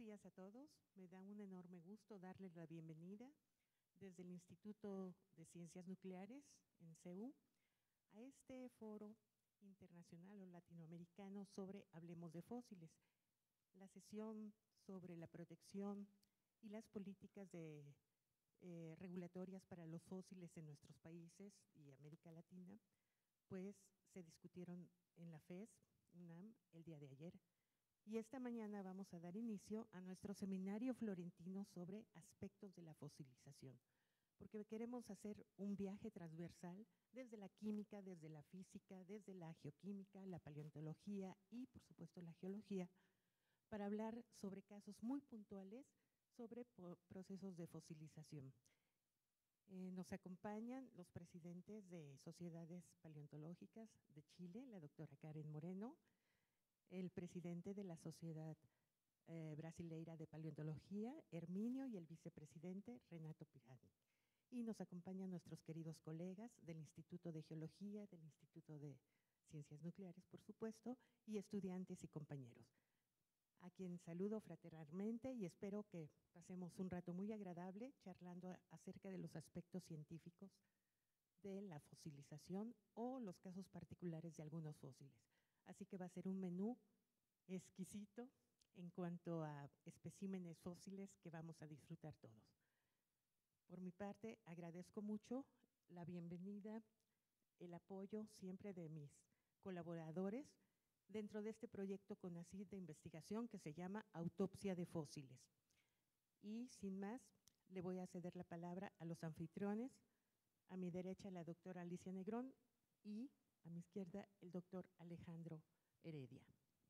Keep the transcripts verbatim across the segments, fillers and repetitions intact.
días a todos. Me da un enorme gusto darles la bienvenida desde el Instituto de Ciencias Nucleares en C E U a este foro internacional o latinoamericano sobre Hablemos de Fósiles. La sesión sobre la protección y las políticas de, eh, regulatorias para los fósiles en nuestros países y América Latina, pues se discutieron en la F E S, UNAM, el día de ayer. Y esta mañana vamos a dar inicio a nuestro seminario florentino sobre aspectos de la fosilización, porque queremos hacer un viaje transversal desde la química, desde la física, desde la geoquímica, la paleontología y, por supuesto, la geología, para hablar sobre casos muy puntuales sobre procesos de fosilización. Eh, nos acompañan los presidentes de sociedades paleontológicas de Chile, la doctora Karen Moreno, el presidente de la Sociedad eh, Brasileira de Paleontología, Herminio, y el vicepresidente, Renato Pirani. Y nos acompañan nuestros queridos colegas del Instituto de Geología, del Instituto de Ciencias Nucleares, por supuesto, y estudiantes y compañeros, a quien saludo fraternalmente y espero que pasemos un rato muy agradable charlando acerca de los aspectos científicos de la fosilización o los casos particulares de algunos fósiles. Así que va a ser un menú exquisito en cuanto a especímenes fósiles que vamos a disfrutar todos. Por mi parte, agradezco mucho la bienvenida, el apoyo siempre de mis colaboradores dentro de este proyecto CONACYT de investigación que se llama Autopsia de Fósiles. Y sin más, le voy a ceder la palabra a los anfitriones. A mi derecha, la doctora Alicia Negrón y a mi izquierda, el doctor Alejandro Heredia.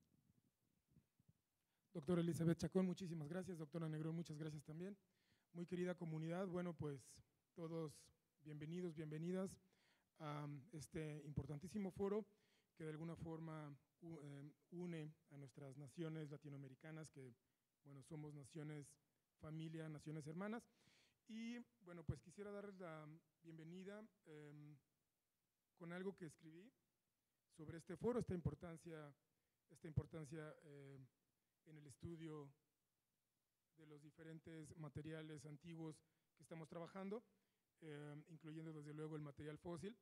Doctora Elizabeth Chacón, muchísimas gracias. Doctora Negrón, muchas gracias también. Muy querida comunidad, bueno, pues todos bienvenidos, bienvenidas a este importantísimo foro que de alguna forma une a nuestras naciones latinoamericanas, que bueno, somos naciones familia, naciones hermanas. Y bueno, pues quisiera darles la bienvenida eh, con algo que escribí sobre este foro, esta importancia, esta importancia eh, en el estudio de los diferentes materiales antiguos que estamos trabajando, eh, incluyendo desde luego el material fósil,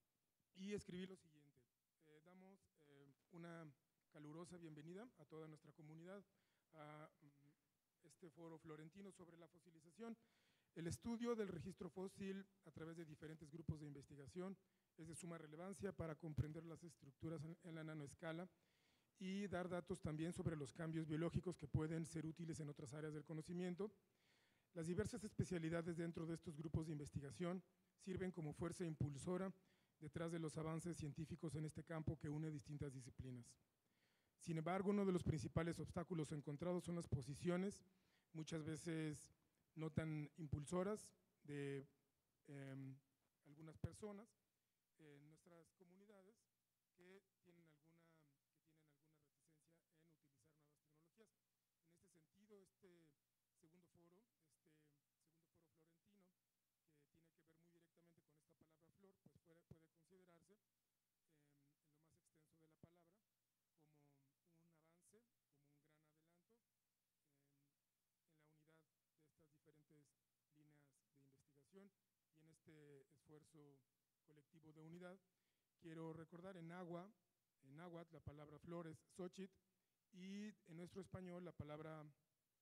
y escribí lo siguiente. Eh, damos eh, una calurosa bienvenida a toda nuestra comunidad a um, este foro florentino sobre la fosilización. El estudio del registro fósil a través de diferentes grupos de investigación es de suma relevancia para comprender las estructuras en, en la nanoescala y dar datos también sobre los cambios biológicos que pueden ser útiles en otras áreas del conocimiento. Las diversas especialidades dentro de estos grupos de investigación sirven como fuerza impulsora detrás de los avances científicos en este campo que une distintas disciplinas. Sin embargo, uno de los principales obstáculos encontrados son las posiciones, muchas veces no tan impulsoras, de eh, algunas personas en nuestras comunidades que tienen alguna, que tienen alguna reticencia en utilizar nuevas tecnologías. En este sentido, este segundo foro, este segundo foro florentino, que tiene que ver muy directamente con esta palabra flor, pues puede, puede considerarse eh, en lo más extenso de la palabra como un avance, como un gran adelanto eh, en la unidad de estas diferentes líneas de investigación y en este esfuerzo colectivo de unidad. Quiero recordar en agua, en náhuatl la palabra flor es xochitl y en nuestro español la palabra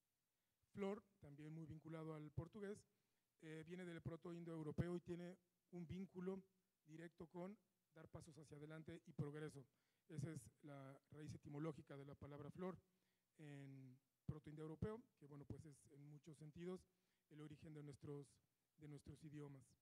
flor, también muy vinculado al portugués, eh, viene del proto-indoeuropeo y tiene un vínculo directo con dar pasos hacia adelante y progreso. Esa es la raíz etimológica de la palabra flor en proto-indoeuropeo, que bueno, pues es en muchos sentidos el origen de nuestros, de nuestros idiomas.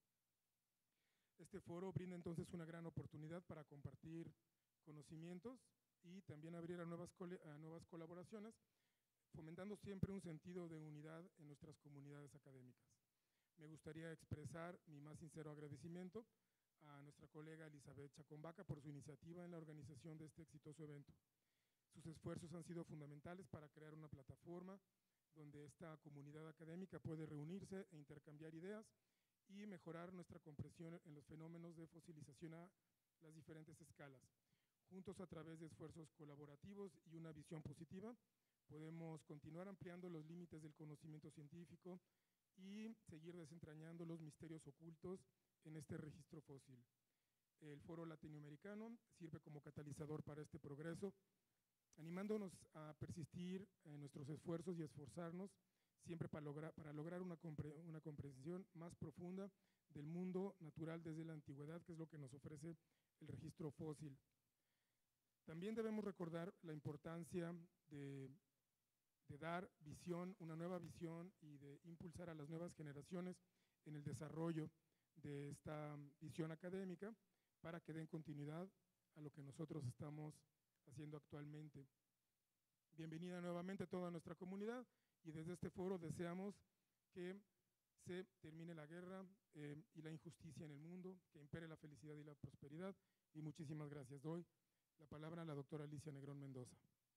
Este foro brinda entonces una gran oportunidad para compartir conocimientos y también abrir a nuevas, a nuevas colaboraciones, fomentando siempre un sentido de unidad en nuestras comunidades académicas. Me gustaría expresar mi más sincero agradecimiento a nuestra colega Elizabeth Chacón Baca por su iniciativa en la organización de este exitoso evento. Sus esfuerzos han sido fundamentales para crear una plataforma donde esta comunidad académica puede reunirse e intercambiar ideas y mejorar nuestra comprensión en los fenómenos de fosilización a las diferentes escalas. Juntos, a través de esfuerzos colaborativos y una visión positiva, podemos continuar ampliando los límites del conocimiento científico y seguir desentrañando los misterios ocultos en este registro fósil. El Foro Latinoamericano sirve como catalizador para este progreso, animándonos a persistir en nuestros esfuerzos y esforzarnos siempre para lograr, para lograr una, compre, una comprensión más profunda del mundo natural desde la antigüedad, que es lo que nos ofrece el registro fósil. También debemos recordar la importancia de, de dar visión, una nueva visión y de impulsar a las nuevas generaciones en el desarrollo de esta visión académica para que den continuidad a lo que nosotros estamos haciendo actualmente. Bienvenida nuevamente a toda nuestra comunidad y desde este foro deseamos que se termine la guerra eh, y la injusticia en el mundo, que impere la felicidad y la prosperidad, y muchísimas gracias. Doy la palabra a la doctora Alicia Negrón Mendoza.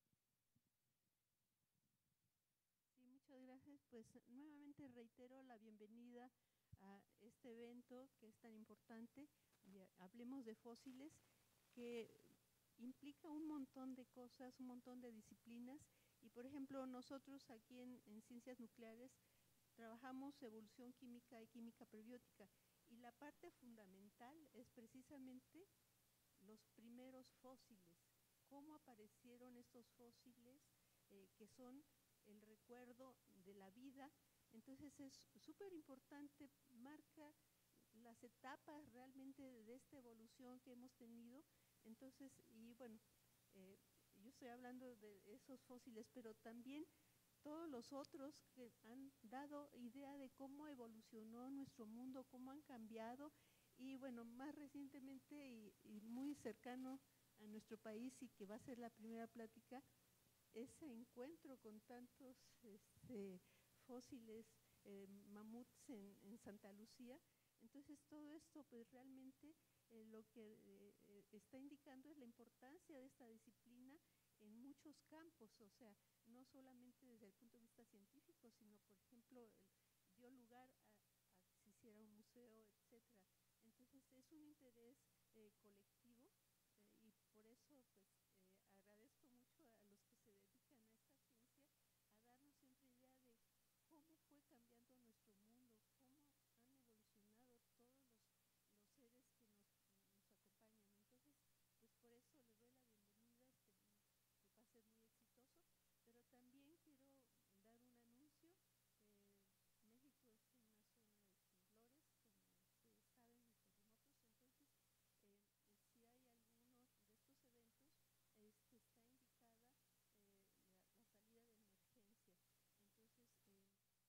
Sí, muchas gracias. Pues nuevamente reitero la bienvenida a este evento que es tan importante. Hablemos de fósiles, que implica un montón de cosas, un montón de disciplinas, y por ejemplo nosotros aquí en, en Ciencias Nucleares trabajamos evolución química y química prebiótica, y la parte fundamental es precisamente los primeros fósiles, cómo aparecieron estos fósiles eh, que son el recuerdo de la vida. Entonces es súper importante, marca las etapas realmente de esta evolución que hemos tenido. Entonces, y bueno, eh, yo estoy hablando de esos fósiles, pero también todos los otros que han dado idea de cómo evolucionó nuestro mundo, cómo han cambiado, y bueno, más recientemente y, y muy cercano a nuestro país, y que va a ser la primera plática, ese encuentro con tantos este, fósiles, eh, mamuts en, en Santa Lucía. Entonces todo esto pues realmente eh, lo que eh, está indicando es la importancia de esta disciplina en muchos campos, o sea, no solamente desde el punto de vista científico, sino por ejemplo el, dio lugar a, a que se hiciera un museo, etcétera. Entonces es un interés eh, colectivo eh, y por eso pues eh, agradezco mucho a los que se dedican a esta ciencia a darnos siempre idea de cómo fue cambiando nuestro mundo, cómo han evolucionado todos los, los seres que nos, nos acompañan. Entonces, pues por eso les doy la bienvenida, este, que va a ser muy exitoso, pero también quiero dar un anuncio. Eh, México es una zona de temblores, como ustedes saben, y terremotos. Entonces, eh, si hay alguno de estos eventos, este, está indicada eh, la, la salida de emergencia. Entonces, eh,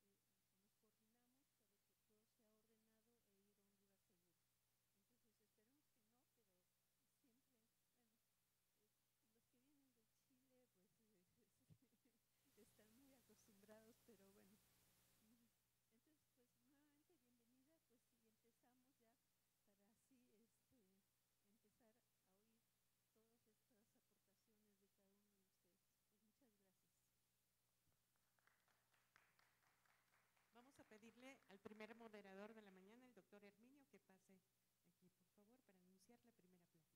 están muy acostumbrados, pero bueno. Entonces, pues nuevamente bienvenida, pues y empezamos ya para así este, empezar a oír todas estas aportaciones de cada uno de ustedes. Pues muchas gracias. Vamos a pedirle al primer moderador de la mañana, el doctor Herminio, que pase aquí, por favor, para anunciar la primera plática.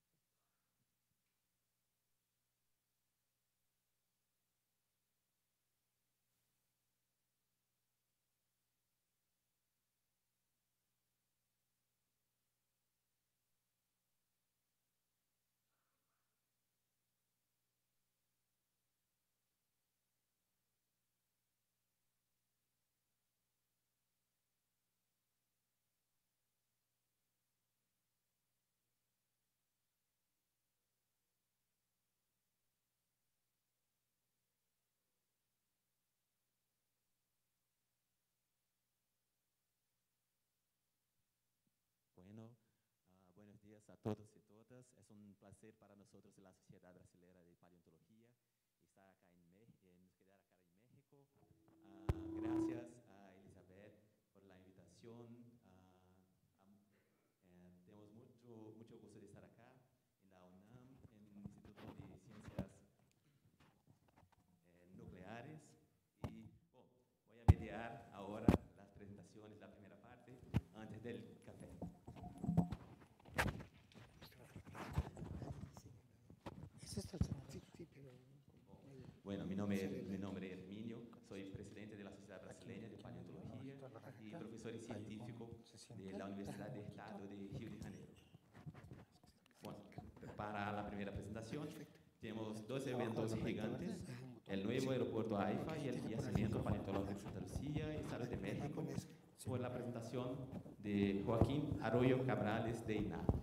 Bueno, uh, buenos días a todos y todas. Es un placer para nosotros en la Sociedad Brasileña de Paleontología estar acá en, Me en nos quedar acá en México. Uh, gracias a Elizabeth por la invitación. Uh, um, eh, tenemos mucho, mucho gusto de estar acá en la UNAM, en el Instituto de Ciencias eh, Nucleares. Y bueno, voy a mediar ahora las presentaciones, la primera parte, antes del café. Bueno, mi nombre, mi nombre profesor y científico de la Universidad del Estado de Río de Janeiro. Bueno, para la primera presentación tenemos dos eventos gigantes: el nuevo aeropuerto AIFA y el yacimiento paleontológico de Santa Lucía, Estado de México, por la presentación de Joaquín Arroyo Cabrales de I N A H.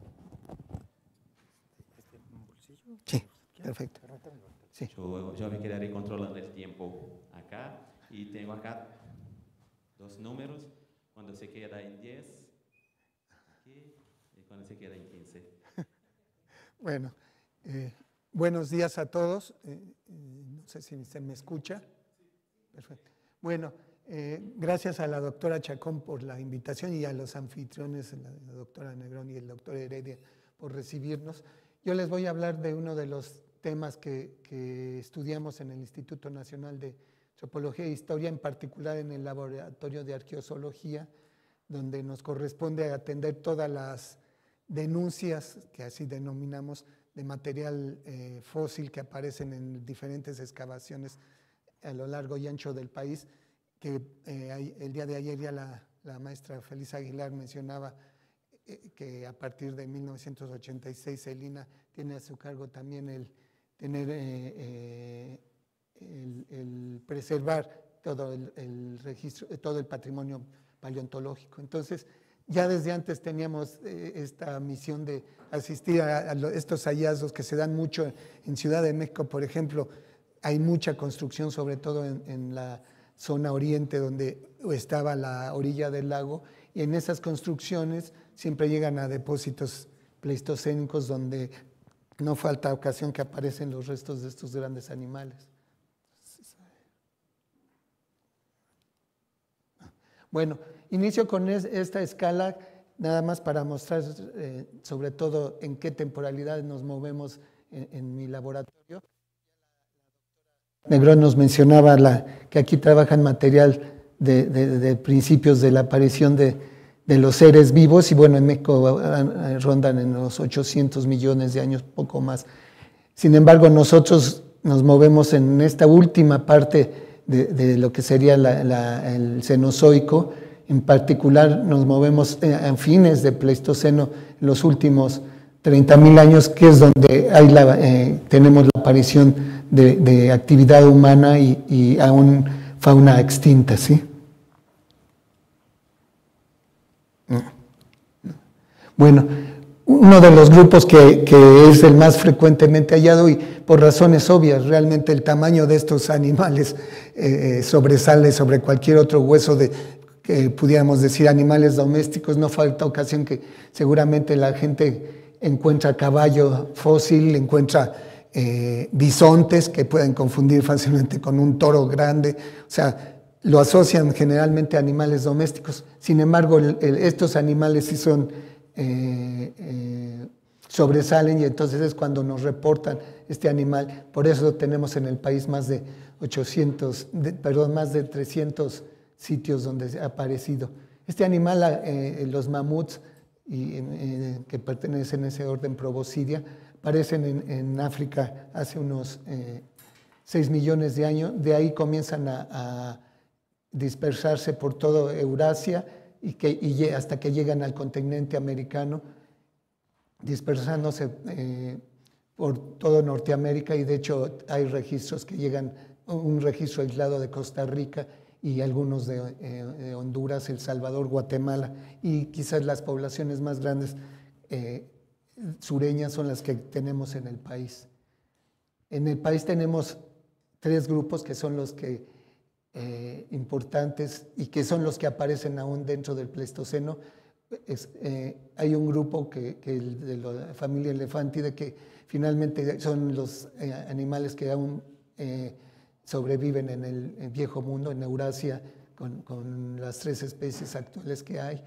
Sí, perfecto. Sí. Yo, yo me quedaré controlando el tiempo acá y tengo acá dos números, cuando se queda en diez, aquí, y cuando se queda en quince. Bueno, eh, buenos días a todos. Eh, eh, no sé si se me escucha. Perfecto. Bueno, eh, gracias a la doctora Chacón por la invitación y a los anfitriones, la, la doctora Negrón y el doctor Heredia, por recibirnos. Yo les voy a hablar de uno de los temas que, que estudiamos en el Instituto Nacional de Antropología e Historia, en particular en el Laboratorio de Arqueozoología, donde nos corresponde atender todas las denuncias, que así denominamos, de material eh, fósil que aparecen en diferentes excavaciones a lo largo y ancho del país, que eh, el día de ayer ya la, la maestra Feliz Aguilar mencionaba eh, que a partir de mil novecientos ochenta y seis el I N A H tiene a su cargo también el tener eh, eh, el, el preservar todo el, el registro, todo el patrimonio paleontológico. Entonces, ya desde antes teníamos eh, esta misión de asistir a, a estos hallazgos que se dan mucho en Ciudad de México, por ejemplo. Hay mucha construcción, sobre todo en, en la zona oriente, donde estaba la orilla del lago, y en esas construcciones siempre llegan a depósitos pleistocénicos donde no falta ocasión que aparecen los restos de estos grandes animales. Bueno, inicio con esta escala nada más para mostrar eh, sobre todo en qué temporalidad nos movemos en, en mi laboratorio. Negrón nos mencionaba la, que aquí trabajan material de, de, de principios de la aparición de, de los seres vivos, y bueno, en México rondan en los ochocientos millones de años, poco más. Sin embargo, nosotros nos movemos en esta última parte de, de lo que sería la, la, el Cenozoico. En particular, nos movemos a fines de Pleistoceno, en los últimos treinta mil años, que es donde hay la, eh, tenemos la aparición de, de actividad humana y, y aún fauna extinta, ¿sí? Bueno, uno de los grupos que, que es el más frecuentemente hallado, y por razones obvias, realmente el tamaño de estos animales eh, sobresale sobre cualquier otro hueso de, que pudiéramos decir, animales domésticos. No falta ocasión que seguramente la gente encuentra caballo fósil, encuentra eh, bisontes que pueden confundir fácilmente con un toro grande, o sea, lo asocian generalmente a animales domésticos. Sin embargo, el, el, estos animales sí son, eh, eh, sobresalen, y entonces es cuando nos reportan este animal. Por eso tenemos en el país más de ochocientos, de, perdón, más de trescientos sitios donde ha aparecido. Este animal, eh, los mamuts, y, eh, que pertenecen a ese orden Proboscidea, aparecen en, en África hace unos eh, seis millones de años. De ahí comienzan a, a dispersarse por toda Eurasia y, que, y hasta que llegan al continente americano, dispersándose eh, por todo Norteamérica, y de hecho hay registros que llegan, un registro aislado de Costa Rica y algunos de, eh, de Honduras, El Salvador, Guatemala, y quizás las poblaciones más grandes eh, sureñas son las que tenemos en el país. En el país tenemos tres grupos que son los que eh, importantes y que son los que aparecen aún dentro del Pleistoceno. Es, eh, hay un grupo que, que el de la familia Elefantide, que finalmente son los eh, animales que aún eh, sobreviven en el, el viejo mundo, en Eurasia, con, con las tres especies actuales que hay,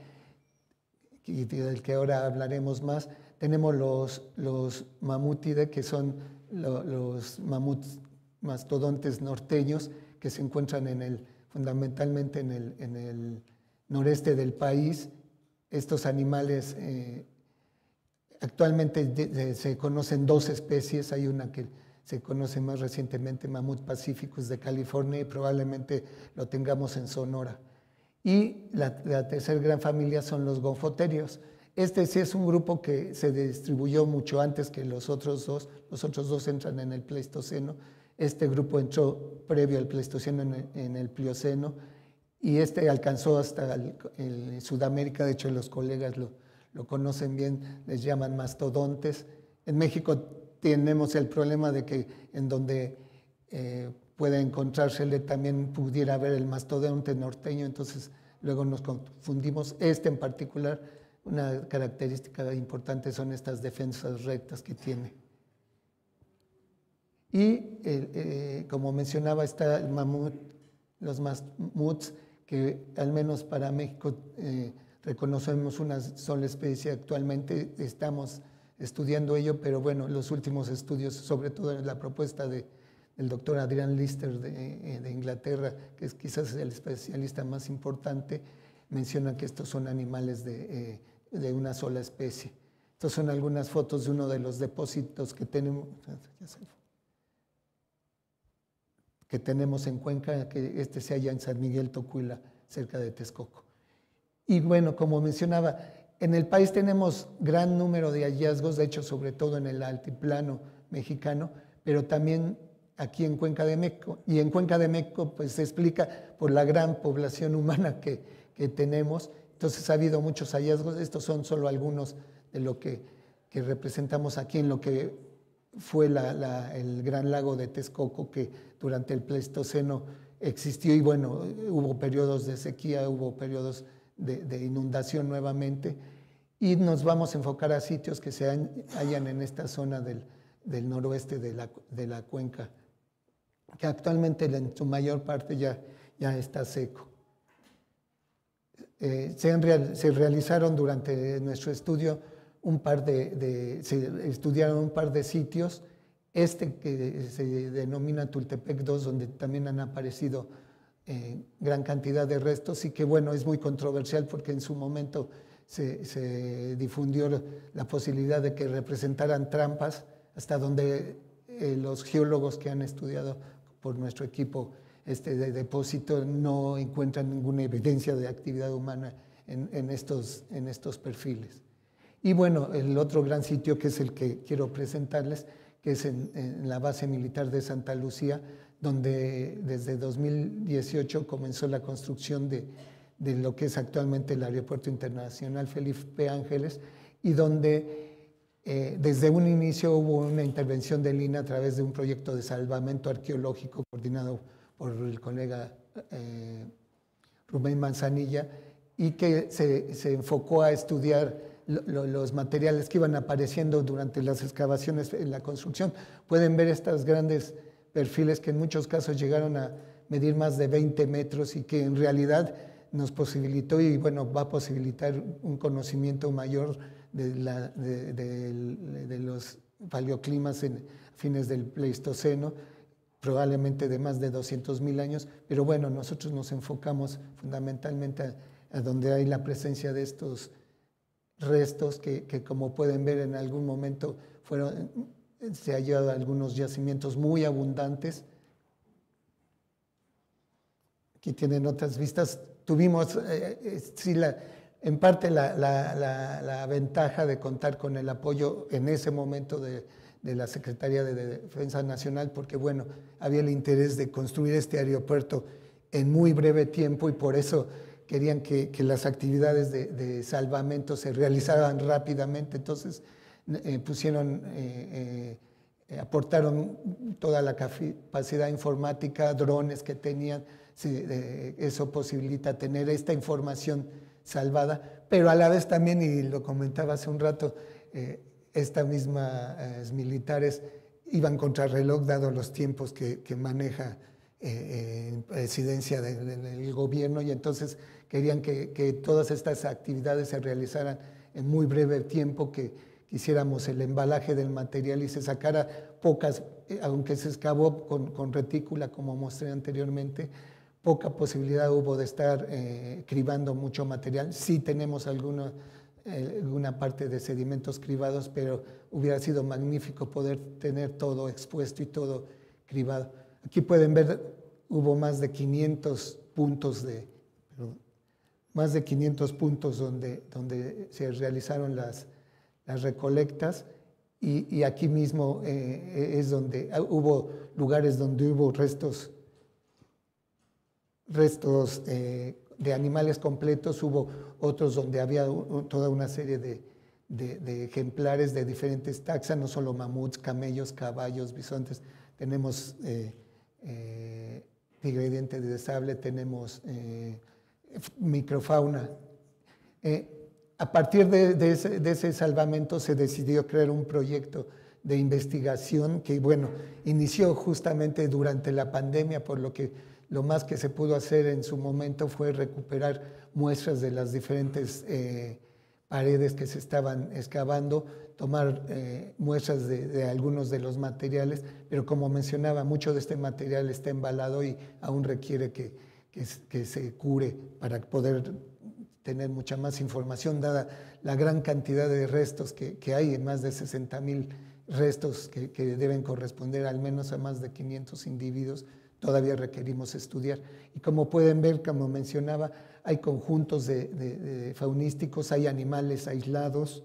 y del que ahora hablaremos más. Tenemos los, los mamútide, que son lo, los mamuts mastodontes norteños, que se encuentran en el, fundamentalmente en el, en el noreste del país. Estos animales, eh, actualmente de, de, se conocen dos especies. Hay una que se conoce más recientemente, Mamut pacificus de California, y probablemente lo tengamos en Sonora. y la, la tercera gran familia son los gonfoterios. Este sí es un grupo que se distribuyó mucho antes que los otros dos. Los otros dos entran en el Pleistoceno. Este grupo entró previo al Pleistoceno en el, en el Plioceno, y este alcanzó hasta el, el Sudamérica. De hecho, los colegas lo, lo conocen bien, les llaman mastodontes. En México tenemos el problema de que en donde eh, puede encontrársele también pudiera haber el mastodonte norteño, entonces luego nos confundimos. Este en particular, una característica importante son estas defensas rectas que tiene. Y eh, eh, como mencionaba, está el mamut, los mamuts, que al menos para México eh, reconocemos una sola especie actualmente. Estamos estudiando ello, pero bueno, los últimos estudios, sobre todo en la propuesta de, del doctor Adrian Lister de, de Inglaterra, que es quizás el especialista más importante, mencionan que estos son animales de, eh, de una sola especie. Estas son algunas fotos de uno de los depósitos que tenemos, que tenemos en Cuenca, que este se halla en San Miguel Tocuila, cerca de Texcoco. Y bueno, como mencionaba, en el país tenemos gran número de hallazgos, de hecho, sobre todo en el altiplano mexicano, pero también aquí en Cuenca de México. Y en Cuenca de México pues, se explica por la gran población humana que, que tenemos. Entonces ha habido muchos hallazgos. Estos son solo algunos de lo que, que representamos aquí en lo que fue la, la, el gran lago de Texcoco, que durante el Pleistoceno existió, y bueno, hubo periodos de sequía, hubo periodos de, de inundación nuevamente, y nos vamos a enfocar a sitios que se hallan en esta zona del, del noroeste de la, de la cuenca, que actualmente en su mayor parte ya, ya está seco. Eh, se, han, se realizaron durante nuestro estudio un par de, de, se estudiaron un par de sitios, este que se denomina Tultepec dos, donde también han aparecido eh, gran cantidad de restos, y que bueno, es muy controversial porque en su momento se, se difundió la posibilidad de que representaran trampas, hasta donde eh, los geólogos que han estudiado por nuestro equipo este de depósito no encuentran ninguna evidencia de actividad humana en, en, estos, en estos perfiles. Y bueno, el otro gran sitio, que es el que quiero presentarles, que es en, en la base militar de Santa Lucía, donde desde dos mil dieciocho comenzó la construcción de, de lo que es actualmente el Aeropuerto Internacional Felipe Ángeles, y donde eh, desde un inicio hubo una intervención del I N A a través de un proyecto de salvamento arqueológico coordinado por el colega eh, Rubén Manzanilla, y que se, se enfocó a estudiar los materiales que iban apareciendo durante las excavaciones en la construcción. Pueden ver estos grandes perfiles que en muchos casos llegaron a medir más de veinte metros, y que en realidad nos posibilitó, y bueno, va a posibilitar un conocimiento mayor de, la, de, de, de los paleoclimas en fines del Pleistoceno, probablemente de más de doscientos mil años, pero bueno, nosotros nos enfocamos fundamentalmente a, a donde hay la presencia de estos restos que, que como pueden ver en algún momento fueron, se hallaron algunos yacimientos muy abundantes. Aquí tienen otras vistas. Tuvimos eh, eh, sí, la, en parte la, la, la, la ventaja de contar con el apoyo en ese momento de, de la Secretaría de Defensa Nacional, porque bueno, había el interés de construir este aeropuerto en muy breve tiempo, y por eso querían que, que las actividades de, de salvamento se realizaran rápidamente. Entonces eh, pusieron, eh, eh, aportaron toda la capacidad informática, drones que tenían. Sí, eh, eso posibilita tener esta información salvada, pero a la vez también, y lo comentaba hace un rato, eh, estas mismas eh, militares iban contra reloj, dado los tiempos que, que maneja eh, en presidencia de, de, del gobierno, y entonces querían que, que todas estas actividades se realizaran en muy breve tiempo, que, que hiciéramos el embalaje del material y se sacara pocas, aunque se excavó con, con retícula, como mostré anteriormente, poca posibilidad hubo de estar eh, cribando mucho material. Sí tenemos alguna, eh, alguna parte de sedimentos cribados, pero hubiera sido magnífico poder tener todo expuesto y todo cribado. Aquí pueden ver, hubo más de quinientos puntos de... Perdón, más de quinientos puntos donde, donde se realizaron las, las recolectas, y, y aquí mismo eh, es donde hubo lugares donde hubo restos, restos eh, de animales completos, hubo otros donde había toda una serie de, de, de ejemplares de diferentes taxas, no solo mamuts, camellos, caballos, bisontes, tenemos eh, eh, tigre de diente de sable, tenemos eh, microfauna. Eh, a partir de, de, ese, de ese salvamento se decidió crear un proyecto de investigación que, bueno, inició justamente durante la pandemia, por lo que lo más que se pudo hacer en su momento fue recuperar muestras de las diferentes eh, paredes que se estaban excavando, tomar eh, muestras de, de algunos de los materiales, pero como mencionaba, mucho de este material está embalado y aún requiere que, que, que se cure para poder tener mucha más información, dada la gran cantidad de restos que, que hay, más de sesenta mil restos que, que deben corresponder al menos a más de quinientos individuos. Todavía requerimos estudiar. Y como pueden ver, como mencionaba, hay conjuntos de, de, de faunísticos, hay animales aislados.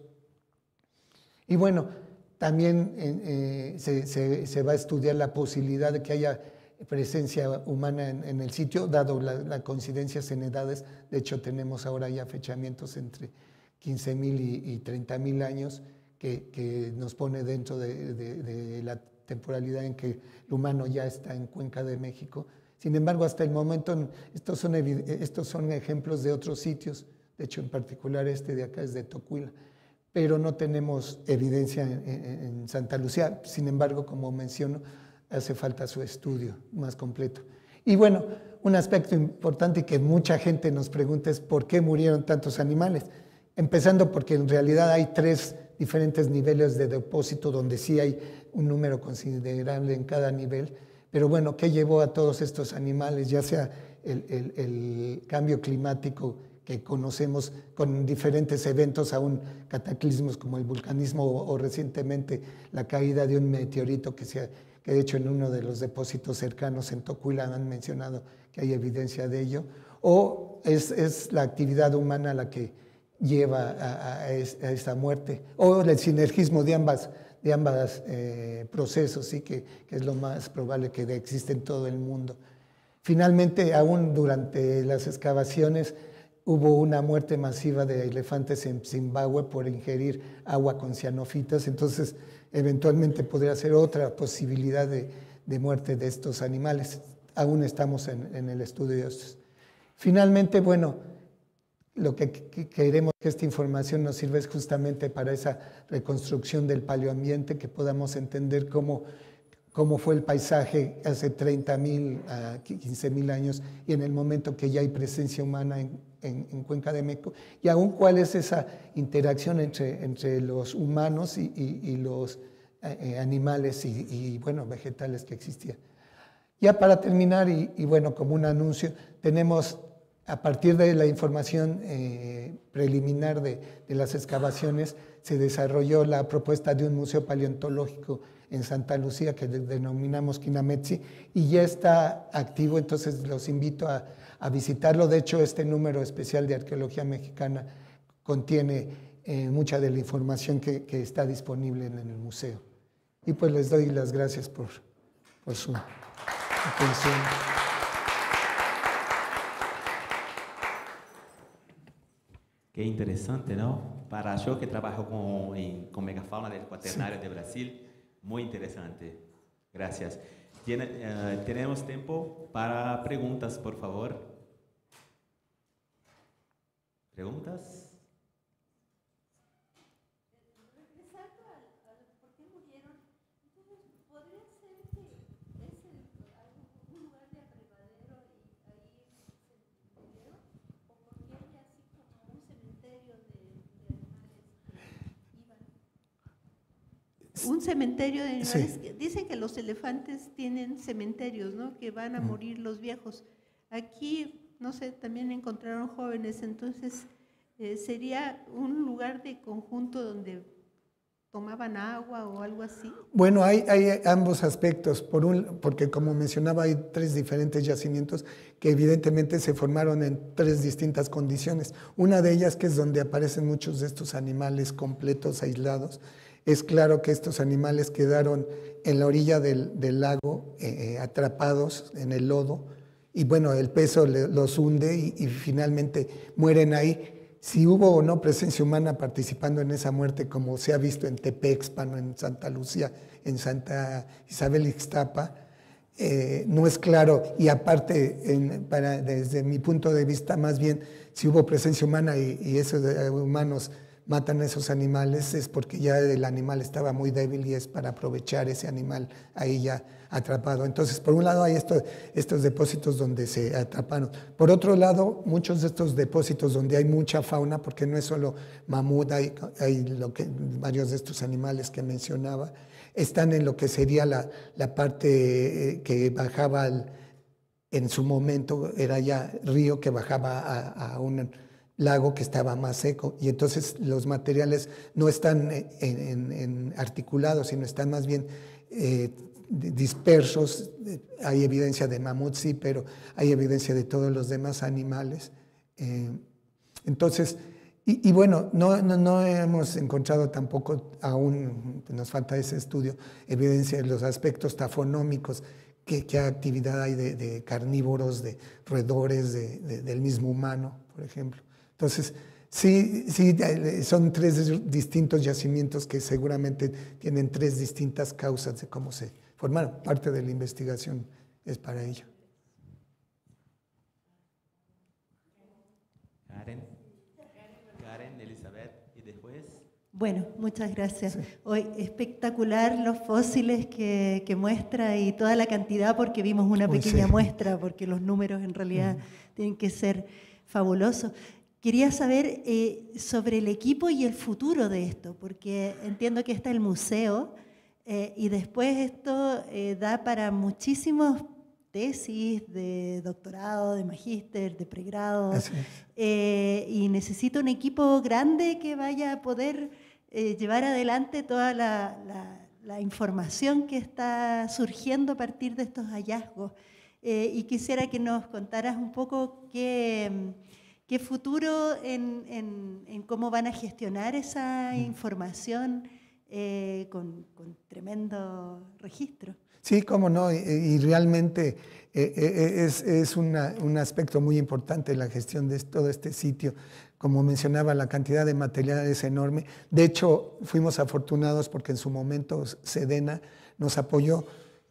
Y bueno, también eh, se, se, se va a estudiar la posibilidad de que haya presencia humana en, en el sitio, dado las la coincidencias en edades. De hecho, tenemos ahora ya fechamientos entre quince mil y, y treinta mil años, que, que nos pone dentro de, de, de la temporalidad en que el humano ya está en Cuenca de México. Sin embargo, hasta el momento, estos son, estos son ejemplos de otros sitios, de hecho, en particular este de acá es de Tocuila, pero no tenemos evidencia en, en, en Santa Lucía. Sin embargo, como menciono, hace falta su estudio más completo. Y bueno, un aspecto importante que mucha gente nos pregunta es ¿por qué murieron tantos animales? Empezando porque en realidad hay tres diferentes niveles de depósito donde sí hay un número considerable en cada nivel, pero bueno, ¿qué llevó a todos estos animales? Ya sea el, el, el cambio climático que conocemos con diferentes eventos, aún cataclismos como el vulcanismo o, o recientemente la caída de un meteorito que, se, que de hecho en uno de los depósitos cercanos en Tocuila han mencionado que hay evidencia de ello, o es, es la actividad humana la que lleva a, a, a esta muerte, o el sinergismo de ambas, de ambas eh, procesos, sí, que, que es lo más probable que existe en todo el mundo. Finalmente, aún durante las excavaciones, hubo una muerte masiva de elefantes en Zimbabue por ingerir agua con cianofitas, entonces eventualmente podría ser otra posibilidad de, de muerte de estos animales. Aún estamos en, en el estudio de estos. Finalmente, bueno, lo que queremos que esta información nos sirva es justamente para esa reconstrucción del paleoambiente, que podamos entender cómo, cómo fue el paisaje hace treinta mil a quince mil años y en el momento que ya hay presencia humana en, en, en Cuenca de México, y aún cuál es esa interacción entre, entre los humanos y, y, y los eh, animales y, y, bueno, vegetales que existían. Ya para terminar, y, y bueno, como un anuncio, tenemos a partir de la información eh, preliminar de, de las excavaciones, se desarrolló la propuesta de un museo paleontológico en Santa Lucía que denominamos Quinametsi, y ya está activo, entonces los invito a, a visitarlo. De hecho, este número especial de Arqueología Mexicana contiene eh, mucha de la información que, que está disponible en el museo. Y pues les doy las gracias por, por su atención. Qué interesante, ¿no? Para yo que trabajo con, en, con megafauna del Cuaternario sí. de Brasil, muy interesante. Gracias. Tiene, uh, tenemos tiempo para preguntas, por favor. ¿Preguntas? Regresando al, al por qué murieron, entonces, ¿podría ser que es el, un lugar de abrevadero y ahí se murieron? ¿O porque hay así como un cementerio de, de animales que iban? Un cementerio de animales. Sí. Que dicen que los elefantes tienen cementerios, ¿no? Que van a morir los viejos. Aquí, no sé, también encontraron jóvenes, entonces eh, sería un lugar de conjunto donde tomaban agua o algo así? Bueno, hay, hay ambos aspectos, por un, porque como mencionaba hay tres diferentes yacimientos que evidentemente se formaron en tres distintas condiciones. Una de ellas, que es donde aparecen muchos de estos animales completos, aislados, es claro que estos animales quedaron en la orilla del, del lago, eh, atrapados en el lodo, y bueno, el peso le, los hunde y, y finalmente mueren ahí. Si hubo o no presencia humana participando en esa muerte, como se ha visto en Tepexpan, en Santa Lucía, en Santa Isabel Ixtapa, eh, no es claro. Y aparte, en, para, desde mi punto de vista, más bien, si hubo presencia humana y, y esos humanos matan a esos animales, es porque ya el animal estaba muy débil y es para aprovechar ese animal ahí ya atrapado. Entonces, por un lado hay estos, estos depósitos donde se atraparon. Por otro lado, muchos de estos depósitos donde hay mucha fauna, porque no es solo mamut, hay, hay lo que, varios de estos animales que mencionaba, están en lo que sería la, la parte que bajaba, al, en su momento era ya río que bajaba a, a un lago que estaba más seco, y entonces los materiales no están en, en, en articulados, sino están más bien eh, dispersos. Hay evidencia de mamut, sí, pero hay evidencia de todos los demás animales. Eh, entonces, y, y bueno, no, no, no hemos encontrado tampoco aún, nos falta ese estudio, evidencia de los aspectos tafonómicos, qué, qué actividad hay de, de carnívoros, de roedores, de, de, del mismo humano, por ejemplo. Entonces, sí, sí, son tres distintos yacimientos que seguramente tienen tres distintas causas de cómo se formaron. Parte de la investigación es para ello. Karen, Karen, Elizabeth, y después... Bueno, muchas gracias. Sí. Hoy espectacular los fósiles que, que muestra y toda la cantidad, porque vimos una Uy, pequeña sí. muestra, porque los números en realidad Uh-huh. tienen que ser fabulosos. Quería saber eh, sobre el equipo y el futuro de esto, porque entiendo que está el museo eh, y después esto eh, da para muchísimos tesis de doctorado, de magíster, de pregrado, Así es. eh, y necesito un equipo grande que vaya a poder eh, llevar adelante toda la, la, la información que está surgiendo a partir de estos hallazgos. Eh, y quisiera que nos contaras un poco qué... ¿Qué futuro en, en, en cómo van a gestionar esa información eh, con, con tremendo registro? Sí, cómo no, y, y realmente eh, es, es una, un aspecto muy importante la gestión de todo este sitio. Como mencionaba, la cantidad de material es enorme. De hecho, fuimos afortunados porque en su momento Sedena nos apoyó.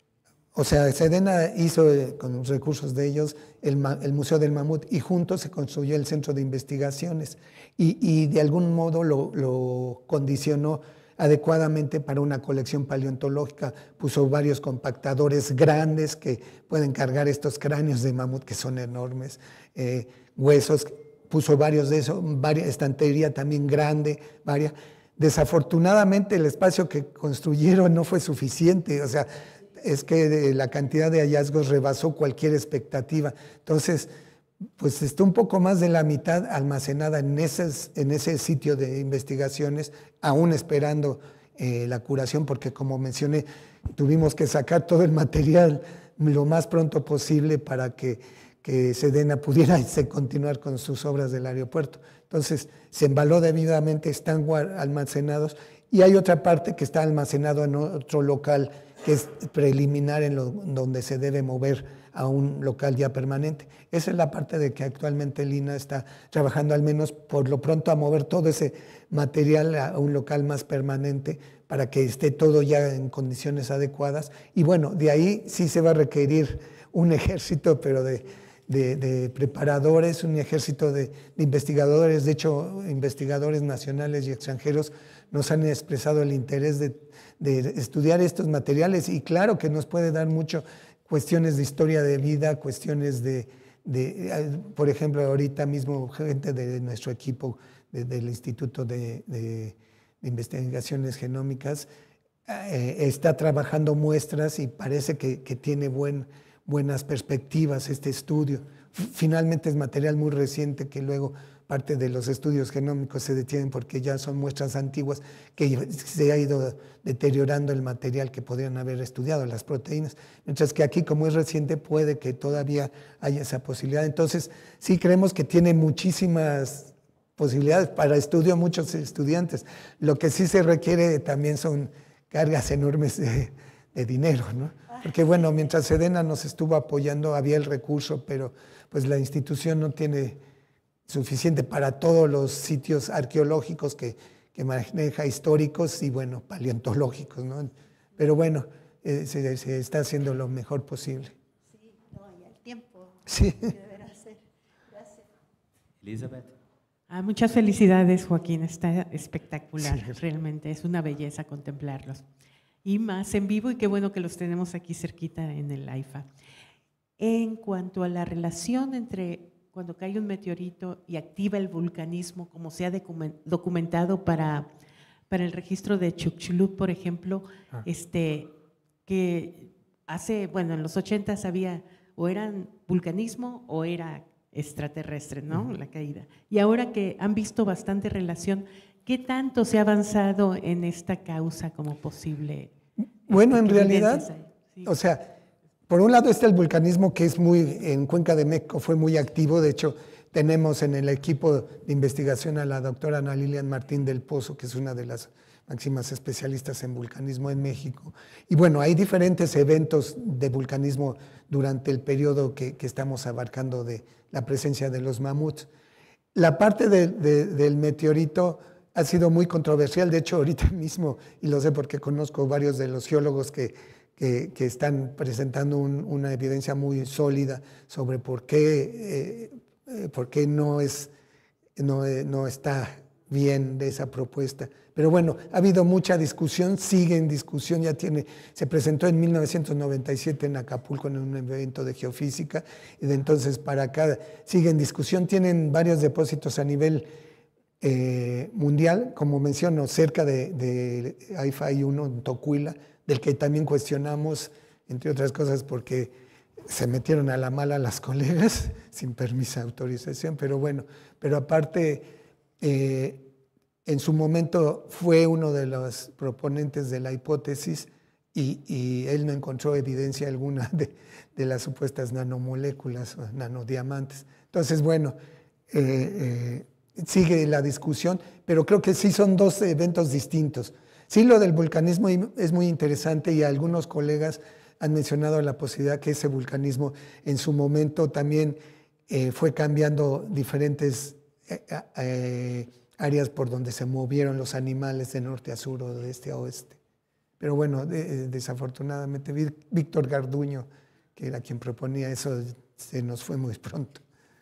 O sea, Sedena hizo eh, con los recursos de ellos el, el Museo del Mamut y juntos se construyó el Centro de Investigaciones y, y de algún modo lo, lo condicionó adecuadamente para una colección paleontológica. Puso varios compactadores grandes que pueden cargar estos cráneos de mamut que son enormes, eh, huesos, puso varios de esos, varias, estantería también grande, varias. Desafortunadamente el espacio que construyeron no fue suficiente, o sea, es que la cantidad de hallazgos rebasó cualquier expectativa. Entonces, pues está un poco más de la mitad almacenada en, esas, en ese sitio de investigaciones, aún esperando eh, la curación, porque como mencioné, tuvimos que sacar todo el material lo más pronto posible para que, que Sedena pudiera continuar con sus obras del aeropuerto. Entonces, se embaló debidamente, están almacenados, y hay otra parte que está almacenado en otro local que es preliminar en lo, donde se debe mover a un local ya permanente. Esa es la parte de que actualmente el I N A está trabajando, al menos por lo pronto, a mover todo ese material a un local más permanente para que esté todo ya en condiciones adecuadas. Y bueno, de ahí sí se va a requerir un ejército, pero de, de, de preparadores, un ejército de, de investigadores. De hecho, investigadores nacionales y extranjeros nos han expresado el interés de de estudiar estos materiales, y claro que nos puede dar mucho cuestiones de historia de vida, cuestiones de, de por ejemplo, ahorita mismo gente de nuestro equipo de, del Instituto de, de, de Investigaciones Genómicas eh, está trabajando muestras y parece que, que tiene buen, buenas perspectivas este estudio. Finalmente es material muy reciente que luego parte de los estudios genómicos se detienen porque ya son muestras antiguas que se ha ido deteriorando el material que podrían haber estudiado, las proteínas. Mientras que aquí, como es reciente, puede que todavía haya esa posibilidad. Entonces, sí creemos que tiene muchísimas posibilidades para estudio a muchos estudiantes. Lo que sí se requiere también son cargas enormes de, de dinero, ¿no? Porque bueno, mientras Sedena nos estuvo apoyando, había el recurso, pero pues la institución no tiene suficiente para todos los sitios arqueológicos que, que maneja, históricos y bueno, paleontológicos, ¿no? Pero bueno, eh, se, se está haciendo lo mejor posible. Sí, no, y el tiempo Sí. que deberá ser. Gracias. Elizabeth. Ah, muchas felicidades, Joaquín, está espectacular, Sí. realmente es una belleza contemplarlos. Y más en vivo, y qué bueno que los tenemos aquí cerquita en el AIFA. En cuanto a la relación entre cuando cae un meteorito y activa el vulcanismo, como se ha documentado para, para el registro de Chicxulub, por ejemplo, Ah. este, que hace, bueno, en los ochentas había, o eran vulcanismo o era extraterrestre, ¿no? Uh-huh. La caída. Y ahora que han visto bastante relación, ¿qué tanto se ha avanzado en esta causa como posible? Bueno, en ¿Qué realidad, evidencias hay? Sí. o sea, por un lado está el vulcanismo que es muy, en Cuenca de México fue muy activo. De hecho, tenemos en el equipo de investigación a la doctora Ana Lilian Martín del Pozo, que es una de las máximas especialistas en vulcanismo en México. Y bueno, hay diferentes eventos de vulcanismo durante el periodo que, que estamos abarcando de la presencia de los mamuts. La parte de, de, del meteorito ha sido muy controversial. De hecho, ahorita mismo, y lo sé porque conozco varios de los geólogos que, que, que están presentando un, una evidencia muy sólida sobre por qué, eh, por qué no, es, no, no está bien de esa propuesta. Pero bueno, ha habido mucha discusión, sigue en discusión, ya tiene, se presentó en mil novecientos noventa y siete en Acapulco en un evento de geofísica, y de entonces para acá sigue en discusión. Tienen varios depósitos a nivel eh, mundial, como menciono, cerca de, de AIFA hay uno en Tocuila, del que también cuestionamos, entre otras cosas, porque se metieron a la mala las colegas, sin permiso de autorización, pero bueno, pero aparte, eh, en su momento fue uno de los proponentes de la hipótesis y, y él no encontró evidencia alguna de, de las supuestas nanomoléculas o nanodiamantes. Entonces, bueno, eh, eh, sigue la discusión, pero creo que sí son dos eventos distintos. Sí, lo del vulcanismo es muy interesante y algunos colegas han mencionado la posibilidad que ese vulcanismo en su momento también eh, fue cambiando diferentes eh, eh, áreas por donde se movieron los animales de norte a sur o de este a oeste. Pero bueno, de, desafortunadamente Víctor Garduño, que era quien proponía eso, se nos fue muy pronto.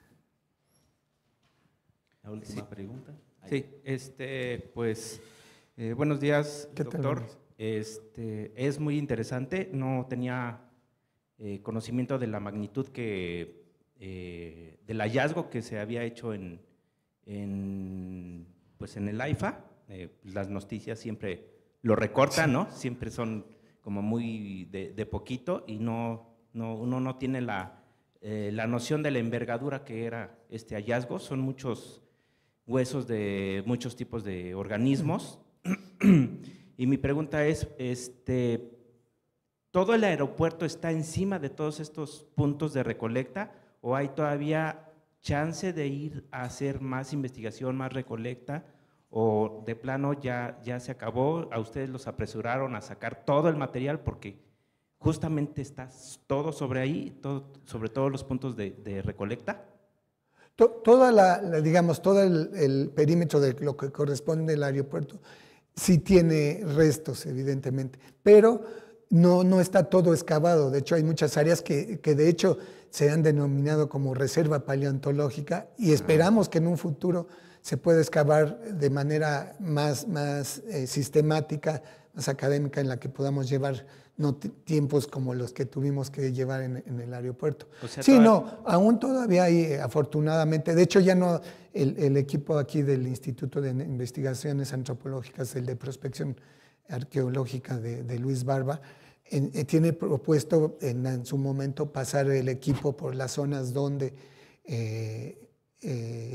La última Sí. pregunta. Ahí. Sí, este, pues, eh, buenos días, ¿Qué tal, doctor. Luis? Este, es muy interesante, no tenía eh, conocimiento de la magnitud que, eh, del hallazgo que se había hecho en, en, pues en el AIFA. Eh, las noticias siempre lo recortan, ¿no? Siempre son como muy de, de poquito y no, no, uno no tiene la, eh, la noción de la envergadura que era este hallazgo. Son muchos huesos de muchos tipos de organismos. Y mi pregunta es, este, ¿todo el aeropuerto está encima de todos estos puntos de recolecta o hay todavía chance de ir a hacer más investigación, más recolecta, o de plano ya, ya se acabó, a ustedes los apresuraron a sacar todo el material porque justamente está todo sobre ahí, todo, sobre todos los puntos de, de recolecta? Toda la, la, digamos, todo el, el perímetro de lo que corresponde al aeropuerto sí tiene restos, evidentemente, pero no, no está todo excavado. De hecho, hay muchas áreas que, que de hecho se han denominado como reserva paleontológica y esperamos que en un futuro se pueda excavar de manera más, más eh, sistemática, más académica, en la que podamos llevar no tiempos como los que tuvimos que llevar en, en el aeropuerto. O sea, sí, todavía... no, aún todavía hay, afortunadamente, de hecho ya no, el, el equipo aquí del Instituto de Investigaciones Antropológicas, el de Prospección Arqueológica de, de Luis Barba, en, eh, tiene propuesto en, en su momento pasar el equipo por las zonas donde eh, eh,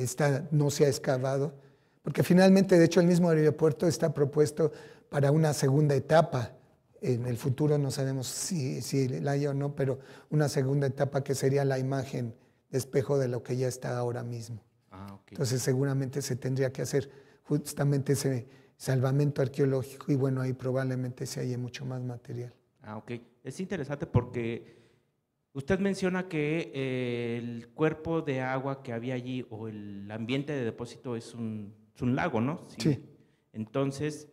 está, no se ha excavado, porque finalmente, de hecho, el mismo aeropuerto está propuesto para una segunda etapa. En el futuro no sabemos si, si la hay o no, pero una segunda etapa que sería la imagen de espejo de lo que ya está ahora mismo. Ah, okay. Entonces seguramente se tendría que hacer justamente ese salvamento arqueológico y bueno, ahí probablemente se halle mucho más material. Ah, ok. Es interesante porque usted menciona que eh, el cuerpo de agua que había allí o el ambiente de depósito es un, es un lago, ¿no? Sí. Sí. Entonces,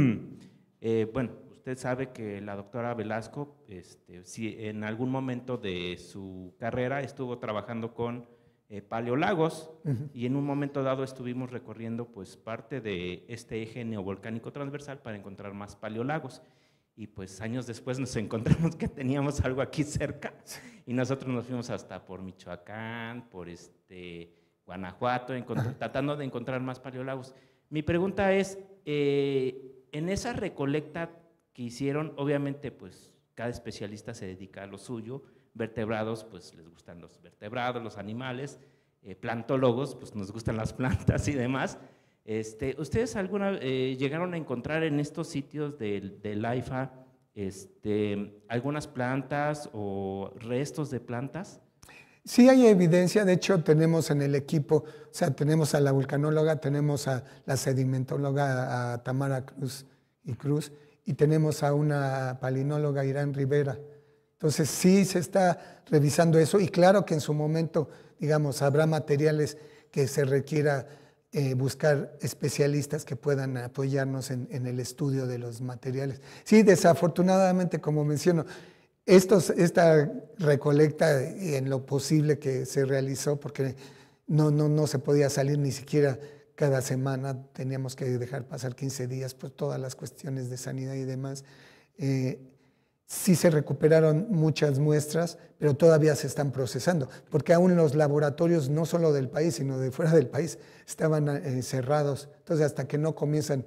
eh, bueno, usted sabe que la doctora Velasco, este, si en algún momento de su carrera estuvo trabajando con eh, paleolagos uh-huh. y en un momento dado estuvimos recorriendo pues parte de este eje neovolcánico transversal para encontrar más paleolagos. Y pues años después nos encontramos que teníamos algo aquí cerca y nosotros nos fuimos hasta por Michoacán, por este Guanajuato, tratando de encontrar más paleolagos. Mi pregunta es, eh, en esa recolecta que hicieron, obviamente pues cada especialista se dedica a lo suyo, vertebrados pues les gustan los vertebrados, los animales, eh, plantólogos pues nos gustan las plantas y demás. Este, ¿Ustedes alguna eh, llegaron a encontrar en estos sitios del, del AIFA este, algunas plantas o restos de plantas? Sí hay evidencia, de hecho tenemos en el equipo, o sea, tenemos a la vulcanóloga, tenemos a la sedimentóloga, a Tamara Cruz y Cruz, y tenemos a una palinóloga, Irán Rivera. Entonces sí se está revisando eso y claro que en su momento, digamos, habrá materiales que se requiera Eh, buscar especialistas que puedan apoyarnos en, en el estudio de los materiales. Sí, desafortunadamente, como menciono, estos, esta recolecta en lo posible que se realizó, porque no, no, no se podía salir ni siquiera cada semana, teníamos que dejar pasar quince días por todas las cuestiones de sanidad y demás. Eh, Sí se recuperaron muchas muestras, pero todavía se están procesando, porque aún los laboratorios, no solo del país, sino de fuera del país, estaban eh, cerrados. Entonces, hasta que no comienzan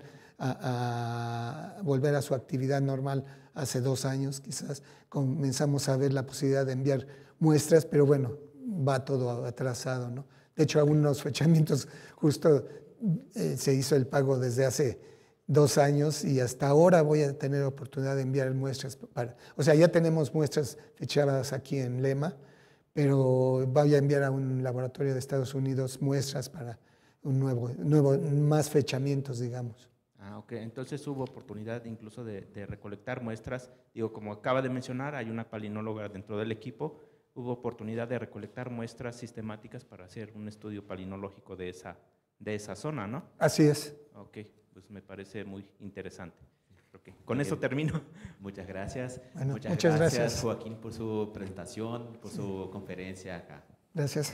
a, a volver a su actividad normal, hace dos años quizás, comenzamos a ver la posibilidad de enviar muestras, pero bueno, va todo atrasado, ¿no? De hecho, aún los fechamientos, justo eh, se hizo el pago desde hace dos años y hasta ahora voy a tener oportunidad de enviar muestras. Para, o sea, ya tenemos muestras fechadas aquí en Lema, pero voy a enviar a un laboratorio de Estados Unidos muestras para un nuevo, nuevo más fechamientos, digamos. Ah, ok. Entonces hubo oportunidad incluso de, de recolectar muestras. Digo, como acaba de mencionar, hay una palinóloga dentro del equipo. Hubo oportunidad de recolectar muestras sistemáticas para hacer un estudio palinológico de esa, de esa zona, ¿no? Así es. Ok. Pues me parece muy interesante. Okay. Con eso termino. Muchas gracias. Bueno, muchas, muchas gracias, gracias, Joaquín, por su presentación, por sí. su conferencia acá. Gracias.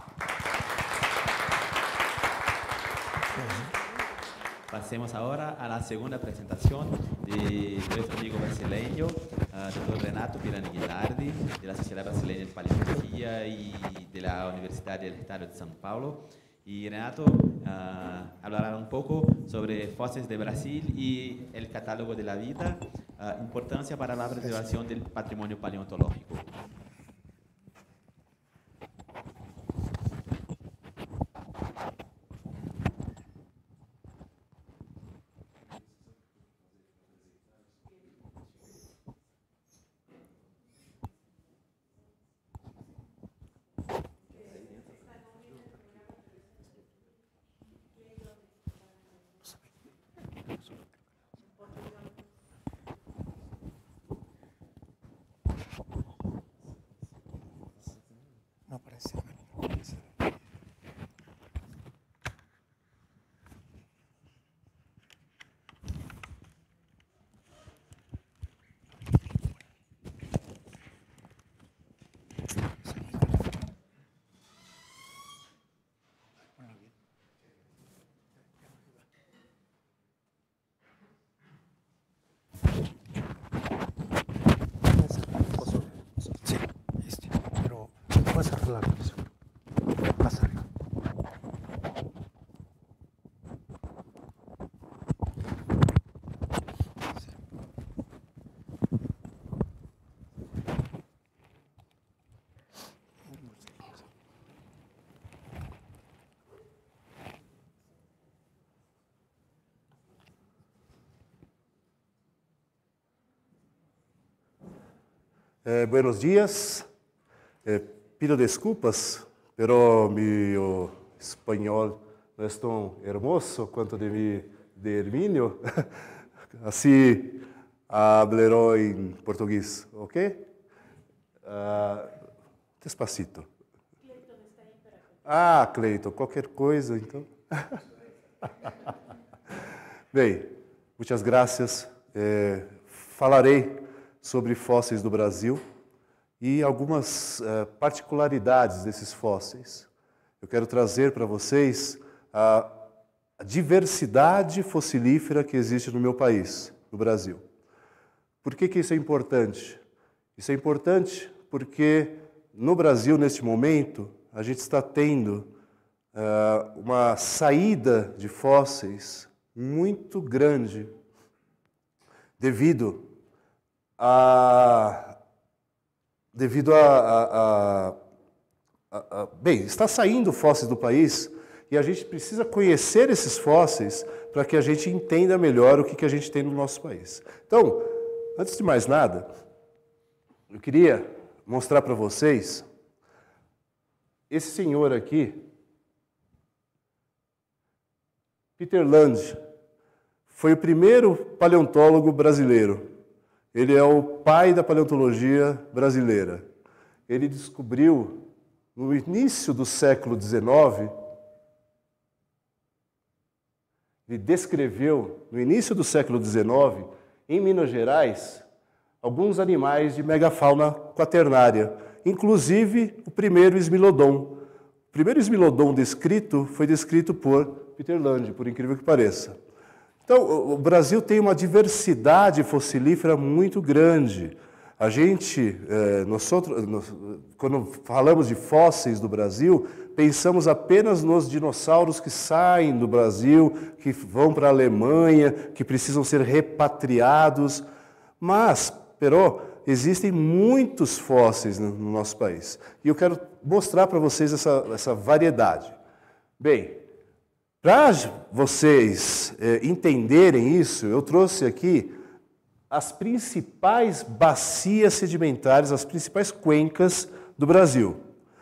Pasemos ahora a la segunda presentación de nuestro amigo brasileño, uh, doctor Renato Pirani Guilardi, de la Sociedad Brasileña de Paleontología y de la Universidad del Estado de São Paulo. Y Renato uh, hablará un poco sobre fósiles de Brasil y el catálogo de la vida, uh, importancia para la preservación del patrimonio paleontológico. Eh, buenos días. Eh, pido desculpas, pero mi oh, espanhol não é tão hermoso quanto de mi de Hermínio. Assim, hablaré em português, ok? Uh, despacito. Ah, Cleiton, qualquer coisa, então. Bem, muitas graças. É, falarei sobre fósseis do Brasil e algumas é, particularidades desses fósseis. Eu quero trazer para vocês a, a diversidade fossilífera que existe no meu país, no Brasil. Por que que isso é importante? Isso é importante porque no Brasil, neste momento, a gente está tendo uh, uma saída de fósseis muito grande devido a... devido a, a, a, a, a... Bem, está saindo fósseis do país e a gente precisa conhecer esses fósseis para que a gente entenda melhor o que, que a gente tem no nosso país. Então, antes de mais nada, eu queria mostrar para vocês esse senhor aqui, Peter Land, foi o primeiro paleontólogo brasileiro. Ele é o pai da paleontologia brasileira. Ele descobriu, no início do século dezenove, ele descreveu, no início do século dezenove, em Minas Gerais, alguns animais de megafauna quaternária, inclusive o primeiro esmilodon. O primeiro esmilodon descrito foi descrito por Peter Land, por incrível que pareça. Então, o Brasil tem uma diversidade fossilífera muito grande. A gente, eh, nós outros, nós, quando falamos de fósseis do Brasil, pensamos apenas nos dinossauros que saem do Brasil, que vão para a Alemanha, que precisam ser repatriados. Mas, pero, existem muitos fósseis no, no nosso país. E eu quero mostrar para vocês essa, essa variedade. Bem, para vocês eh, entenderem isso, eu trouxe aqui as principais bacias sedimentares, as principais cuencas do Brasil.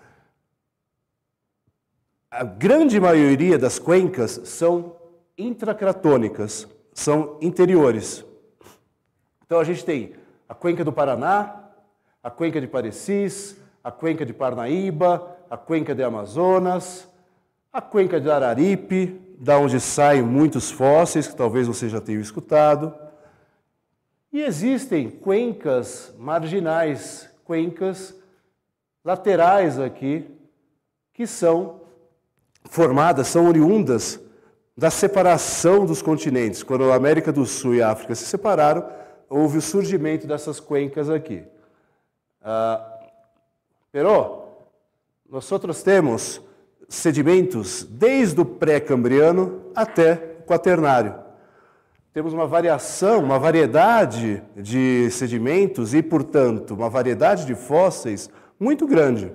A grande maioria das cuencas são intracratônicas, são interiores. Então a gente tem a cuenca do Paraná, a cuenca de Parecis, a cuenca de Parnaíba, a cuenca de Amazonas, a cuenca de Araripe, da onde saem muitos fósseis, que talvez você já tenha escutado. E existem cuencas marginais, cuencas laterais aqui, que são formadas, são oriundas da separação dos continentes. Quando a América do Sul e a África se separaram, houve o surgimento dessas cuencas aqui. Ah, pero, nós outros temos sedimentos desde o pré-cambriano até o quaternário. Temos uma variação, uma variedade de sedimentos e, portanto, uma variedade de fósseis muito grande.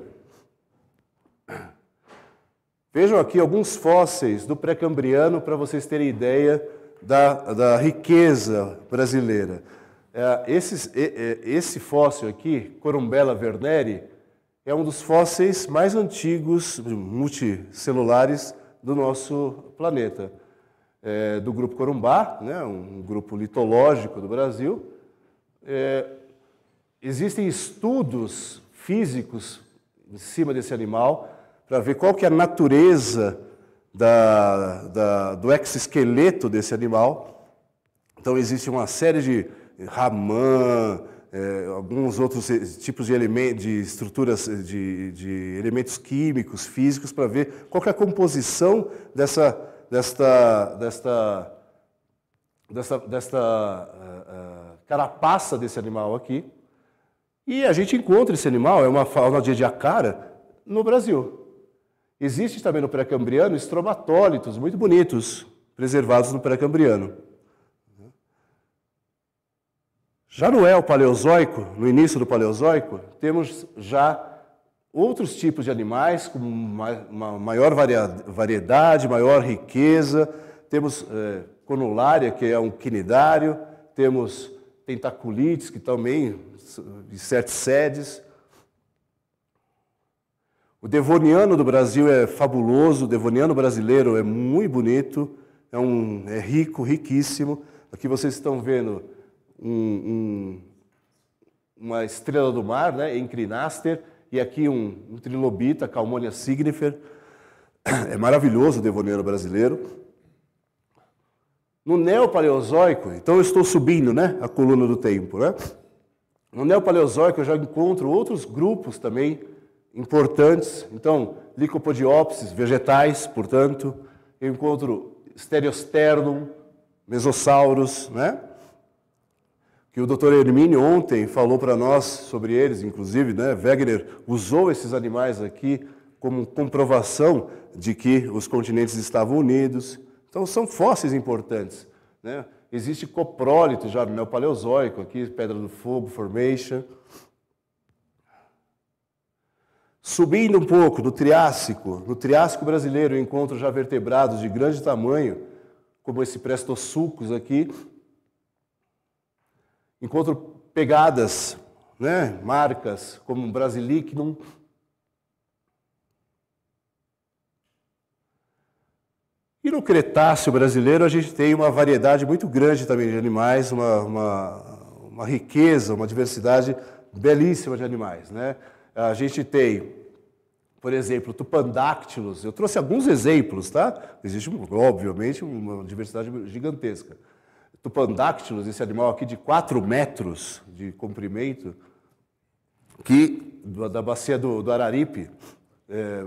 Vejam aqui alguns fósseis do pré-cambriano para vocês terem ideia da, da riqueza brasileira. Esse, esse fóssil aqui, Corumbella werneri, é um dos fósseis mais antigos multicelulares do nosso planeta. É, do grupo Corumbá, né, um grupo litológico do Brasil. É, existem estudos físicos em cima desse animal para ver qual que é a natureza da, da, do exoesqueleto desse animal. Então existe uma série de Raman, é, alguns outros tipos de, elementos, de estruturas, de, de elementos químicos, físicos, para ver qual que é a composição dessa, desta, desta, desta, desta uh, uh, carapaça desse animal aqui. E a gente encontra esse animal, é uma fauna de Ediacara, no Brasil. Existe também no pré-cambriano estromatólitos muito bonitos, preservados no pré-cambriano. Já no El Paleozoico, no início do Paleozoico, temos já outros tipos de animais com uma maior variedade, maior riqueza. Temos é, Conulária, que é um quinidário, temos tentaculites, que também, em certas sedes. O Devoniano do Brasil é fabuloso, o Devoniano brasileiro é muito bonito, é, um, é rico, riquíssimo. Aqui vocês estão vendo um, um, uma estrela do mar, né, Encrinaster, e aqui um, um trilobita, Calmonia signifer. É maravilhoso o Devoniano brasileiro. No Neopaleozoico, então eu estou subindo, né, a coluna do tempo, né? No Neopaleozoico eu já encontro outros grupos também importantes. Então, Lycopodiopsis, vegetais, portanto. Eu encontro Stereosternum, mesossauros, né? Que o doutor Hermínio ontem falou para nós sobre eles, inclusive, né? Wegener usou esses animais aqui como comprovação de que os continentes estavam unidos. Então, são fósseis importantes, né? Existe coprólito já no Neopaleozoico, aqui, Pedra do Fogo, Formation. Subindo um pouco, no Triássico, no Triássico brasileiro eu encontro já vertebrados de grande tamanho, como esse Prestosuchus aqui. Encontro pegadas, né, marcas, como um Brasilignum. E no Cretáceo brasileiro a gente tem uma variedade muito grande também de animais, uma, uma, uma riqueza, uma diversidade belíssima de animais, né? A gente tem, por exemplo, Tupandactylus. Eu trouxe alguns exemplos, tá? Existe, obviamente, uma diversidade gigantesca. Tupandactylus, esse animal aqui de quatro metros de comprimento, que da bacia do, do Araripe, é,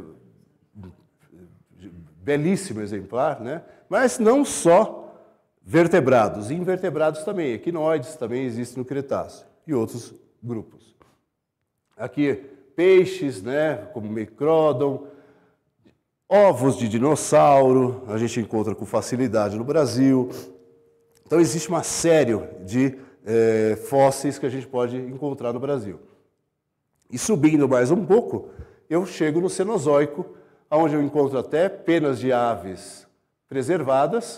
belíssimo exemplar, né? Mas não só vertebrados, invertebrados também, equinoides também existem no Cretáceo e outros grupos. Aqui, peixes, né, como Microdon, ovos de dinossauro, a gente encontra com facilidade no Brasil. Então, existe uma série de é, fósseis que a gente pode encontrar no Brasil. E subindo mais um pouco, eu chego no Cenozoico, onde eu encontro até penas de aves preservadas.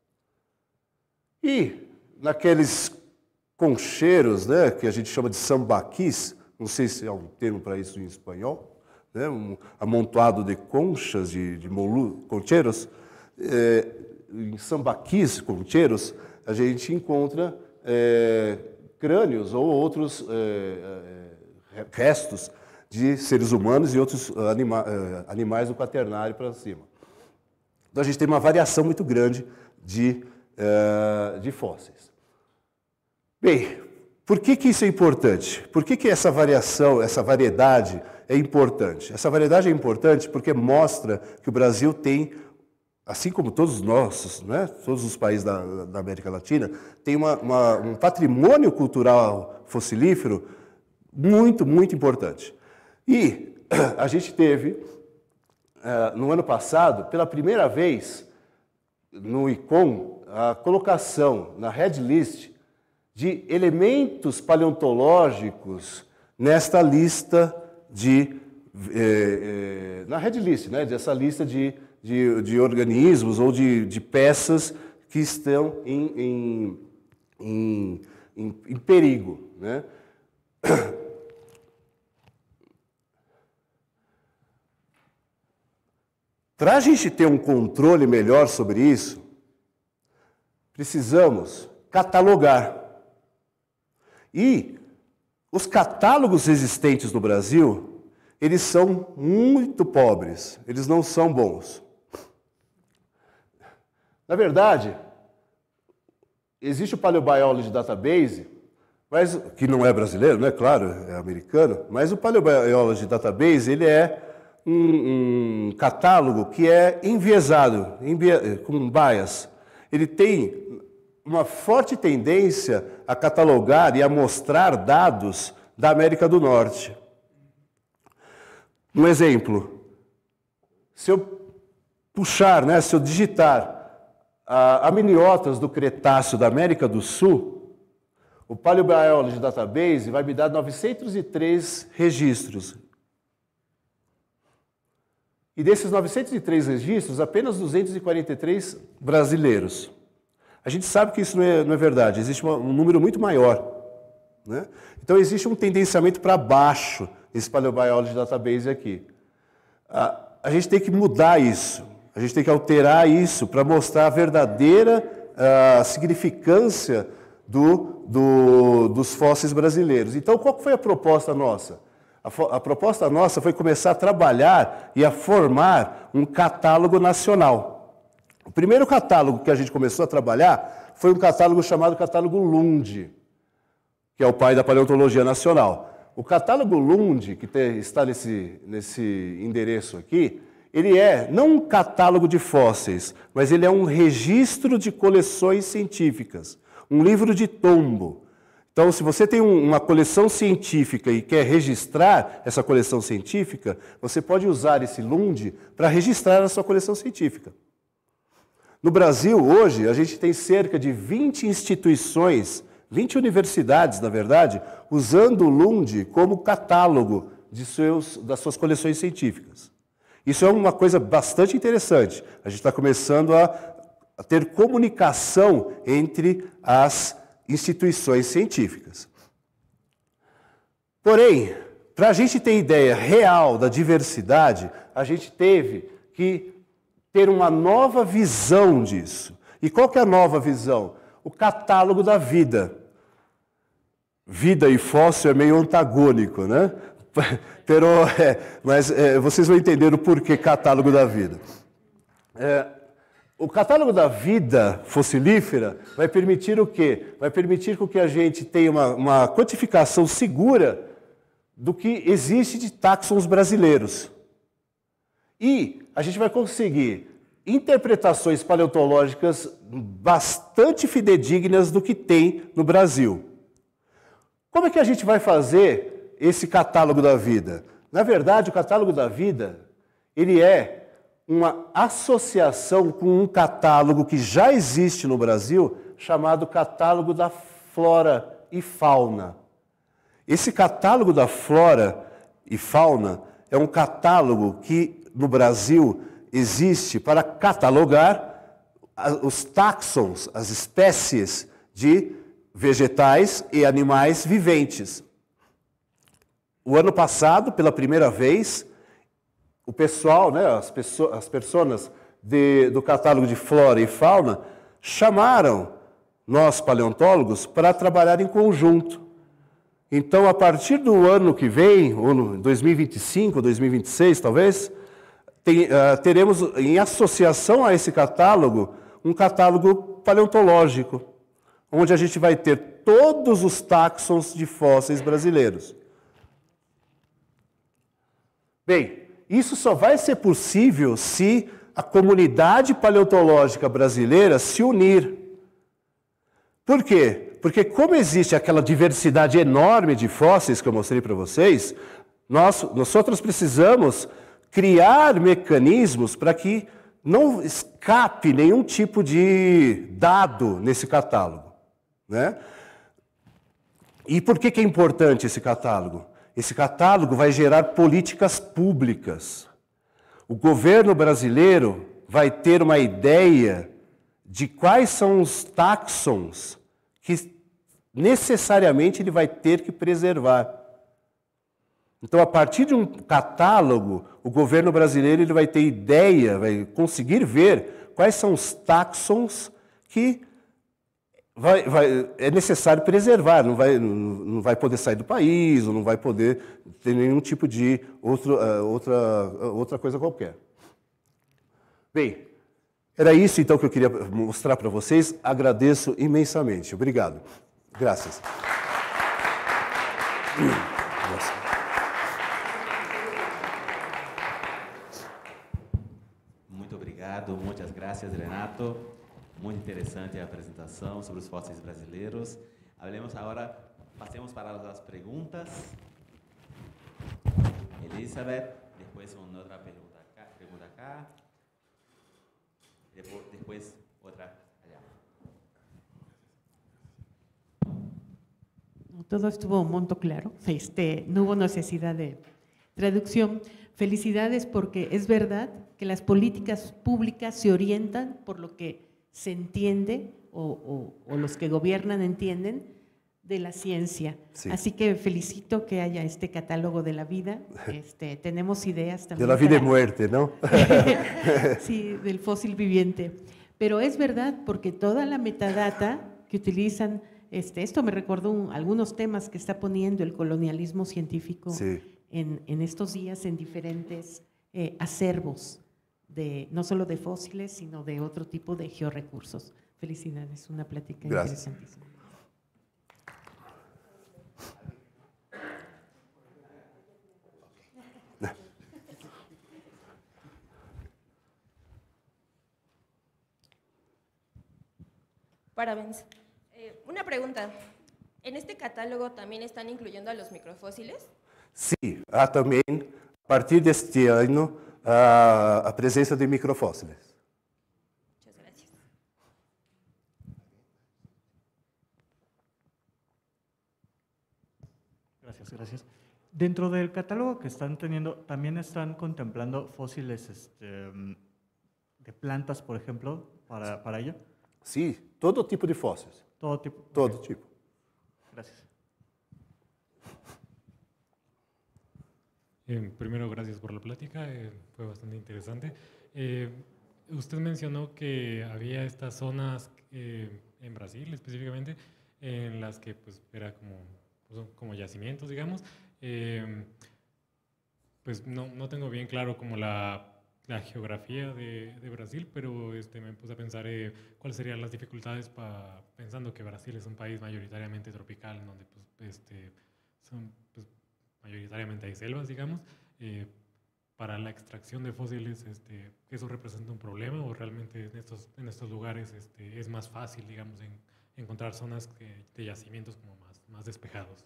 E naqueles concheiros, né, que a gente chama de sambaquis, não sei se há um termo para isso em espanhol, né, um amontoado de conchas, de, de molu, concheiros, é, em sambaquis, concheiros, a gente encontra é, crânios ou outros é, é, restos de seres humanos e outros anima, animais do quaternário para cima. Então, a gente tem uma variação muito grande de, uh, de fósseis. Bem, por que, que isso é importante? Por que, que essa variação, essa variedade é importante? Essa variedade é importante porque mostra que o Brasil tem, assim como todos nós, né, todos os países da, da América Latina, tem uma, uma, um patrimônio cultural fossilífero muito, muito importante. E a gente teve, no ano passado, pela primeira vez, no I C O M, a colocação na Red List de elementos paleontológicos nesta lista de... Eh, eh, na Red List, né, dessa lista de, de, de organismos ou de, de peças que estão em, em, em, em, em perigo, né? Para a gente ter um controle melhor sobre isso, precisamos catalogar. E os catálogos existentes no Brasil, eles são muito pobres, eles não são bons. Na verdade, existe o Paleobiology Database, mas, que não é brasileiro, né? Claro, é americano, mas o Paleobiology Database, ele é Um, um catálogo que é enviesado, envia, com bias. Ele tem uma forte tendência a catalogar e a mostrar dados da América do Norte. Um exemplo, se eu puxar, né, se eu digitar a, amniotas do Cretáceo da América do Sul, o Paleobiology Database vai me dar novecentos e três registros. E desses novecentos e três registros, apenas duzentos e quarenta e três brasileiros. A gente sabe que isso não é, não é verdade, existe uma, um número muito maior. Né? Então, existe um tendenciamento para baixo nesse Paleobiology Database aqui. A, a gente tem que mudar isso, a gente tem que alterar isso para mostrar a verdadeira a significância do, do, dos fósseis brasileiros. Então, qual foi a proposta nossa? A, a proposta nossa foi começar a trabalhar e a formar um catálogo nacional. O primeiro catálogo que a gente começou a trabalhar foi um catálogo chamado Catálogo Lund, que é o pai da paleontologia nacional. O catálogo Lund, que te, está nesse, nesse endereço aqui, ele é não um catálogo de fósseis, mas ele é um registro de coleções científicas, um livro de tombo. Então, se você tem um, uma coleção científica e quer registrar essa coleção científica, você pode usar esse Lund para registrar a sua coleção científica. No Brasil, hoje, a gente tem cerca de vinte instituições, vinte universidades, na verdade, usando o Lund como catálogo de seus, das suas coleções científicas. Isso é uma coisa bastante interessante. A gente está começando a, a ter comunicação entre as instituições científicas. Porém, para a gente ter ideia real da diversidade, a gente teve que ter uma nova visão disso. E qual que é a nova visão? O catálogo da vida. Vida e fóssil é meio antagônico, né? Pero, é, mas é, vocês vão entender o porquê catálogo da vida. É, o catálogo da vida fossilífera vai permitir o quê? Vai permitir que a gente tenha uma, uma quantificação segura do que existe de táxons brasileiros. E a gente vai conseguir interpretações paleontológicas bastante fidedignas do que tem no Brasil. Como é que a gente vai fazer esse catálogo da vida? Na verdade, o catálogo da vida, ele é uma associação com um catálogo que já existe no Brasil, chamado Catálogo da Flora e Fauna. Esse catálogo da Flora e Fauna é um catálogo que no Brasil existe para catalogar os táxons, as espécies de vegetais e animais viventes. O ano passado, pela primeira vez, o pessoal, né, as pessoas, as pessoas de, do catálogo de flora e fauna chamaram nós paleontólogos para trabalhar em conjunto. Então, a partir do ano que vem, ou no dois mil e vinte e cinco, dois mil e vinte e seis talvez, tem, uh, teremos em associação a esse catálogo um catálogo paleontológico, onde a gente vai ter todos os táxons de fósseis brasileiros. Bem, isso só vai ser possível se a comunidade paleontológica brasileira se unir. Por quê? Porque como existe aquela diversidade enorme de fósseis que eu mostrei para vocês, nós, nós outros precisamos criar mecanismos para que não escape nenhum tipo de dado nesse catálogo, né? E por que que é importante esse catálogo? Esse catálogo vai gerar políticas públicas. O governo brasileiro vai ter uma ideia de quais são os táxons que necessariamente ele vai ter que preservar. Então, a partir de um catálogo, o governo brasileiro ele vai ter ideia, vai conseguir ver quais são os táxons que vai, vai, é necessário preservar, não vai, não vai poder sair do país, ou não vai poder ter nenhum tipo de outro, outra, outra coisa qualquer. Bem, era isso então que eu queria mostrar para vocês. Agradeço imensamente. Obrigado. Graças. Muito obrigado, muitas graças, Renato. Muito interessante a apresentação sobre os fósseis brasileiros. Hablemos agora, passemos para as perguntas. Elizabeth, depois uma outra pergunta acá, pergunta acá. Depois, depois outra allá. Todo estuvo muy claro, este, no hubo necesidad de traducción. Felicidades porque es verdad que las políticas públicas se orientan por lo que se entiende o, o, o los que gobiernan entienden de la ciencia. Sí. Así que felicito que haya este catálogo de la vida. Este, tenemos ideas también. De la vida y para- muerte, ¿no? Sí, del fósil viviente. Pero es verdad, porque toda la metadata que utilizan, este, esto me recordó un- algunos temas que está poniendo el colonialismo científico Sí. en, en estos días en diferentes eh, acervos, de, no solo de fósiles, sino de otro tipo de georrecursos. Felicidades, una plática Gracias. interesantísima. Parabéns. Eh, una pregunta. ¿En este catálogo también están incluyendo a los microfósiles? Sim, há também, a partir deste ano, a, a presença de microfósiles. Muchas gracias. Gracias, gracias. Dentro del catálogo que están teniendo, ¿también están contemplando fósiles este, mm, de plantas, por ejemplo, para, para ello? Sim, todo tipo de fósseis. Todo tipo. Todo Ok, tipo. Gracias. Eh, primero, gracias por la plática, eh, fue bastante interesante. Eh, usted mencionó que había estas zonas eh, en Brasil específicamente, en las que pues, era como, pues, como yacimientos, digamos. Eh, pues no, no tengo bien claro como la, la geografía de, de Brasil, pero este, me puse a pensar eh, cuáles serían las dificultades pa, pensando que Brasil es un país mayoritariamente tropical, en donde pues, este, son... Pues, mayoritariamente hay selvas, digamos, eh, para la extracción de fósiles, este, ¿eso representa un problema o realmente en estos, en estos lugares este, es más fácil, digamos, en, encontrar zonas que, de yacimientos como más, más despejados?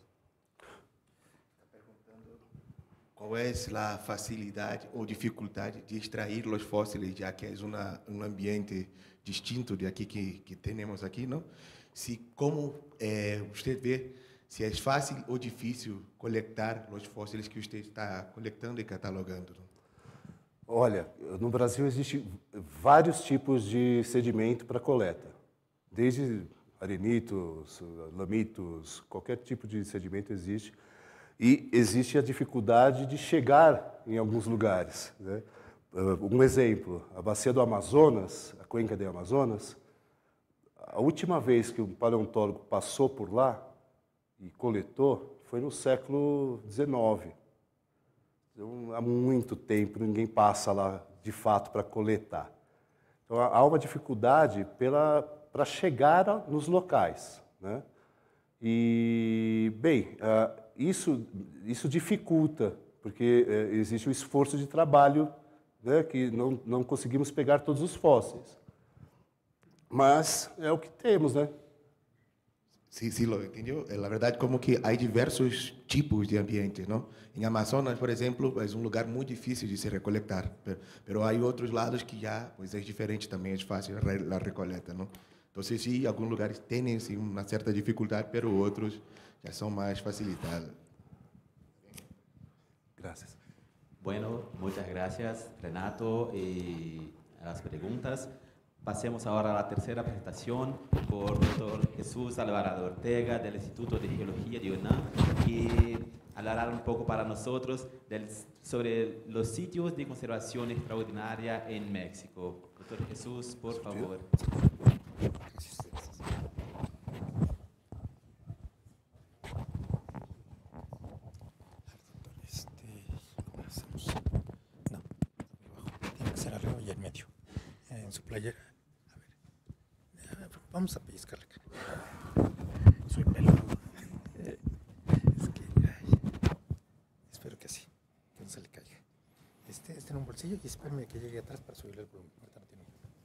Qual é a facilidade ou dificuldade de extrair os fósseis, já que é uma, um ambiente distinto de aqui que, que temos aqui, não? Se como é, você vê, se é fácil ou difícil coletar os fósseis que você está coletando e catalogando? Não? Olha, no Brasil existem vários tipos de sedimento para coleta, desde arenitos, lamitos, qualquer tipo de sedimento existe. E existe a dificuldade de chegar em alguns lugares, né? Um exemplo, a bacia do Amazonas, a cuenca do Amazonas, a última vez que um paleontólogo passou por lá e coletou foi no século dezenove. Então, há muito tempo ninguém passa lá de fato para coletar. Então, há uma dificuldade pela, para chegar nos locais, né? E, bem, uh, isso, isso dificulta, porque uh, existe um esforço de trabalho, né, que não, não conseguimos pegar todos os fósseis. Mas é o que temos, né? Sim, sim, lo entendeu? É, na verdade, como que há diversos tipos de ambiente, não? Em Amazonas, por exemplo, é um lugar muito difícil de se recoletar, mas há outros lados que já, pois é diferente também, é fácil a recoleta, não? Então, sim, alguns lugares têm sim, uma certa dificuldade, mas outros já são mais facilitados. Gracias. Bueno, muchas gracias, Renato, y a las preguntas. Pasemos ahora a la tercera presentación por el doctor Jesús Alvarado Ortega del Instituto de Geología de UNAM, que hablará un poco para nosotros del, sobre los sitios de conservación extraordinaria en México. Doctor Jesús, por favor. En su playera. A ver, vamos a pellizcarle acá. Soy peludo. Eh, es que, ay, espero que así, que no se le caiga. Este, este en un bolsillo y espérame que llegue atrás para subirle el volumen. Ahorita no tiene.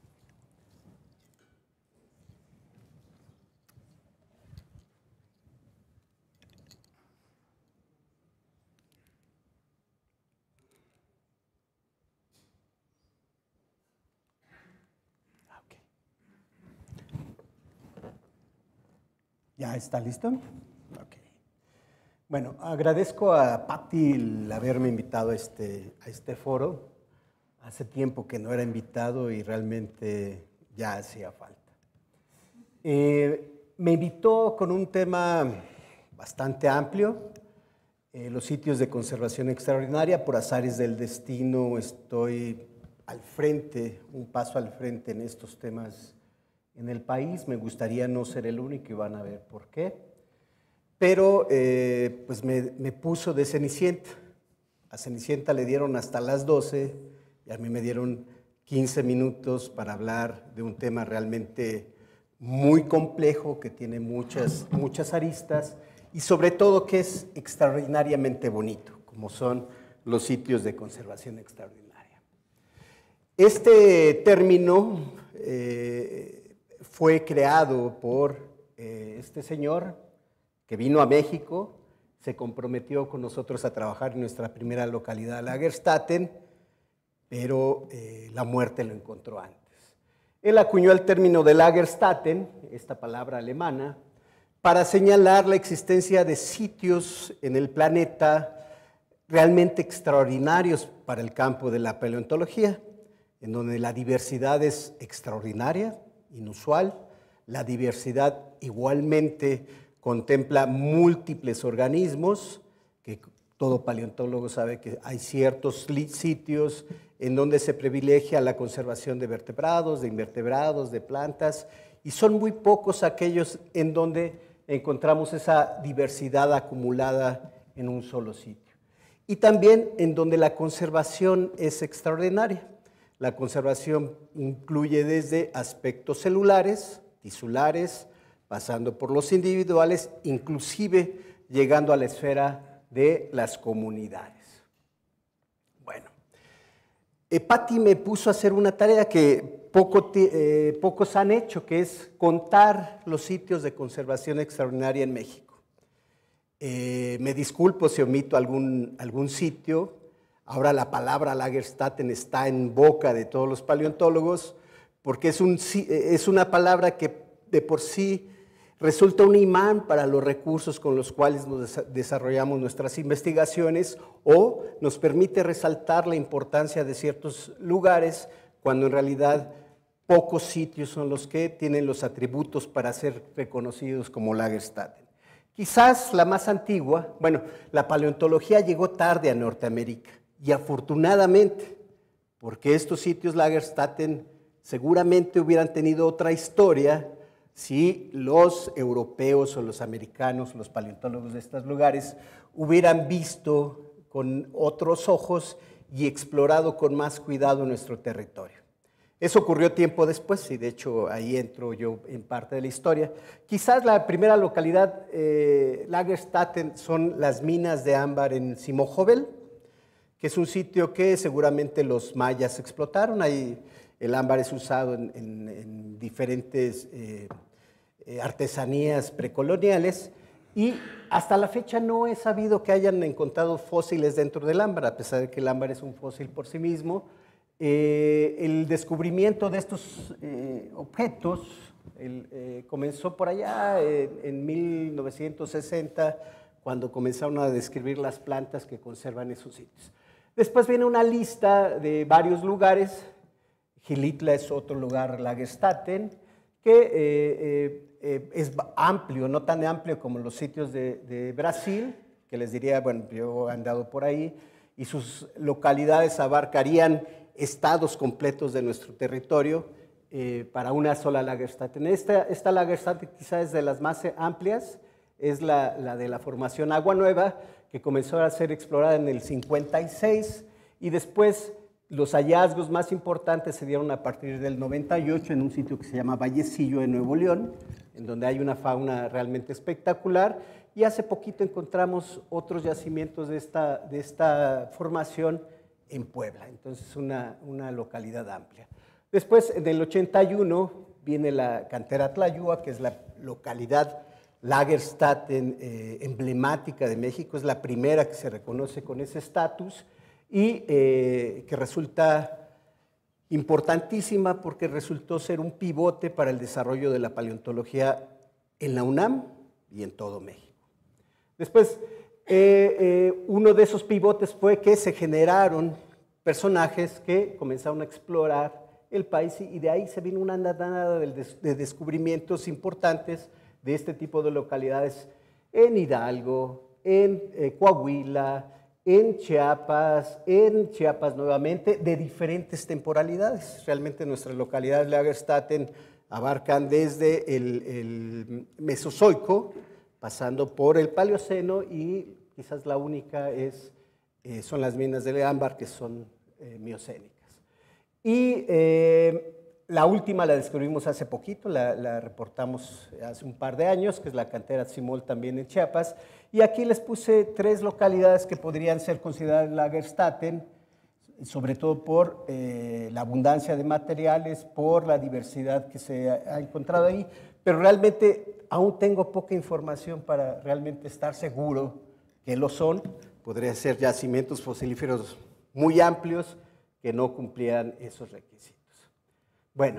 ¿Ya está listo? Ok. Bueno, agradezco a Patti el haberme invitado a este, a este foro. Hace tiempo que no era invitado y realmente ya hacía falta. Eh, me invitó con un tema bastante amplio, eh, los sitios de conservación extraordinaria. Por azares del destino estoy al frente, un paso al frente en estos temas en el país. Me gustaría no ser el único y van a ver por qué. Pero eh, pues me, me puso de Cenicienta. A Cenicienta le dieron hasta las doce y a mí me dieron quince minutos para hablar de un tema realmente muy complejo, que tiene muchas, muchas aristas y sobre todo que es extraordinariamente bonito, como son los sitios de conservación extraordinaria. Este término eh, fue creado por eh, este señor que vino a México, se comprometió con nosotros a trabajar en nuestra primera localidad, Lagerstätten, pero eh, la muerte lo encontró antes. Él acuñó el término de Lagerstätten, esta palabra alemana, para señalar la existencia de sitios en el planeta realmente extraordinarios para el campo de la paleontología, en donde la diversidad es extraordinaria, inusual, la diversidad igualmente contempla múltiples organismos, que todo paleontólogo sabe que hay ciertos sitios en donde se privilegia la conservación de vertebrados, de invertebrados, de plantas, y son muy pocos aquellos en donde encontramos esa diversidad acumulada en un solo sitio. Y también en donde la conservación es extraordinaria. La conservación incluye desde aspectos celulares, tisulares, pasando por los individuales, inclusive llegando a la esfera de las comunidades. Bueno, eh, Patti me puso a hacer una tarea que poco eh, pocos han hecho, que es contar los sitios de conservación extraordinaria en México. Eh, me disculpo si omito algún, algún sitio. Ahora la palabra Lagerstätten está en boca de todos los paleontólogos porque es, un, es una palabra que de por sí resulta un imán para los recursos con los cuales nos desarrollamos nuestras investigaciones o nos permite resaltar la importancia de ciertos lugares cuando en realidad pocos sitios son los que tienen los atributos para ser reconocidos como Lagerstätten. Quizás la más antigua, bueno, la paleontología llegó tarde a Norteamérica y afortunadamente, porque estos sitios Lagerstätten seguramente hubieran tenido otra historia si los europeos o los americanos, los paleontólogos de estos lugares, hubieran visto con otros ojos y explorado con más cuidado nuestro territorio. Eso ocurrió tiempo después y de hecho ahí entro yo en parte de la historia. Quizás la primera localidad eh, Lagerstätten son las minas de ámbar en Simojovel, que es un sitio que seguramente los mayas explotaron. Ahí el ámbar es usado en, en, en diferentes eh, eh, artesanías precoloniales y hasta la fecha no he sabido que hayan encontrado fósiles dentro del ámbar, a pesar de que el ámbar es un fósil por sí mismo. Eh, el descubrimiento de estos eh, objetos el, eh, comenzó por allá eh, en mil novecientos sesenta, cuando comenzaron a describir las plantas que conservan esos sitios. Después viene una lista de varios lugares. Gilitla es otro lugar, Lagerstätten, que eh, eh, eh, es amplio, no tan amplio como los sitios de, de Brasil, que les diría, bueno, yo he andado por ahí, y sus localidades abarcarían estados completos de nuestro territorio eh, para una sola Lagerstätten. Esta, esta Lagerstätten quizás es de las más amplias, es la, la de la formación Agua Nueva, que comenzó a ser explorada en el cincuenta y seis, y después los hallazgos más importantes se dieron a partir del noventa y ocho en un sitio que se llama Vallecillo de Nuevo León, en donde hay una fauna realmente espectacular, y hace poquito encontramos otros yacimientos de esta, de esta formación en Puebla, entonces una, una localidad amplia. Después, en el ochenta y uno, viene la cantera Tlayúa, que es la localidad Lagerstätten eh, emblemática de México, es la primera que se reconoce con ese estatus y eh, que resulta importantísima porque resultó ser un pivote para el desarrollo de la paleontología en la UNAM y en todo México. Después, eh, eh, uno de esos pivotes fue que se generaron personajes que comenzaron a explorar el país, y de ahí se vino una andanada de descubrimientos importantes de este tipo de localidades en Hidalgo, en eh, Coahuila, en Chiapas, en Chiapas nuevamente, de diferentes temporalidades. Realmente nuestras localidades Lagerstätten abarcan desde el, el Mesozoico, pasando por el Paleoceno, y quizás la única es, eh, son las minas de ámbar, que son eh, miocénicas. Y eh, la última la descubrimos hace poquito, la, la reportamos hace un par de años, que es la cantera Tzimol también en Chiapas. Y aquí les puse tres localidades que podrían ser consideradas Lagerstätten, sobre todo por eh, la abundancia de materiales, por la diversidad que se ha, ha encontrado ahí, pero realmente aún tengo poca información para realmente estar seguro que lo son. Podrían ser yacimientos fosilíferos muy amplios que no cumplían esos requisitos. Bueno,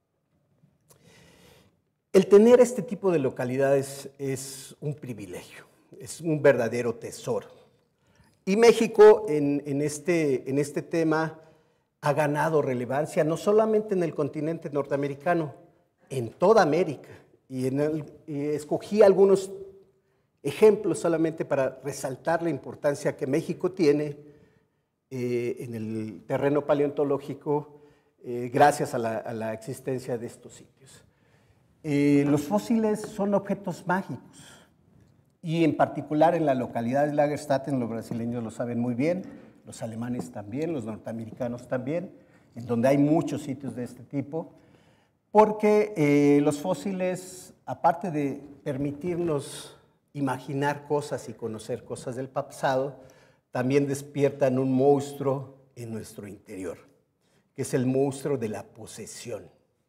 el tener este tipo de localidades es un privilegio, es un verdadero tesoro. Y México en, en, este, en este tema ha ganado relevancia, no solamente en el continente norteamericano, en toda América. Y, en el, y escogí algunos ejemplos solamente para resaltar la importancia que México tiene eh, en el terreno paleontológico, Eh, gracias a la, a la existencia de estos sitios. Eh, los fósiles son objetos mágicos, y en particular en la localidad de Lagerstätten, los brasileños lo saben muy bien, los alemanes también, los norteamericanos también, en donde hay muchos sitios de este tipo, porque eh, los fósiles, aparte de permitirnos imaginar cosas y conocer cosas del pasado, también despiertan un monstruo en nuestro interior, que es el monstruo de la posesión,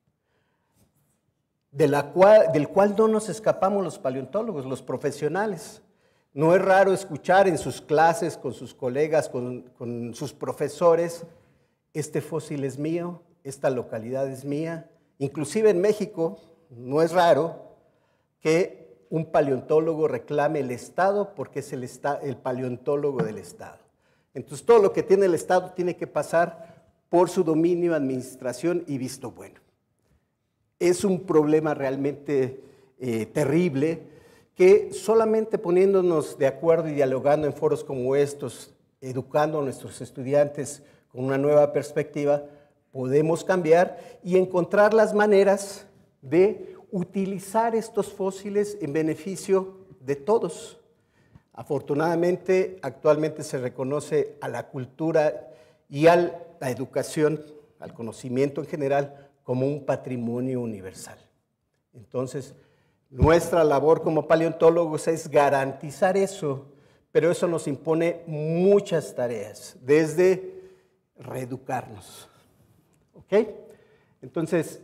de la cual, del cual no nos escapamos los paleontólogos, los profesionales. No es raro escuchar en sus clases, con sus colegas, con, con sus profesores, este fósil es mío, esta localidad es mía. Inclusive en México no es raro que un paleontólogo reclame el Estado porque es el, el paleontólogo del Estado. Entonces todo lo que tiene el Estado tiene que pasar por su dominio, administración y visto bueno. Es un problema realmente eh, terrible, que solamente poniéndonos de acuerdo y dialogando en foros como estos, educando a nuestros estudiantes con una nueva perspectiva, podemos cambiar y encontrar las maneras de utilizar estos fósiles en beneficio de todos. Afortunadamente, actualmente se reconoce a la cultura y a la educación, al conocimiento en general, como un patrimonio universal. Entonces, nuestra labor como paleontólogos es garantizar eso, pero eso nos impone muchas tareas, desde reeducarnos. ¿Ok? Entonces,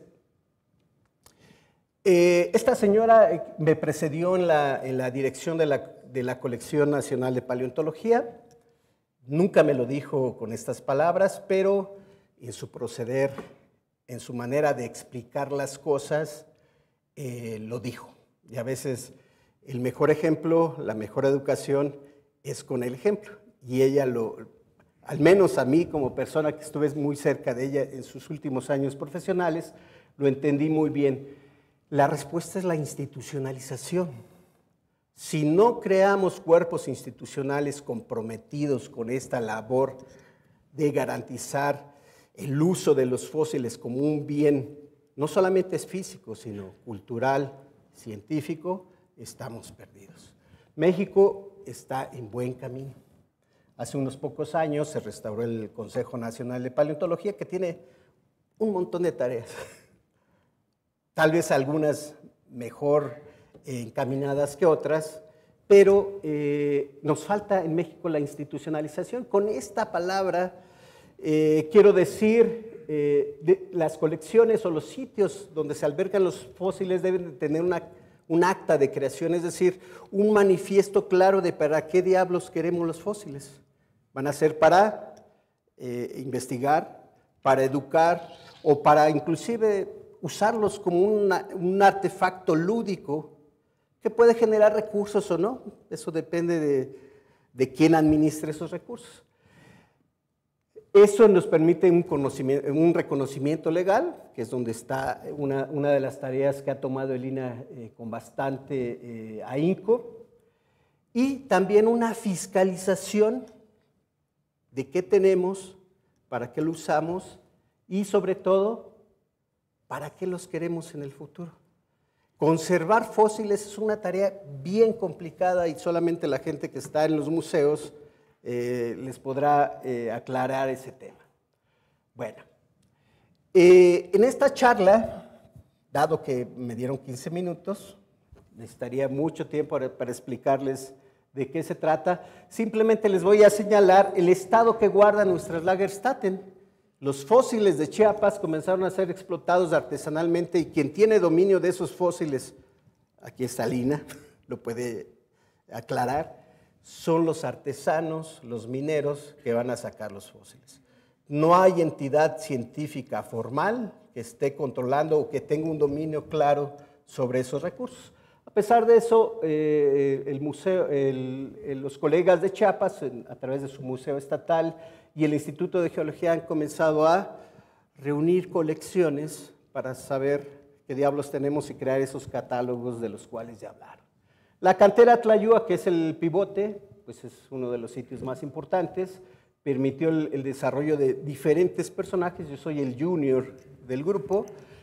eh, esta señora me precedió en la, en la dirección de la, de la Colección Nacional de Paleontología. Nunca me lo dijo con estas palabras, pero en su proceder, en su manera de explicar las cosas, eh, lo dijo. Y a veces el mejor ejemplo, la mejor educación es con el ejemplo. Y ella lo, al menos a mí como persona que estuve muy cerca de ella en sus últimos años profesionales, lo entendí muy bien. La respuesta es la institucionalización. Si no creamos cuerpos institucionales comprometidos con esta labor de garantizar el uso de los fósiles como un bien, no solamente es físico, sino cultural, científico, estamos perdidos. México está en buen camino. Hace unos pocos años se restauró el Consejo Nacional de Paleontología, que tiene un montón de tareas, tal vez algunas mejor encaminadas que otras, pero eh, nos falta en México la institucionalización. Con esta palabra eh, quiero decir, eh, de, las colecciones o los sitios donde se albergan los fósiles deben de tener una, un acta de creación, es decir, un manifiesto claro de para qué diablos queremos los fósiles. Van a ser para eh, investigar, para educar o para inclusive usarlos como una, un artefacto lúdico que puede generar recursos o no. Eso depende de, de quién administre esos recursos. Eso nos permite un, conocimiento, un reconocimiento legal, que es donde está una, una de las tareas que ha tomado el I N A eh, con bastante eh, ahínco, y también una fiscalización de qué tenemos, para qué lo usamos y sobre todo, para qué los queremos en el futuro. Conservar fósiles es una tarea bien complicada y solamente la gente que está en los museos eh, les podrá eh, aclarar ese tema. Bueno, eh, en esta charla, dado que me dieron quince minutos, necesitaría mucho tiempo para, para explicarles de qué se trata. Simplemente les voy a señalar el estado que guarda nuestras Lagerstätten. Los fósiles de Chiapas comenzaron a ser explotados artesanalmente y quien tiene dominio de esos fósiles, aquí está Lina, lo puede aclarar, son los artesanos, los mineros que van a sacar los fósiles. No hay entidad científica formal que esté controlando o que tenga un dominio claro sobre esos recursos. A pesar de eso, eh, el museo, el, el, los colegas de Chiapas, en, a través de su museo estatal y el Instituto de Geología, han comenzado a reunir colecciones para saber qué diablos tenemos y crear esos catálogos de los cuales ya hablaron. La cantera Tlayúa, que es el pivote, pues es uno de los sitios más importantes, permitió el, el desarrollo de diferentes personajes. Yo soy el junior del grupo,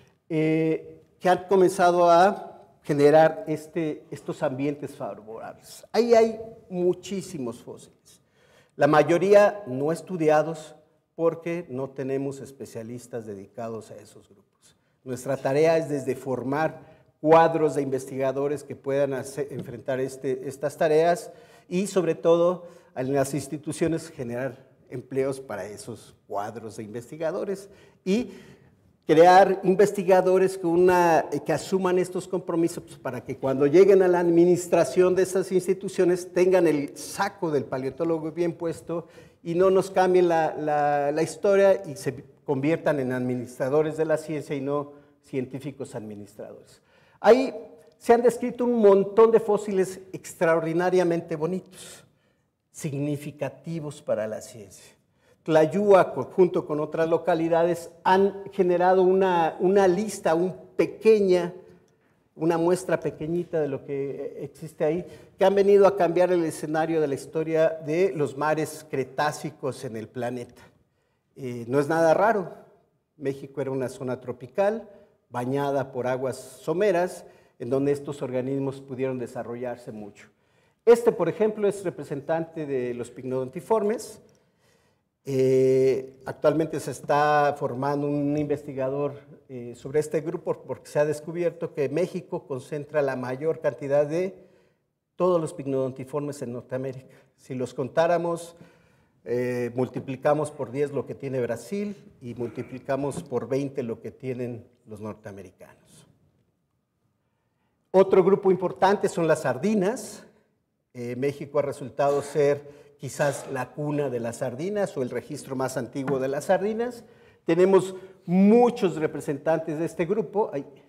eh, que han comenzado a generar este, estos ambientes favorables. Ahí hay muchísimos fósiles, la mayoría no estudiados porque no tenemos especialistas dedicados a esos grupos. Nuestra tarea es desde formar cuadros de investigadores que puedan hacer, enfrentar este, estas tareas y sobre todo en las instituciones generar empleos para esos cuadros de investigadores y crear investigadores que, una, que asuman estos compromisos para que cuando lleguen a la administración de esas instituciones tengan el saco del paleontólogo bien puesto y no nos cambien la, la, la historia y se conviertan en administradores de la ciencia y no científicos administradores. Ahí se han descrito un montón de fósiles extraordinariamente bonitos, significativos para la ciencia. Tlayúa, junto con otras localidades, han generado una, una lista, un pequeña, una muestra pequeñita de lo que existe ahí, que han venido a cambiar el escenario de la historia de los mares cretácicos en el planeta. Eh, no es nada raro, México era una zona tropical, bañada por aguas someras, en donde estos organismos pudieron desarrollarse mucho. Este, por ejemplo, es representante de los picnodontiformes. Eh, actualmente se está formando un investigador eh, sobre este grupo porque se ha descubierto que México concentra la mayor cantidad de todos los picnodontiformes en Norteamérica. Si los contáramos, eh, multiplicamos por diez lo que tiene Brasil y multiplicamos por veinte lo que tienen los norteamericanos. Otro grupo importante son las sardinas. Eh, México ha resultado ser quizás la cuna de las sardinas o el registro más antiguo de las sardinas. Tenemos muchos representantes de este grupo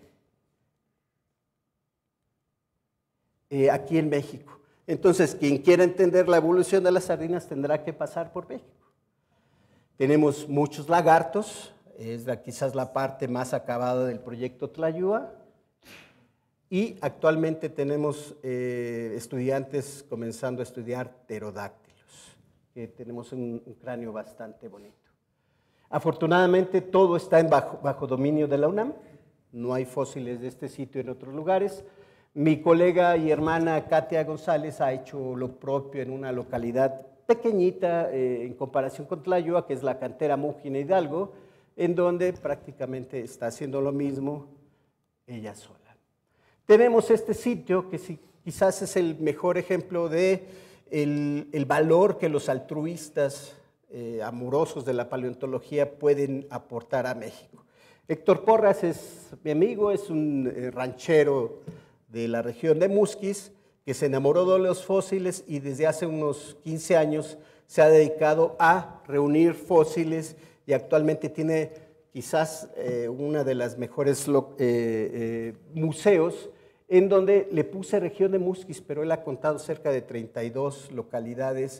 eh, aquí en México. Entonces, quien quiera entender la evolución de las sardinas tendrá que pasar por México. Tenemos muchos lagartos, es la, quizás la parte más acabada del proyecto Tlayúa. Y actualmente tenemos eh, estudiantes comenzando a estudiar pterodáctilos, que tenemos un, un cráneo bastante bonito. Afortunadamente todo está en bajo, bajo dominio de la UNAM, no hay fósiles de este sitio en otros lugares. Mi colega y hermana Katia González ha hecho lo propio en una localidad pequeñita eh, en comparación con Tlayúa, que es la cantera Mújina Hidalgo, en donde prácticamente está haciendo lo mismo ella sola. Tenemos este sitio que sí, quizás es el mejor ejemplo de el, el valor que los altruistas eh, amorosos de la paleontología pueden aportar a México. Héctor Porras es mi amigo, es un eh, ranchero de la región de Musquis que se enamoró de los fósiles y desde hace unos quince años se ha dedicado a reunir fósiles y actualmente tiene quizás eh, una de las mejores eh, eh, museos en donde le puse región de Musquis, pero él ha contado cerca de treinta y dos localidades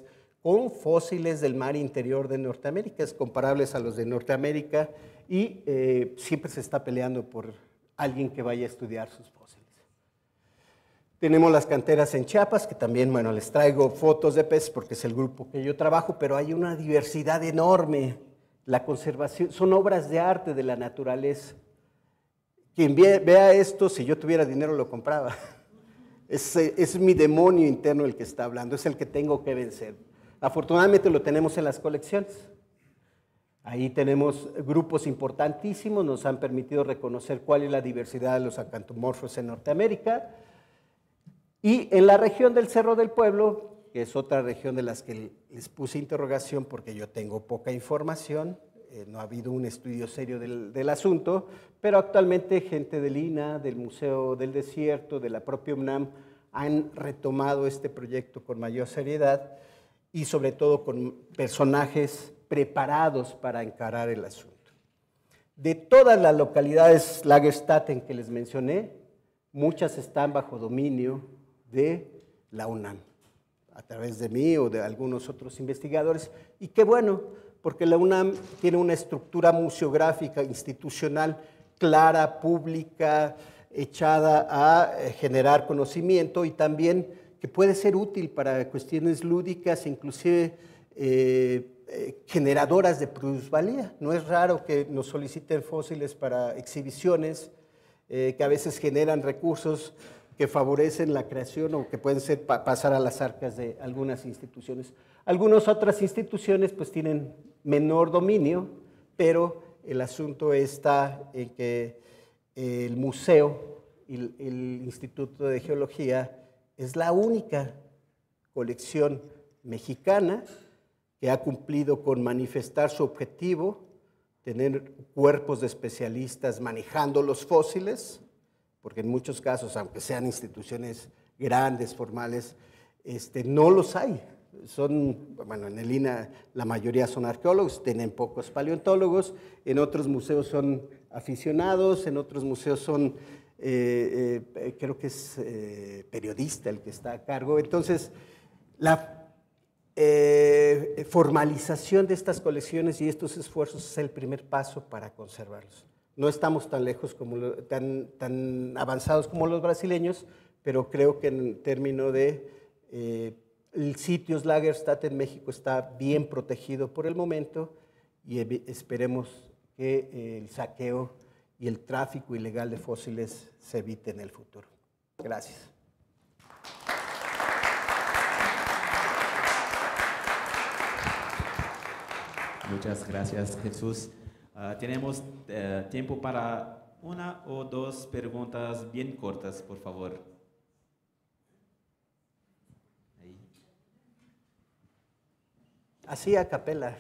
con fósiles del mar interior de Norteamérica, es comparables a los de Norteamérica y eh, siempre se está peleando por alguien que vaya a estudiar sus fósiles. Tenemos las canteras en Chiapas, que también, bueno, les traigo fotos de peces porque es el grupo que yo trabajo, pero hay una diversidad enorme. La conservación, son obras de arte de la naturaleza. Quien ve, vea esto, si yo tuviera dinero lo compraba. Es, es mi demonio interno el que está hablando, es el que tengo que vencer. Afortunadamente lo tenemos en las colecciones. Ahí tenemos grupos importantísimos, nos han permitido reconocer cuál es la diversidad de los acantomorfos en Norteamérica. Y en la región del Cerro del Pueblo, que es otra región de las que les puse interrogación porque yo tengo poca información, eh, no ha habido un estudio serio del, del asunto, pero actualmente gente del I N A, del Museo del Desierto, de la propia UNAM, han retomado este proyecto con mayor seriedad y sobre todo con personajes preparados para encarar el asunto. De todas las localidades Lagerstätten que les mencioné, muchas están bajo dominio de la UNAM, a través de mí o de algunos otros investigadores, y qué bueno, porque la UNAM tiene una estructura museográfica institucional clara, pública, echada a generar conocimiento y también que puede ser útil para cuestiones lúdicas, inclusive eh, eh, generadoras de plusvalía. No es raro que nos soliciten fósiles para exhibiciones eh, que a veces generan recursos que favorecen la creación o que pueden ser pa pasar a las arcas de algunas instituciones. Algunas otras instituciones pues tienen menor dominio, pero el asunto está en que el museo y el, el Instituto de Geología es la única colección mexicana que ha cumplido con manifestar su objetivo, tener cuerpos de especialistas manejando los fósiles, porque en muchos casos, aunque sean instituciones grandes, formales, este, no los hay. Son, bueno, en el I N A la mayoría son arqueólogos, tienen pocos paleontólogos, en otros museos son aficionados, en otros museos son, eh, eh, creo que es eh, periodista el que está a cargo. Entonces, la eh, formalización de estas colecciones y estos esfuerzos es el primer paso para conservarlos. No estamos tan lejos, como lo, tan, tan avanzados como los brasileños, pero creo que en términos de eh, el sitio Lagerstätten en México está bien protegido por el momento y esperemos que eh, el saqueo y el tráfico ilegal de fósiles se evite en el futuro. Gracias. Muchas gracias, Jesús. Uh, tenemos uh, tiempo para una o dos preguntas bien cortas, por favor. Ahí. Así a capela.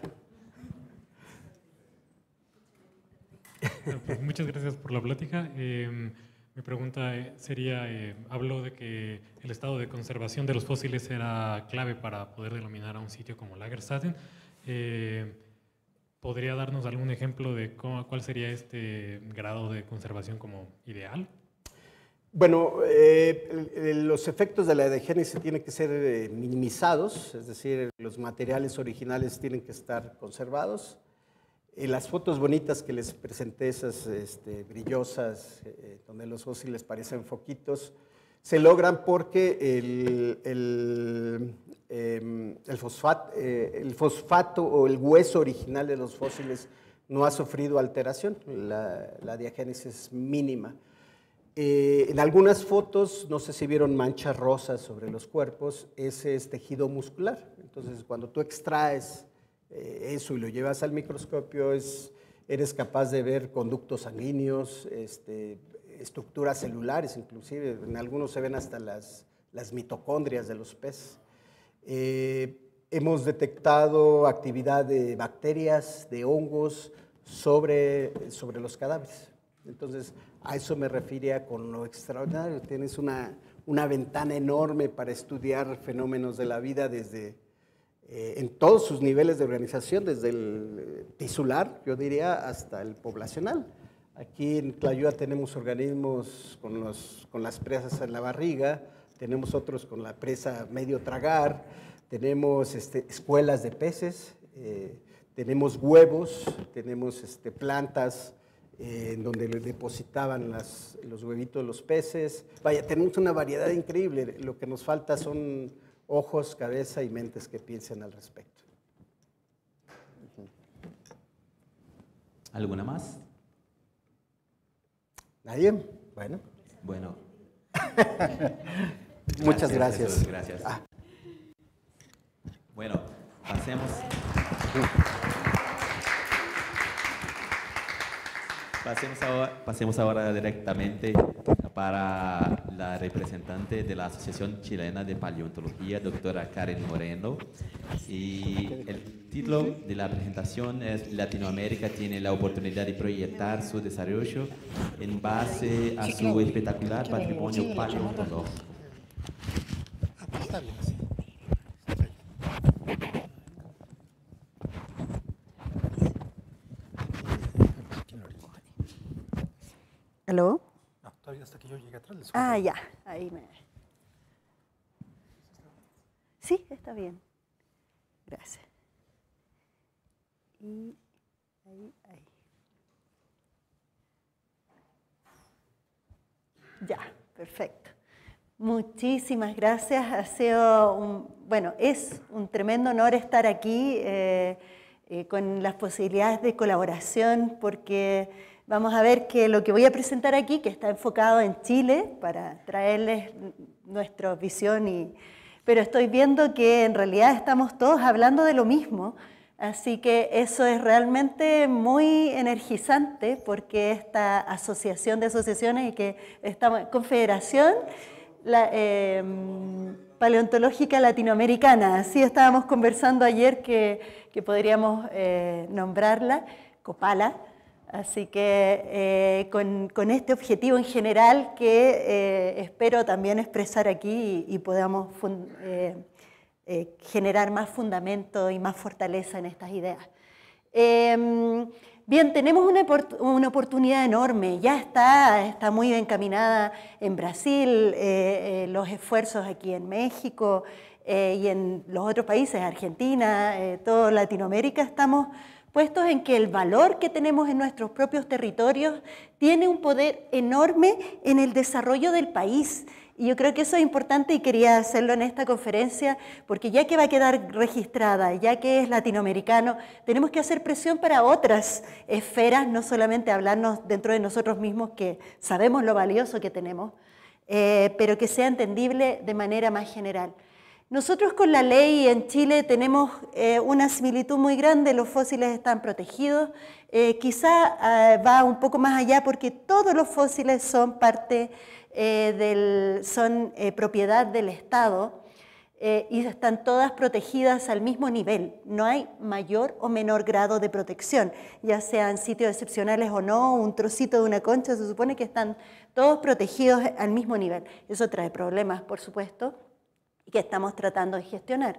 Pues muchas gracias por la plática. Eh, mi pregunta sería, eh, habló de que el estado de conservación de los fósiles era clave para poder denominar a un sitio como Lagerstätten. Eh, ¿Podría darnos algún ejemplo de cómo, cuál sería este grado de conservación como ideal? Bueno, eh, los efectos de la edegénesis tienen que ser eh, minimizados, es decir, los materiales originales tienen que estar conservados. En las fotos bonitas que les presenté, esas este, brillosas, eh, donde los fósiles parecen foquitos, se logran porque el, el, eh, el, fosfato, eh, el fosfato o el hueso original de los fósiles no ha sufrido alteración, la, la diagénesis es mínima. Eh, en algunas fotos, no sé si vieron manchas rosas sobre los cuerpos, ese es tejido muscular. Entonces, cuando tú extraes eh, eso y lo llevas al microscopio, es, eres capaz de ver conductos sanguíneos, este, estructuras celulares, inclusive en algunos se ven hasta las, las mitocondrias de los peces. Eh, hemos detectado actividad de bacterias, de hongos sobre, sobre los cadáveres. Entonces, a eso me refería con lo extraordinario. Tienes una, una ventana enorme para estudiar fenómenos de la vida desde, eh, en todos sus niveles de organización, desde el tisular, yo diría, hasta el poblacional. Aquí en Tlayuda tenemos organismos con, los, con las presas en la barriga, tenemos otros con la presa medio tragar, tenemos este, escuelas de peces, eh, tenemos huevos, tenemos este, plantas eh, en donde le depositaban las, los huevitos de los peces. Vaya, tenemos una variedad increíble. Lo que nos falta son ojos, cabeza y mentes que piensen al respecto. ¿Alguna más? ¿Nadie? Bueno. Bueno. Muchas gracias. Jesús, gracias. Ah. Bueno, pasemos. Pasemos ahora, pasemos ahora directamente para la representante de la Asociación Chilena de Paleontología, doctora Karen Moreno. Y el título de la presentación es Latinoamérica tiene la oportunidad de proyectar su desarrollo en base a su espectacular patrimonio paleontológico. Está bien así. ¿Aló? No, todavía hasta que yo llegue atrás. Les Ah, ya, ahí me... Sí, está bien. Gracias. Y ahí, ahí. Ya, perfecto. Muchísimas gracias. Ha sido un, bueno, es un tremendo honor estar aquí eh, eh, con las posibilidades de colaboración, porque vamos a ver que lo que voy a presentar aquí, que está enfocado en Chile, para traerles nuestra visión, y, pero estoy viendo que en realidad estamos todos hablando de lo mismo, así que eso es realmente muy energizante, porque esta asociación de asociaciones y que esta confederación la, eh, paleontológica latinoamericana, así estábamos conversando ayer que, que podríamos eh, nombrarla, COPALA. Así que eh, con, con este objetivo en general que eh, espero también expresar aquí y, y podamos fund, eh, eh, generar más fundamento y más fortaleza en estas ideas. Eh, bien, tenemos una, una oportunidad enorme, ya está, está muy encaminada en Brasil, eh, eh, los esfuerzos aquí en México eh, y en los otros países, Argentina, eh, toda Latinoamérica, estamos puestos en que el valor que tenemos en nuestros propios territorios tiene un poder enorme en el desarrollo del país. Y yo creo que eso es importante y quería hacerlo en esta conferencia, porque ya que va a quedar registrada, ya que es latinoamericano, tenemos que hacer presión para otras esferas, no solamente hablarnos dentro de nosotros mismos, que sabemos lo valioso que tenemos, eh, pero que sea entendible de manera más general. Nosotros con la ley en Chile tenemos eh, una similitud muy grande, los fósiles están protegidos, eh, quizá eh, va un poco más allá porque todos los fósiles son parte eh, del, son eh, propiedad del Estado eh, y están todas protegidas al mismo nivel, no hay mayor o menor grado de protección, ya sean sitios excepcionales o no, un trocito de una concha, se supone que están todos protegidos al mismo nivel. Eso trae problemas, por supuesto, que estamos tratando de gestionar.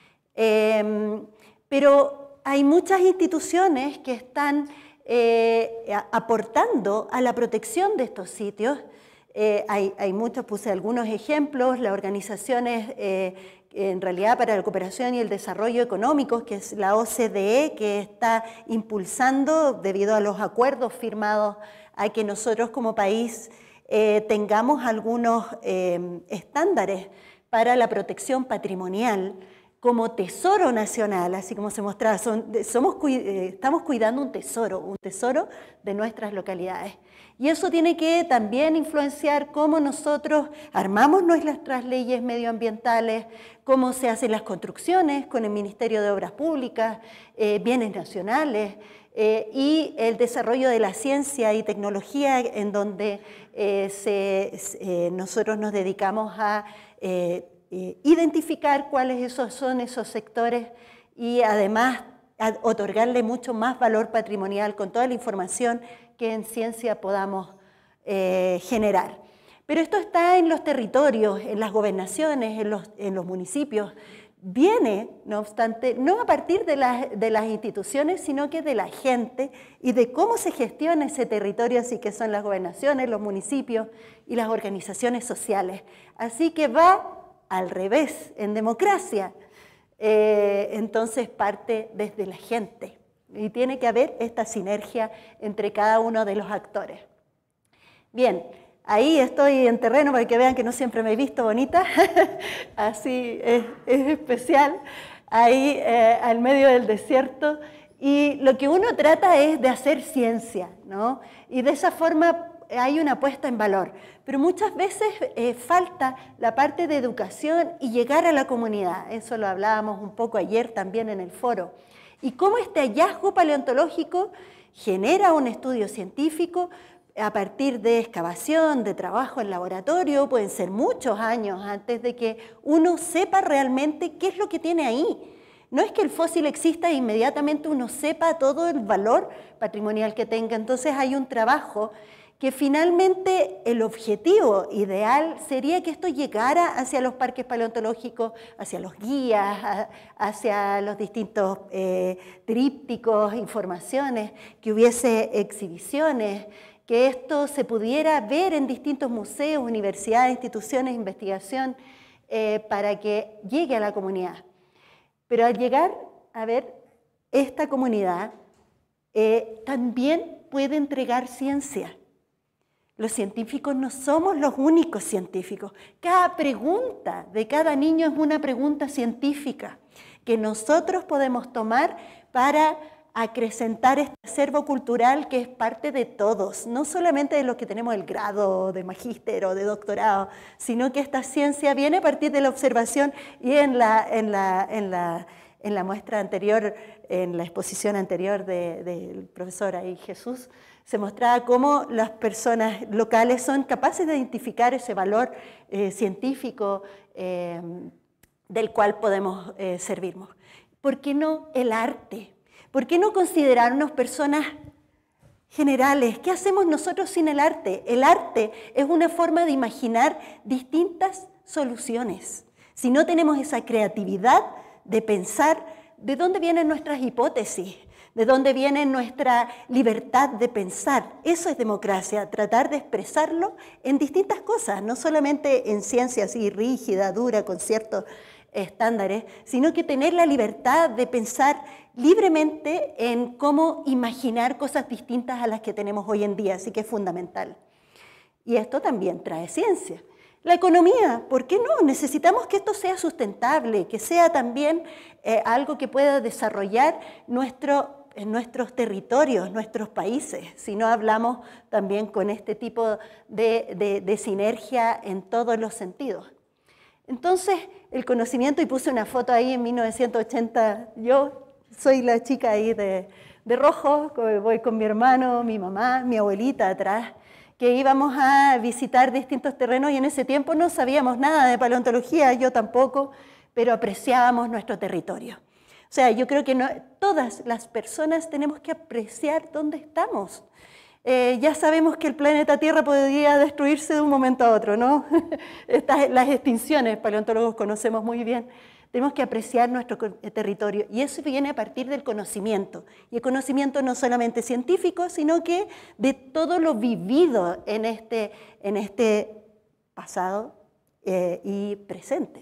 Eh, pero hay muchas instituciones que están eh, aportando a la protección de estos sitios. Eh, hay, hay muchos, puse algunos ejemplos, las organizaciones eh, en realidad para la cooperación y el desarrollo económicos, que es la O C D E, que está impulsando, debido a los acuerdos firmados, a que nosotros como país eh, tengamos algunos eh, estándares para la protección patrimonial como tesoro nacional, así como se mostraba, son, somos, eh, estamos cuidando un tesoro, un tesoro de nuestras localidades. Y eso tiene que también influenciar cómo nosotros armamos nuestras leyes medioambientales, cómo se hacen las construcciones con el Ministerio de Obras Públicas, eh, bienes nacionales, eh, y el desarrollo de la ciencia y tecnología en donde eh, se, eh, nosotros nos dedicamos a Eh, eh, identificar cuáles esos son esos sectores y además a otorgarle mucho más valor patrimonial con toda la información que en ciencia podamos eh, generar. Pero esto está en los territorios, en las gobernaciones, en los, en los municipios. Viene, no obstante, no a partir de, la, de las instituciones, sino que de la gente y de cómo se gestiona ese territorio, así que son las gobernaciones, los municipios y las organizaciones sociales. Así que va al revés, en democracia. eh, entonces parte desde la gente. Y tiene que haber esta sinergia entre cada uno de los actores. Bien, ahí estoy en terreno para que vean que no siempre me he visto bonita, así es, es especial, ahí eh, al medio del desierto. Y lo que uno trata es de hacer ciencia, ¿no? Y de esa forma hay una puesta en valor. Pero muchas veces eh, falta la parte de educación y llegar a la comunidad. Eso lo hablábamos un poco ayer también en el foro. Y cómo este hallazgo paleontológico genera un estudio científico a partir de excavación, de trabajo en laboratorio, pueden ser muchos años antes de que uno sepa realmente qué es lo que tiene ahí. No es que el fósil exista e inmediatamente uno sepa todo el valor patrimonial que tenga. Entonces hay un trabajo que finalmente el objetivo ideal sería que esto llegara hacia los parques paleontológicos, hacia los guías, hacia los distintos eh, trípticos, informaciones, que hubiese exhibiciones, que esto se pudiera ver en distintos museos, universidades, instituciones de investigación, eh, para que llegue a la comunidad. Pero al llegar a ver esta comunidad, eh, también puede entregar ciencia. Los científicos no somos los únicos científicos. Cada pregunta de cada niño es una pregunta científica que nosotros podemos tomar para acrecentar este acervo cultural que es parte de todos, no solamente de los que tenemos el grado de magíster o de doctorado, sino que esta ciencia viene a partir de la observación. Y en la, en la, en la, en la muestra anterior, en la exposición anterior de, del profesor ahí Jesús, se mostraba cómo las personas locales son capaces de identificar ese valor eh, científico eh, del cual podemos eh, servirnos. ¿Por qué no el arte? ¿Por qué no considerarnos personas generales? ¿Qué hacemos nosotros sin el arte? El arte es una forma de imaginar distintas soluciones. Si no tenemos esa creatividad de pensar de dónde vienen nuestras hipótesis, de dónde viene nuestra libertad de pensar. Eso es democracia, tratar de expresarlo en distintas cosas, no solamente en ciencia así rígida, dura, con ciertos estándares, sino que tener la libertad de pensar libremente en cómo imaginar cosas distintas a las que tenemos hoy en día, así que es fundamental. Y esto también trae ciencia. La economía, ¿por qué no? Necesitamos que esto sea sustentable, que sea también eh, algo que pueda desarrollar nuestro en nuestros territorios, nuestros países, si no hablamos también con este tipo de, de, de sinergia en todos los sentidos. Entonces, el conocimiento, y puse una foto ahí en mil novecientos ochenta, yo soy la chica ahí de, de rojo, voy con mi hermano, mi mamá, mi abuelita atrás, que íbamos a visitar distintos terrenos y en ese tiempo no sabíamos nada de paleontología, yo tampoco, pero apreciábamos nuestro territorio. O sea, yo creo que no, todas las personas tenemos que apreciar dónde estamos. Eh, ya sabemos que el planeta Tierra podría destruirse de un momento a otro, ¿no? Estas, las extinciones, paleontólogos conocemos muy bien. Tenemos que apreciar nuestro territorio y eso viene a partir del conocimiento. Y el conocimiento no solamente científico, sino que de todo lo vivido en este, en este pasado eh, y presente.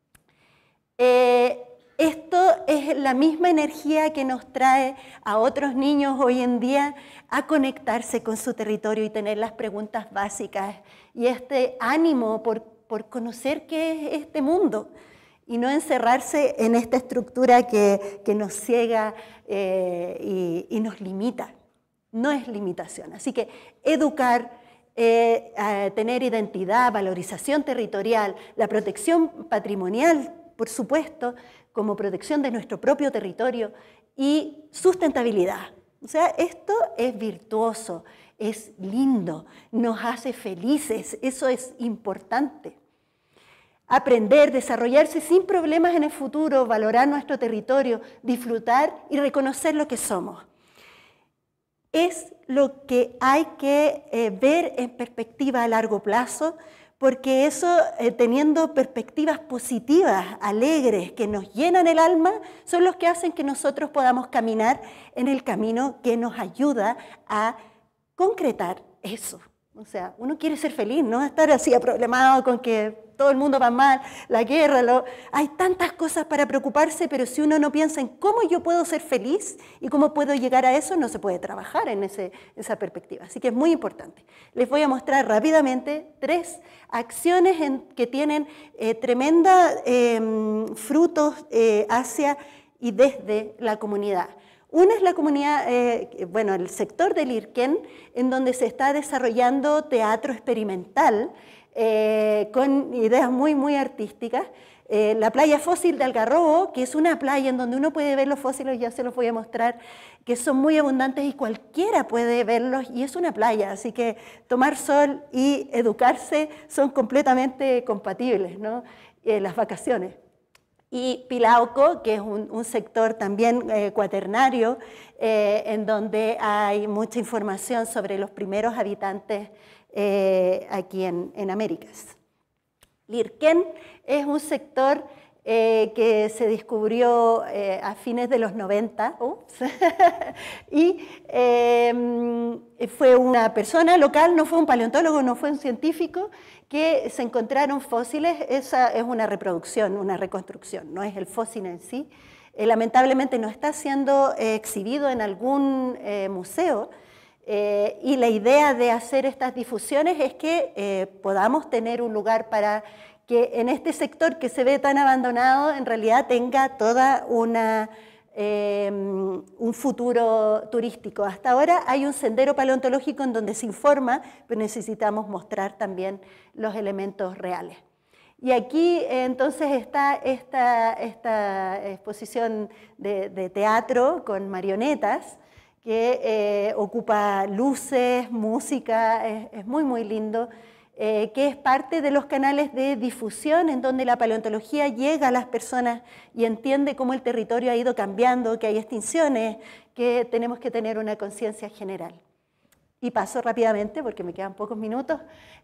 Eh, Esto es la misma energía que nos trae a otros niños hoy en día a conectarse con su territorio y tener las preguntas básicas y este ánimo por, por conocer qué es este mundo y no encerrarse en esta estructura que, que nos ciega eh, y, y nos limita. No es limitación. Así que educar, eh, eh, tener identidad, valorización territorial, la protección patrimonial, por supuesto, como protección de nuestro propio territorio y sustentabilidad. O sea, esto es virtuoso, es lindo, nos hace felices, eso es importante. Aprender, desarrollarse sin problemas en el futuro, valorar nuestro territorio, disfrutar y reconocer lo que somos. Es lo que hay que eh, ver en perspectiva a largo plazo, porque eso, eh, teniendo perspectivas positivas, alegres, que nos llenan el alma, son los que hacen que nosotros podamos caminar en el camino que nos ayuda a concretar eso. O sea, uno quiere ser feliz, no estar así aproblemado con que todo el mundo va mal, la guerra, lo... hay tantas cosas para preocuparse, pero si uno no piensa en cómo yo puedo ser feliz y cómo puedo llegar a eso, no se puede trabajar en ese, esa perspectiva. Así que es muy importante. Les voy a mostrar rápidamente tres acciones en, que tienen eh, tremenda eh, frutos eh, hacia y desde la comunidad. Una es la comunidad, eh, bueno, el sector del Lirquén, en donde se está desarrollando teatro experimental eh, con ideas muy, muy artísticas. Eh, la playa fósil de Algarrobo, que es una playa en donde uno puede ver los fósiles, ya se los voy a mostrar, que son muy abundantes y cualquiera puede verlos, y es una playa, así que tomar sol y educarse son completamente compatibles, ¿no? Eh, las vacaciones. Y Pilauco, que es un, un sector también eh, cuaternario, eh, en donde hay mucha información sobre los primeros habitantes eh, aquí en, en Américas. Lirquén es un sector eh, que se descubrió eh, a fines de los noventa, ups, y eh, fue una persona local, no fue un paleontólogo, no fue un científico, que se encontraron fósiles. Esa es una reproducción, una reconstrucción, no es el fósil en sí. Eh, lamentablemente no está siendo eh, exhibido en algún eh, museo, eh, y la idea de hacer estas difusiones es que eh, podamos tener un lugar para que en este sector que se ve tan abandonado en realidad tenga toda una... Eh, un futuro turístico. Hasta ahora hay un sendero paleontológico en donde se informa, pero necesitamos mostrar también los elementos reales. Y aquí eh, entonces está esta, esta exposición de, de teatro con marionetas que eh, ocupa luces, música, es, es muy muy lindo. Eh, que es parte de los canales de difusión en donde la paleontología llega a las personas y entiende cómo el territorio ha ido cambiando, que hay extinciones, que tenemos que tener una conciencia general. Y paso rápidamente, porque me quedan pocos minutos,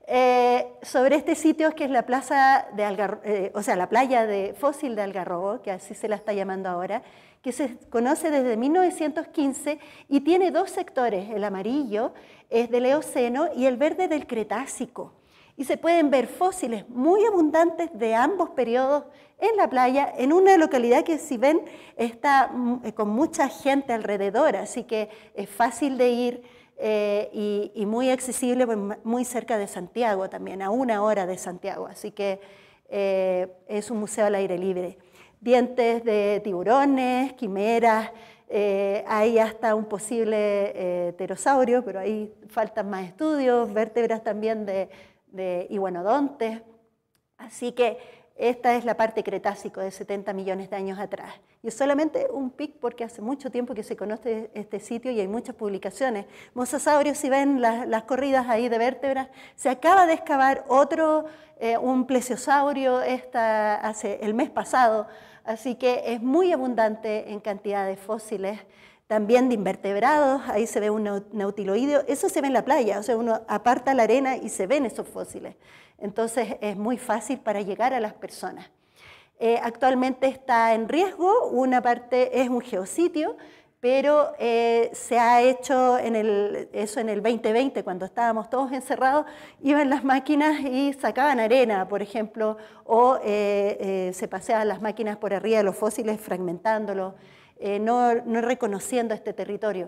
eh, sobre este sitio que es la plaza de Algarrobo, eh, o sea, la playa de fósil de Algarrobo, que así se la está llamando ahora, que se conoce desde mil novecientos quince y tiene dos sectores, el amarillo es del Eoceno y el verde del Cretácico. Y se pueden ver fósiles muy abundantes de ambos periodos en la playa, en una localidad que, si ven, está con mucha gente alrededor, así que es fácil de ir eh, y, y muy accesible, muy cerca de Santiago también, a una hora de Santiago, así que eh, es un museo al aire libre. Dientes de tiburones, quimeras, eh, hay hasta un posible eh, pterosaurio, pero ahí faltan más estudios, vértebras también de de iguanodontes, así que esta es la parte Cretácico de setenta millones de años atrás. Y es solamente un pic porque hace mucho tiempo que se conoce este sitio y hay muchas publicaciones. Mosasaurios, si ven las, las corridas ahí de vértebras, se acaba de excavar otro, eh, un plesiosaurio esta, hace, el mes pasado, así que es muy abundante en cantidad de fósiles. También de invertebrados, ahí se ve un nautiloideo, eso se ve en la playa, o sea, uno aparta la arena y se ven esos fósiles. Entonces es muy fácil para llegar a las personas. Eh, actualmente está en riesgo, una parte es un geositio, pero eh, se ha hecho en el, eso en el veinte veinte, cuando estábamos todos encerrados, iban las máquinas y sacaban arena, por ejemplo, o eh, eh, se paseaban las máquinas por arriba de los fósiles fragmentándolos. Eh, no, no reconociendo este territorio.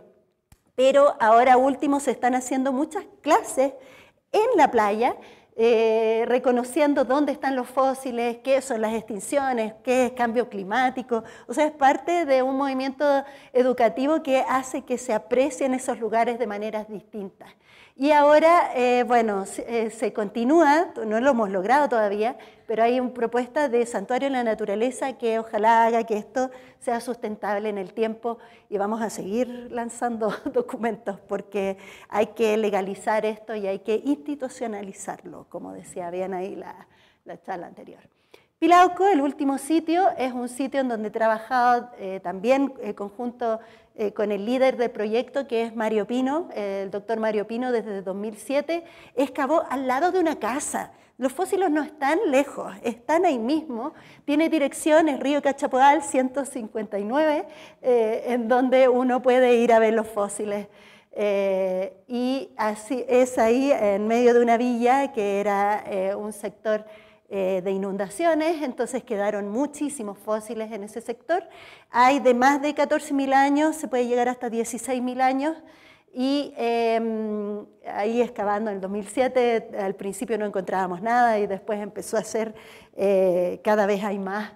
Pero ahora último se están haciendo muchas clases en la playa, eh, reconociendo dónde están los fósiles, qué son las extinciones, qué es cambio climático. O sea, es parte de un movimiento educativo que hace que se aprecien esos lugares de maneras distintas. Y ahora, eh, bueno, se, eh, se continúa, no lo hemos logrado todavía, pero hay una propuesta de santuario en la naturaleza que ojalá haga que esto sea sustentable en el tiempo y vamos a seguir lanzando documentos porque hay que legalizar esto y hay que institucionalizarlo, como decía bien ahí la, la charla anterior. Pilauco, el último sitio, es un sitio en donde he trabajado eh, también en conjunto eh, con el líder del proyecto, que es Mario Pino, eh, el doctor Mario Pino, desde dos mil siete, excavó al lado de una casa. Los fósiles no están lejos, están ahí mismo. Tiene dirección, es Río Cachapoal ciento cincuenta y nueve, eh, en donde uno puede ir a ver los fósiles. Eh, y así es ahí, en medio de una villa que era eh, un sector eh, de inundaciones, entonces quedaron muchísimos fósiles en ese sector. Hay de más de catorce mil años, se puede llegar hasta dieciséis mil años, y eh, ahí excavando en el dos mil siete, al principio no encontrábamos nada y después empezó a ser, eh, cada vez hay más.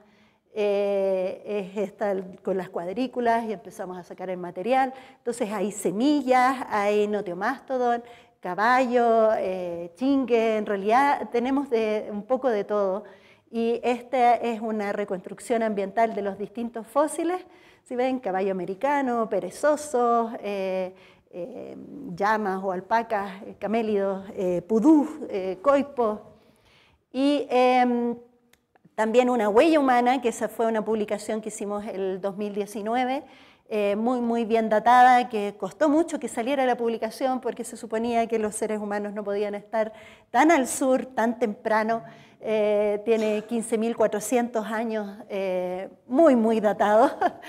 Eh, es esta con las cuadrículas y empezamos a sacar el material. Entonces hay semillas, hay noteomastodon, caballo, eh, chingue, en realidad tenemos de, un poco de todo. Y esta es una reconstrucción ambiental de los distintos fósiles. Si ven, caballo americano, perezosos, eh, eh, llamas o alpacas, eh, camélidos, eh, pudú, eh, coipos. Y eh, también una huella humana, que esa fue una publicación que hicimos el dos mil diecinueve, eh, muy, muy bien datada, que costó mucho que saliera la publicación porque se suponía que los seres humanos no podían estar tan al sur, tan temprano. Eh, tiene quince mil cuatrocientos años, eh, muy, muy datado,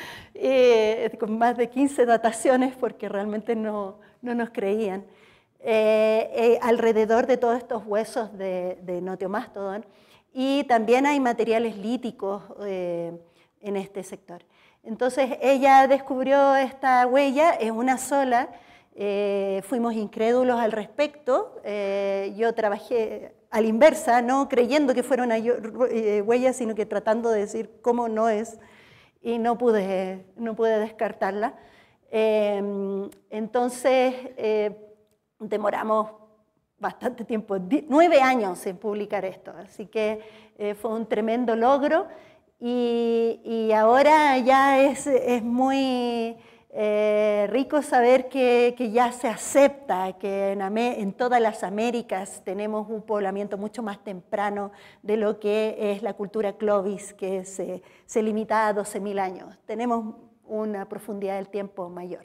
eh, con más de quince dataciones porque realmente no, no nos creían. Eh, eh, alrededor de todos estos huesos de, de noteomastodon, y también hay materiales líticos eh, en este sector. Entonces ella descubrió esta huella, es una sola, eh, fuimos incrédulos al respecto, eh, yo trabajé a la inversa, no creyendo que fuera una eh, huella, sino que tratando de decir cómo no es, y no pude, no pude descartarla. Eh, entonces eh, demoramos bastante tiempo, nueve años en publicar esto, así que eh, fue un tremendo logro y, y ahora ya es, es muy eh, rico saber que, que ya se acepta que en, en todas las Américas tenemos un poblamiento mucho más temprano de lo que es la cultura Clovis, que se, se limita a doce mil años. Tenemos una profundidad del tiempo mayor.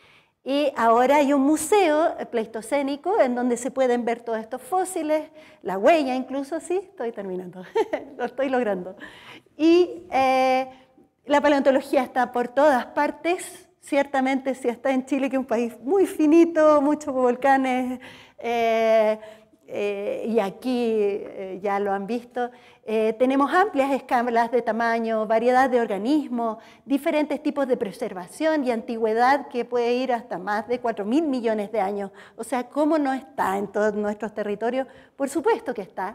Y ahora hay un museo pleistocénico en donde se pueden ver todos estos fósiles, la huella incluso, sí, estoy terminando, lo estoy logrando. Y eh, la paleontología está por todas partes, ciertamente si está en Chile, que es un país muy finito, muchos volcanes, eh, eh, y aquí eh, ya lo han visto, eh, tenemos amplias escalas de tamaño, variedad de organismos, diferentes tipos de preservación y antigüedad que puede ir hasta más de cuatro mil millones de años. O sea, ¿cómo no está en todos nuestros territorios? Por supuesto que está.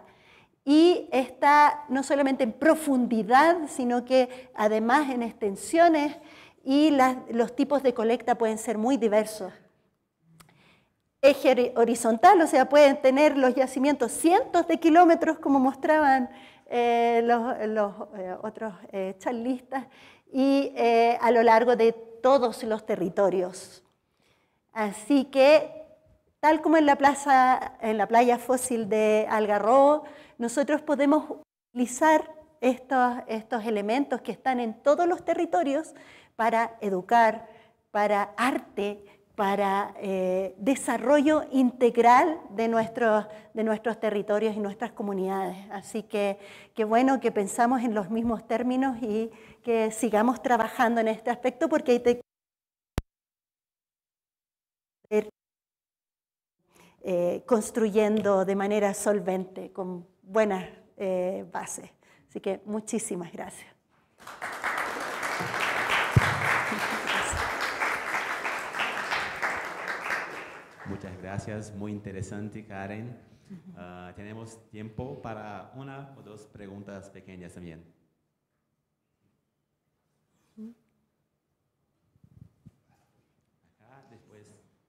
Y está no solamente en profundidad, sino que además en extensiones, y las, los tipos de colecta pueden ser muy diversos. Eje horizontal, o sea, pueden tener los yacimientos cientos de kilómetros, como mostraban eh, los, los eh, otros eh, charlistas, y eh, a lo largo de todos los territorios. Así que, tal como en la, plaza, en la playa fósil de Algarrobo, nosotros podemos utilizar estos, estos elementos que están en todos los territorios para educar, para arte, para eh, desarrollo integral de nuestros, de nuestros territorios y nuestras comunidades. Así que qué bueno que pensamos en los mismos términos y que sigamos trabajando en este aspecto, porque hay que ir eh, construyendo de manera solvente, con buenas eh, bases. Así que muchísimas gracias. Muchas gracias, muy interesante, Karen. Uh, tenemos tiempo para una o dos preguntas pequeñas también. Acá, después.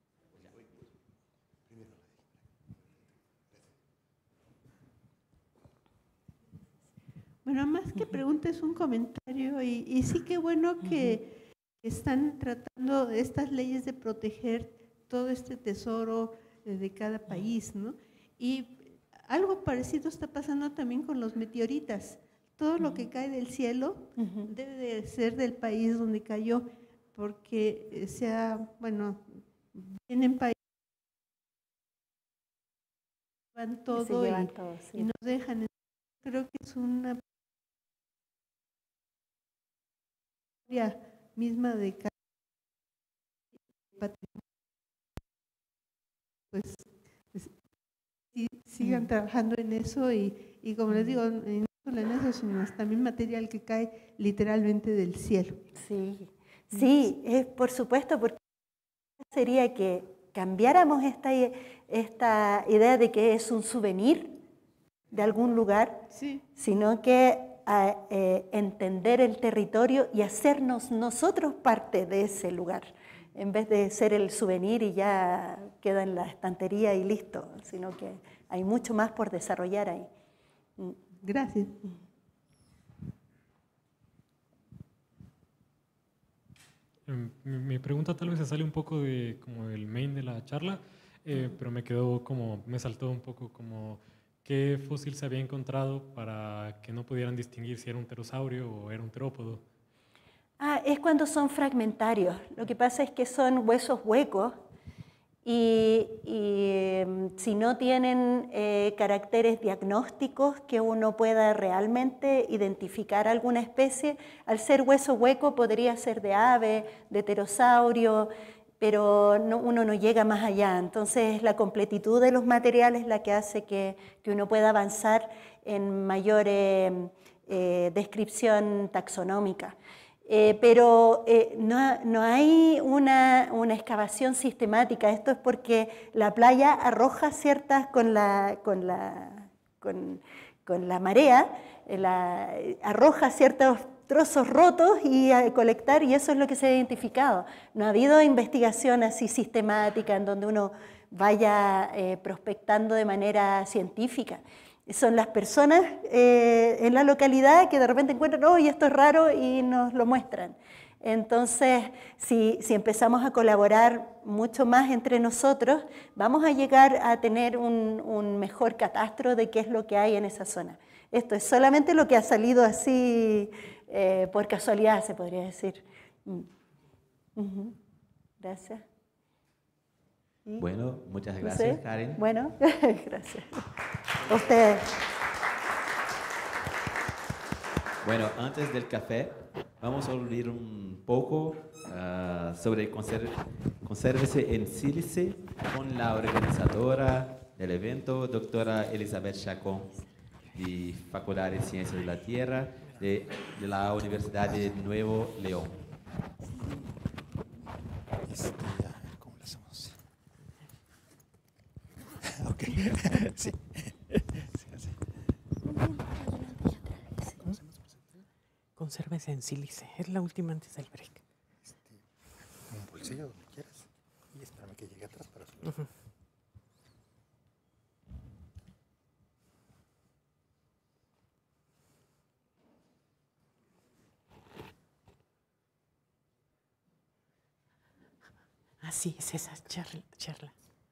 Bueno, más que pregunta es un comentario y, y sí que bueno que están tratando estas leyes de proteger todo este tesoro de cada país, ¿no? Y algo parecido está pasando también con los meteoritas. Todo lo que cae del cielo uh-huh. debe de ser del país donde cayó, porque sea, bueno, vienen países que llevan todo, y, llevan todo sí. y nos dejan. Creo que es una historia misma de cada patrimonio. pues, pues sí, sigan trabajando en eso y, y como les digo, en, en eso es un, también material que cae literalmente del cielo. Sí, sí, es por supuesto, porque sería que cambiáramos esta, esta idea de que es un souvenir de algún lugar, sí. sino que a, eh, entender el territorio y hacernos nosotros parte de ese lugar, en vez de ser el souvenir y ya queda en la estantería y listo, sino que hay mucho más por desarrollar ahí. Gracias. Mi, mi pregunta tal vez se sale un poco de como del main de la charla, eh, pero me quedó como, me saltó un poco como qué fósil se había encontrado para que no pudieran distinguir si era un pterosaurio o era un terópodo. Ah, es cuando son fragmentarios. Lo que pasa es que son huesos huecos y, y si no tienen eh, caracteres diagnósticos que uno pueda realmente identificar alguna especie, al ser hueso hueco podría ser de ave, de pterosaurio, pero no, uno no llega más allá. Entonces la completitud de los materiales la que hace que, que uno pueda avanzar en mayor eh, eh, descripción taxonómica. Eh, pero eh, no, no hay una, una excavación sistemática. Esto es porque la playa arroja ciertas con la, con la, con, con la marea, la, arroja ciertos trozos rotos y a colectar, y eso es lo que se ha identificado. No ha habido investigación así sistemática en donde uno vaya eh, prospectando de manera científica. Son las personas eh, en la localidad que de repente encuentran, oh, y esto es raro, y nos lo muestran. Entonces, si, si empezamos a colaborar mucho más entre nosotros, vamos a llegar a tener un, un mejor catastro de qué es lo que hay en esa zona. Esto es solamente lo que ha salido así eh, por casualidad, se podría decir. Mm. Uh-huh. Gracias. ¿Y? Bueno, muchas gracias, ¿No sé? Karen. Bueno, gracias. A ustedes. Bueno, antes del café, vamos a hablar un poco uh, sobre conser Consérvese en Sílice con la organizadora del evento, doctora Elizabeth Chacón, de Facultad de Ciencias de la Tierra, de, de la Universidad de Nuevo León. ¿Cómo lo hacemos? Ok, sí. Consérvese en sílice. Es la última antes del break. Este, un bolsillo donde quieras. Y espérame que llegue atrás para subir. Uh-huh. Así es esa charla. charla.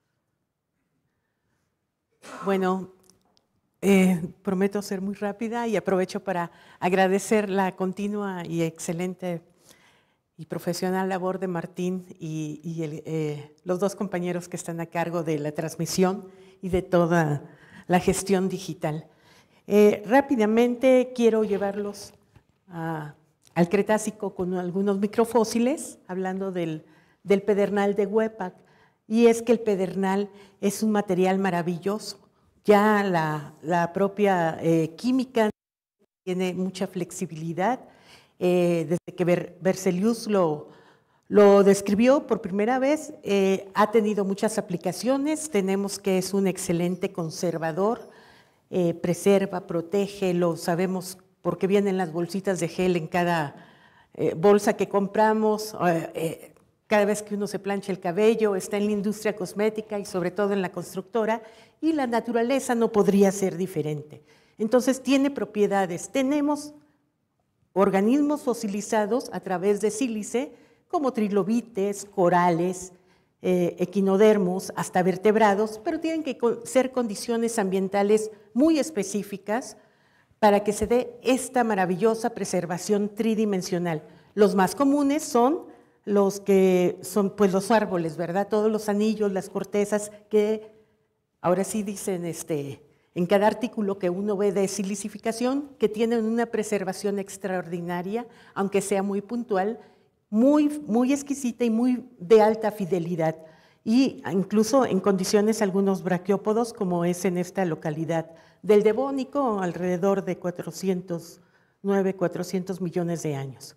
Bueno, eh, prometo ser muy rápida y aprovecho para agradecer la continua y excelente y profesional labor de Martín y, y el, eh, los dos compañeros que están a cargo de la transmisión y de toda la gestión digital. Eh, rápidamente quiero llevarlos a, al Cretácico con algunos microfósiles, hablando del, del pedernal de Huépac, y es que el pedernal es un material maravilloso. Ya la, la propia eh, química tiene mucha flexibilidad. Eh, desde que Ber, Berzelius lo, lo describió por primera vez, eh, ha tenido muchas aplicaciones. Tenemos que es un excelente conservador, eh, preserva, protege, lo sabemos porque vienen las bolsitas de gel en cada eh, bolsa que compramos. Eh, eh, Cada vez que uno se plancha el cabello, está en la industria cosmética y sobre todo en la constructora, y la naturaleza no podría ser diferente. Entonces tiene propiedades. Tenemos organismos fosilizados a través de sílice, como trilobites, corales, eh, equinodermos, hasta vertebrados, pero tienen que ser condiciones ambientales muy específicas para que se dé esta maravillosa preservación tridimensional. Los más comunes son los que son pues los árboles, ¿verdad? Todos los anillos, las cortezas que ahora sí dicen este, en cada artículo que uno ve de silicificación que tienen una preservación extraordinaria, aunque sea muy puntual, muy, muy exquisita y muy de alta fidelidad. y incluso en condiciones algunos braquiópodos, como es en esta localidad del Devónico, alrededor de cuatrocientos nueve, cuatrocientos millones de años.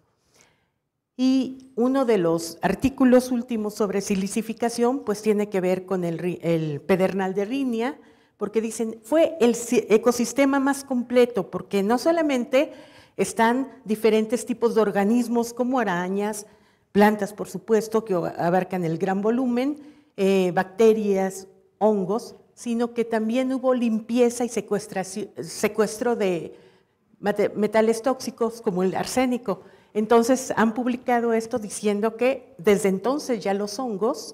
Y uno de los artículos últimos sobre silicificación pues tiene que ver con el, el pedernal de Rinia, porque dicen, fue el ecosistema más completo, porque no solamente están diferentes tipos de organismos como arañas, plantas por supuesto que abarcan el gran volumen, eh, bacterias, hongos, sino que también hubo limpieza y secuestro de metales tóxicos como el arsénico. Entonces han publicado esto diciendo que desde entonces ya los hongos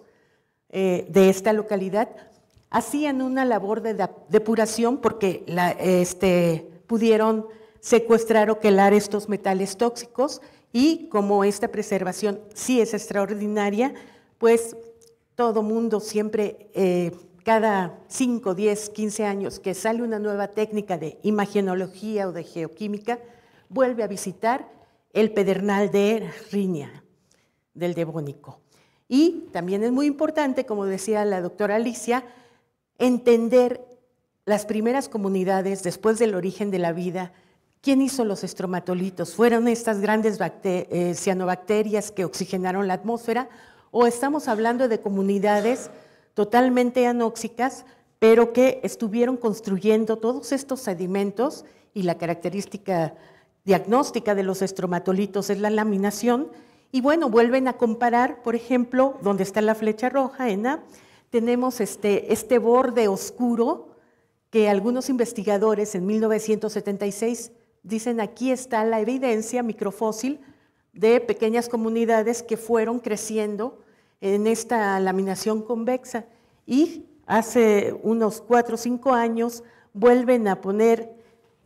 eh, de esta localidad hacían una labor de depuración porque la, este, pudieron secuestrar o quelar estos metales tóxicos, y como esta preservación sí es extraordinaria, pues todo mundo siempre, eh, cada cinco, diez, quince años que sale una nueva técnica de imagenología o de geoquímica, vuelve a visitar el pedernal de Rinia, del Devónico. Y también es muy importante, como decía la doctora Alicia, entender las primeras comunidades después del origen de la vida. ¿Quién hizo los estromatolitos? ¿Fueron estas grandes eh, cianobacterias que oxigenaron la atmósfera? ¿O estamos hablando de comunidades totalmente anóxicas, pero que estuvieron construyendo todos estos sedimentos? Y la característica diagnóstica de los estromatolitos es la laminación. Y bueno, vuelven a comparar, por ejemplo, donde está la flecha roja, en A, tenemos este, este borde oscuro que algunos investigadores en mil novecientos setenta y seis dicen aquí está la evidencia microfósil de pequeñas comunidades que fueron creciendo en esta laminación convexa, y hace unos cuatro o cinco años vuelven a poner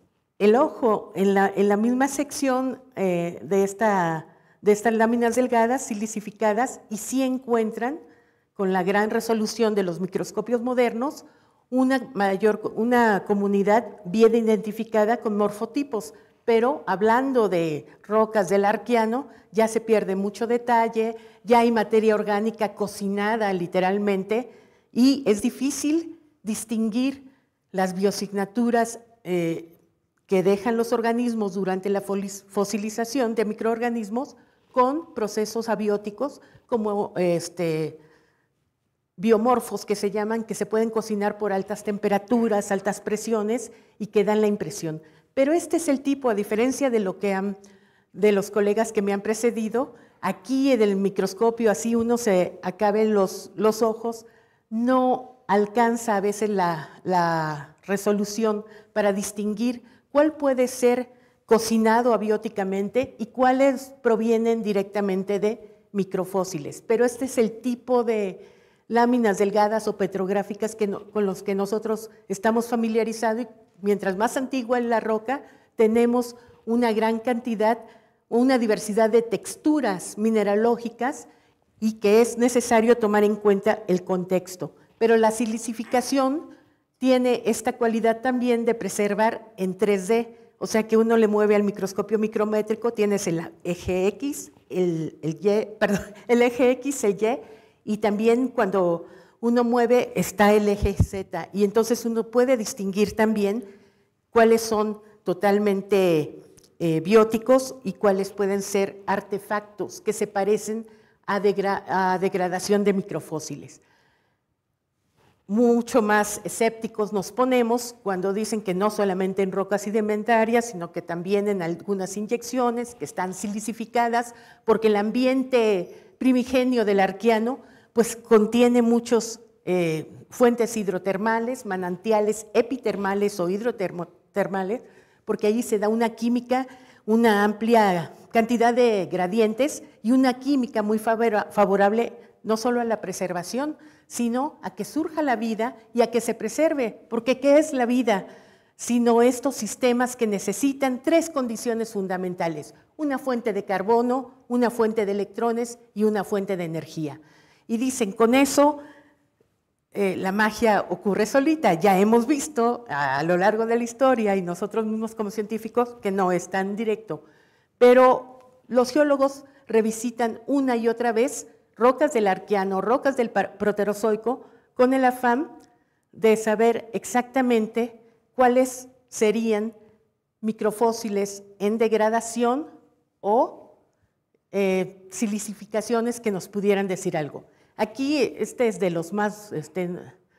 el ojo en la, en la misma sección eh, de, esta, de estas láminas delgadas silicificadas, y sí encuentran con la gran resolución de los microscopios modernos una, mayor, una comunidad bien identificada con morfotipos, pero hablando de rocas del Arqueano ya se pierde mucho detalle, ya hay materia orgánica cocinada literalmente, y es difícil distinguir las biosignaturas eh, que dejan los organismos durante la fosilización de microorganismos con procesos abióticos como este, biomorfos que se llaman, que se pueden cocinar por altas temperaturas, altas presiones y que dan la impresión. Pero este es el tipo, a diferencia de lo que han, de los colegas que me han precedido, aquí en el microscopio, así uno se acabe los, los ojos, no alcanza a veces la, la resolución para distinguir cuál puede ser cocinado abióticamente y cuáles provienen directamente de microfósiles. Pero este es el tipo de láminas delgadas o petrográficas que no, con los que nosotros estamos familiarizados, y mientras más antigua es la roca, tenemos una gran cantidad, una diversidad de texturas mineralógicas, y que es necesario tomar en cuenta el contexto. Pero la silicificación tiene esta cualidad también de preservar en tres D, o sea que uno le mueve al microscopio micrométrico, tienes el eje X, el, el, y, perdón, el eje X, el Y, y también cuando uno mueve está el eje Z, y entonces uno puede distinguir también cuáles son totalmente eh, bióticos y cuáles pueden ser artefactos que se parecen a, degra a degradación de microfósiles. Mucho más escépticos nos ponemos cuando dicen que no solamente en rocas sedimentarias, sino que también en algunas inyecciones que están silicificadas, porque el ambiente primigenio del Arqueano pues contiene muchos eh, fuentes hidrotermales, manantiales epitermales o hidrotermales, porque allí se da una química, una amplia cantidad de gradientes y una química muy favorable no solo a la preservación, sino a que surja la vida y a que se preserve, porque ¿qué es la vida? Sino estos sistemas que necesitan tres condiciones fundamentales: una fuente de carbono, una fuente de electrones y una fuente de energía. Y dicen, con eso eh, la magia ocurre solita. Ya hemos visto a, a lo largo de la historia, y nosotros mismos como científicos, que no es tan directo. Pero los geólogos revisitan una y otra vez rocas del Arqueano, rocas del Proterozoico, con el afán de saber exactamente cuáles serían microfósiles en degradación o eh, silicificaciones que nos pudieran decir algo. Aquí este es de los más este,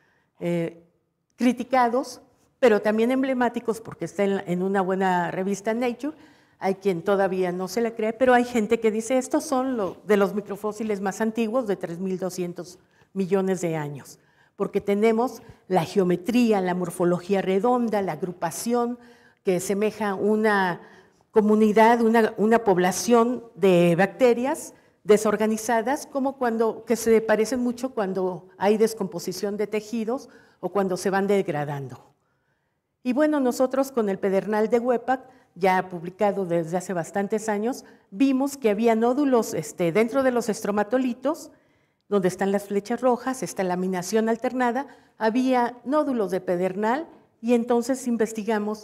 eh, criticados, pero también emblemáticos porque está en, en una buena revista Nature. Hay quien todavía no se la cree, pero hay gente que dice estos son lo, de los microfósiles más antiguos de tres mil doscientos millones de años, porque tenemos la geometría, la morfología redonda, la agrupación que semeja una comunidad, una, una población de bacterias desorganizadas, como cuando, que se parecen mucho cuando hay descomposición de tejidos o cuando se van degradando. Y bueno, nosotros con el pedernal de Huepac, ya publicado desde hace bastantes años, vimos que había nódulos este, dentro de los estromatolitos, donde están las flechas rojas, esta laminación alternada, había nódulos de pedernal y entonces investigamos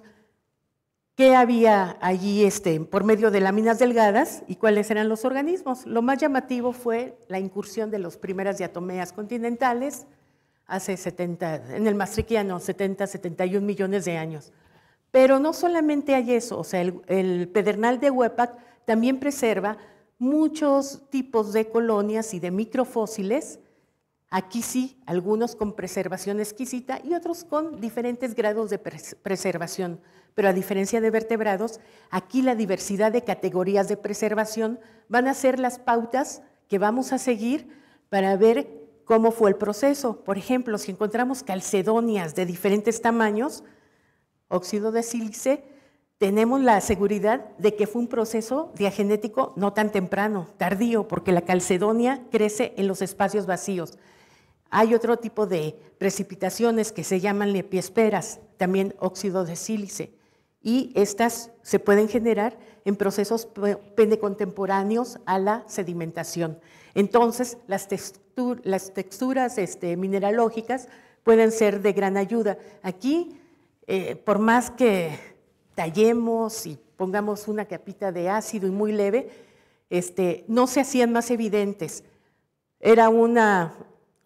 qué había allí este, por medio de láminas delgadas y cuáles eran los organismos. Lo más llamativo fue la incursión de las primeras diatomeas continentales hace setenta, en el Maastrichtiano, setenta, setenta y un millones de años. Pero no solamente hay eso, o sea, el, el pedernal de Huepac también preserva muchos tipos de colonias y de microfósiles, aquí sí, algunos con preservación exquisita y otros con diferentes grados de pres preservación, pero a diferencia de vertebrados, aquí la diversidad de categorías de preservación van a ser las pautas que vamos a seguir para ver cómo fue el proceso. Por ejemplo, si encontramos calcedonias de diferentes tamaños, óxido de sílice, tenemos la seguridad de que fue un proceso diagenético no tan temprano, tardío, porque la calcedonia crece en los espacios vacíos. Hay otro tipo de precipitaciones que se llaman lepiosperas, también óxido de sílice, y estas se pueden generar en procesos pendecontemporáneos a la sedimentación. Entonces, las, textur, las texturas este, mineralógicas pueden ser de gran ayuda. Aquí, eh, por más que tallemos y pongamos una capita de ácido y muy leve, este, no se hacían más evidentes. Era una,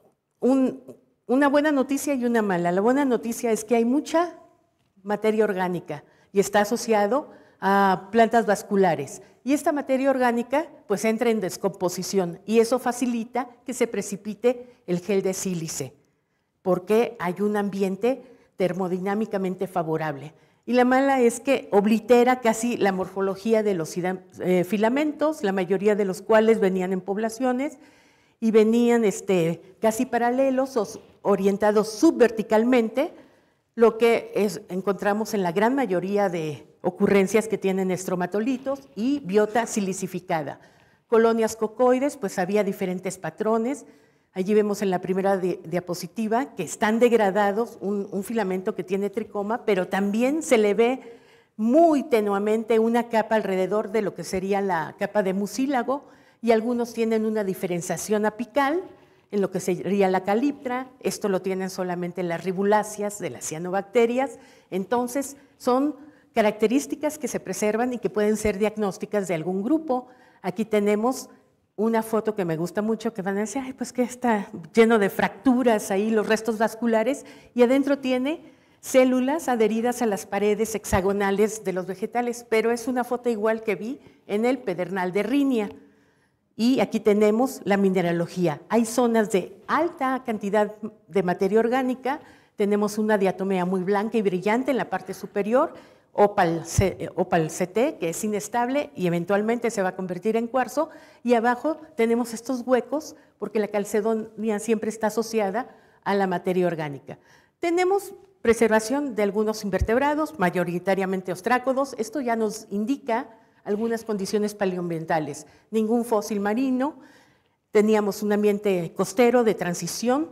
un, una buena noticia y una mala. La buena noticia es que hay mucha materia orgánica y está asociado a plantas vasculares. Y esta materia orgánica pues entra en descomposición y eso facilita que se precipite el gel de sílice, porque hay un ambiente termodinámicamente favorable. Y la mala es que oblitera casi la morfología de los eh, filamentos, la mayoría de los cuales venían en poblaciones y venían este, casi paralelos o orientados subverticalmente, lo que es, encontramos en la gran mayoría de ocurrencias que tienen estromatolitos y biota silicificada. Colonias cocoides, pues había diferentes patrones. Allí vemos en la primera di diapositiva que están degradados, un, un filamento que tiene tricoma, pero también se le ve muy tenuamente una capa alrededor de lo que sería la capa de mucílago y algunos tienen una diferenciación apical en lo que sería la caliptra, esto lo tienen solamente las ribuláceas de las cianobacterias, entonces son características que se preservan y que pueden ser diagnósticas de algún grupo. Aquí tenemos una foto que me gusta mucho, que van a decir, ay, pues que está lleno de fracturas ahí, los restos vasculares, y adentro tiene células adheridas a las paredes hexagonales de los vegetales, pero es una foto igual que vi en el pedernal de Rinia. Y aquí tenemos la mineralogía. Hay zonas de alta cantidad de materia orgánica, tenemos una diatomea muy blanca y brillante en la parte superior, Opal, opal C T, que es inestable y eventualmente se va a convertir en cuarzo, y abajo tenemos estos huecos porque la calcedonia siempre está asociada a la materia orgánica. Tenemos preservación de algunos invertebrados, mayoritariamente ostrácodos, esto ya nos indica algunas condiciones paleoambientales, ningún fósil marino, teníamos un ambiente costero de transición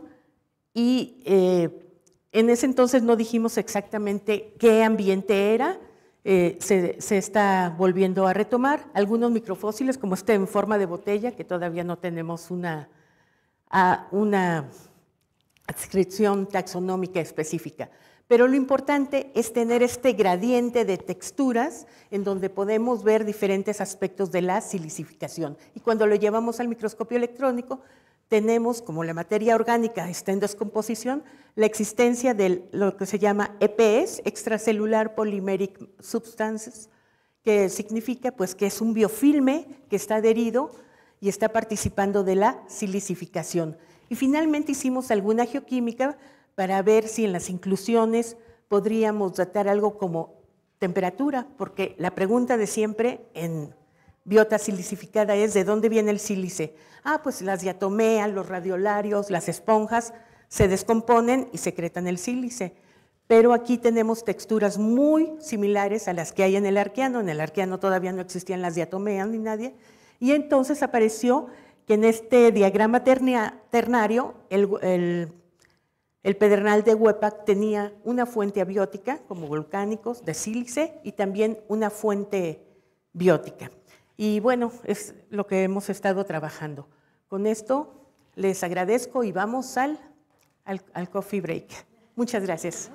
y eh, en ese entonces no dijimos exactamente qué ambiente era, eh, se, se está volviendo a retomar. Algunos microfósiles, como este en forma de botella, que todavía no tenemos una, a, una adscripción taxonómica específica. Pero lo importante es tener este gradiente de texturas en donde podemos ver diferentes aspectos de la silicificación. Y cuando lo llevamos al microscopio electrónico, tenemos, como la materia orgánica está en descomposición, la existencia de lo que se llama E P S, Extracellular Polymeric Substances, que significa pues, que es un biofilme que está adherido y está participando de la silicificación. Y finalmente hicimos alguna geoquímica para ver si en las inclusiones podríamos datar algo como temperatura, porque la pregunta de siempre en biota silicificada es ¿de dónde viene el sílice? Ah, pues las diatomeas, los radiolarios, las esponjas se descomponen y secretan el sílice. Pero aquí tenemos texturas muy similares a las que hay en el arqueano. En el arqueano todavía no existían las diatomeas ni nadie. Y entonces apareció que en este diagrama ternia, ternario el, el El pedernal de Huepac tenía una fuente abiótica, como volcánicos, de sílice, y también una fuente biótica. Y bueno, es lo que hemos estado trabajando. Con esto les agradezco y vamos al, al, al coffee break. Muchas gracias.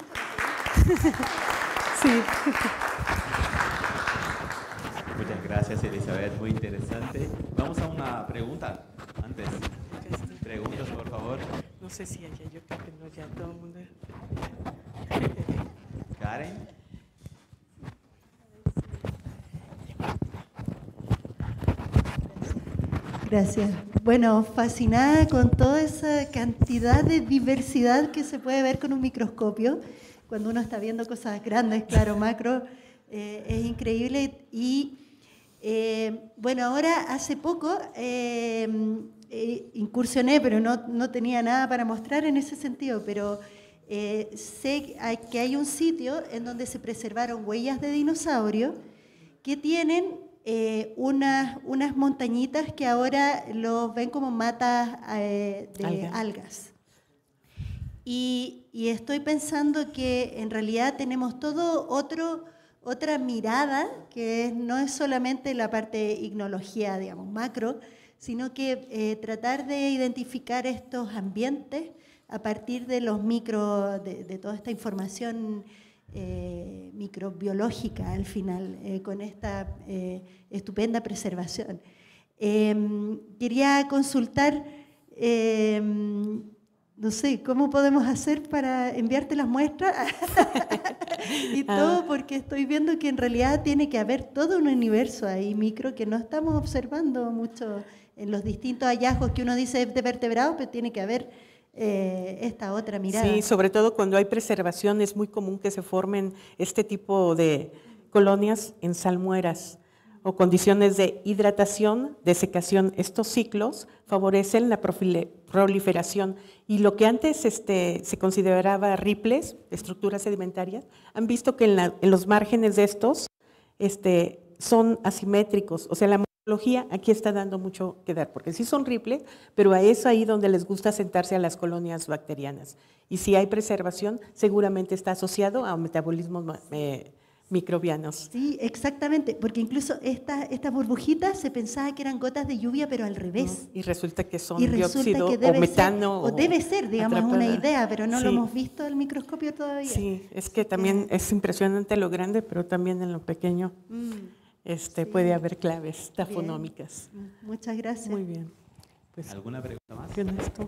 Sí. Muchas gracias, Elizabeth, muy interesante. Vamos a una pregunta antes. Preguntas, por favor. No sé si allá, yo creo que no, ya todo el mundo. Karen. Gracias. Bueno, fascinada con toda esa cantidad de diversidad que se puede ver con un microscopio. Cuando uno está viendo cosas grandes, claro, macro, eh, es increíble. Y eh, bueno, ahora hace poco eh, eh, incursioné, pero no, no tenía nada para mostrar en ese sentido, pero eh, sé que hay un sitio en donde se preservaron huellas de dinosaurio que tienen eh, unas, unas montañitas que ahora los ven como matas eh, de Alga. algas. Y, y estoy pensando que en realidad tenemos todo otro, otra mirada, que es, no es solamente la parte de ignología, digamos, macro, sino que eh, tratar de identificar estos ambientes a partir de los micro, de, de toda esta información eh, microbiológica al final, eh, con esta eh, estupenda preservación. Eh, quería consultar, eh, no sé, ¿cómo podemos hacer para enviarte las muestras? Y todo, porque estoy viendo que en realidad tiene que haber todo un universo ahí micro que no estamos observando mucho en los distintos hallazgos que uno dice de vertebrados, pero tiene que haber eh, esta otra mirada. Sí, sobre todo cuando hay preservación es muy común que se formen este tipo de colonias en salmueras o condiciones de hidratación, desecación. Estos ciclos favorecen la proliferación y lo que antes este, se consideraba ripples, estructuras sedimentarias, han visto que en, la, en los márgenes de estos este, son asimétricos, o sea, la morfología aquí está dando mucho que dar, porque sí son ripples, pero a eso ahí donde les gusta sentarse a las colonias bacterianas. Y si hay preservación, seguramente está asociado a metabolismos eh, microbianos. Sí, exactamente, porque incluso estas esta burbujitas se pensaba que eran gotas de lluvia, pero al revés. Y resulta que son y resulta dióxido que debe o metano. Ser, o debe ser, digamos, atrapada. una idea, pero no Sí. lo hemos visto al microscopio todavía. Sí, es que también es impresionante lo grande, pero también en lo pequeño Mm, este, sí. puede haber claves Bien. tafonómicas. Muchas gracias. Muy bien. Pues, ¿Alguna pregunta más? con esto.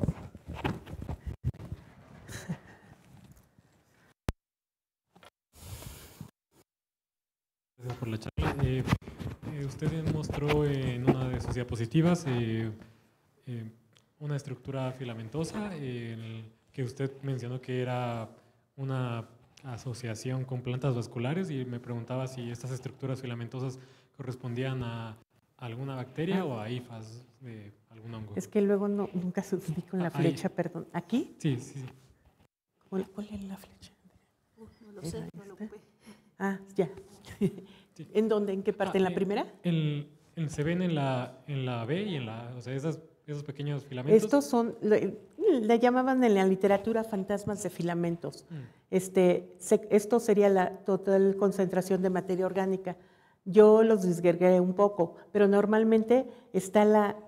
Gracias por la charla. Eh, eh, usted mostró en una de sus diapositivas eh, eh, una estructura filamentosa eh, el que usted mencionó que era una asociación con plantas vasculares y me preguntaba si estas estructuras filamentosas correspondían a alguna bacteria Ah. o a hifas de algún hongo. Es que luego no, nunca subí con la Ah, ahí. flecha, perdón. ¿Aquí? Sí, sí, sí. ¿Cuál, cuál es la flecha? No lo sé, no lo ocupé. Ah, ya. ¿En dónde? ¿En qué parte? Ah, ¿En la eh, primera? el- el- se ven en la, en la B y en la, o sea, esas, esos pequeños filamentos. Estos son, le, le llamaban en la literatura fantasmas de filamentos. Mm. Este, se- esto sería la total concentración de materia orgánica. Yo los disgregué un poco, pero normalmente está la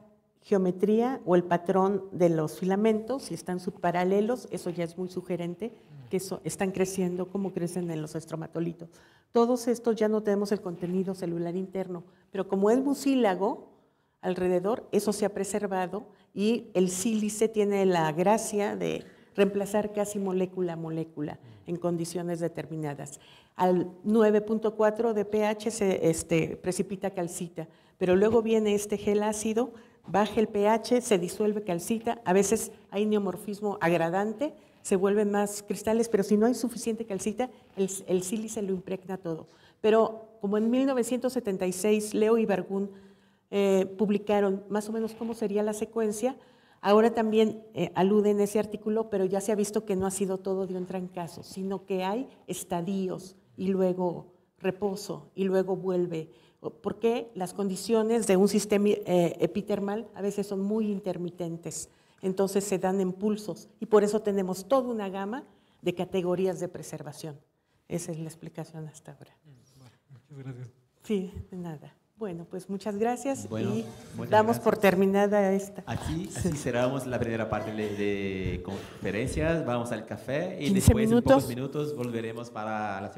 geometría o el patrón de los filamentos, si están subparalelos, eso ya es muy sugerente, que eso, están creciendo como crecen en los estromatolitos. Todos estos ya no tenemos el contenido celular interno, pero como es mucílago alrededor, eso se ha preservado y el sílice tiene la gracia de reemplazar casi molécula a molécula en condiciones determinadas. Al nueve punto cuatro de pH se este, precipita calcita, pero luego viene este gel ácido, baja el pH, se disuelve calcita, a veces hay neomorfismo agradante, se vuelven más cristales, pero si no hay suficiente calcita, el, el sílice lo impregna todo. Pero como en mil novecientos setenta y seis Leo y Bargún eh, publicaron más o menos cómo sería la secuencia, ahora también eh, aluden a ese artículo, pero ya se ha visto que no ha sido todo de un trancazo, sino que hay estadios y luego reposo y luego vuelve, porque las condiciones de un sistema eh, epitermal a veces son muy intermitentes, entonces se dan impulsos y por eso tenemos toda una gama de categorías de preservación. Esa es la explicación hasta ahora. Muchas gracias. Sí, de nada. Bueno, pues muchas gracias Bueno, y muchas damos gracias. por terminada esta. Aquí así cerramos la primera parte de, de conferencias, vamos al café y quince después minutos. en pocos minutos volveremos para la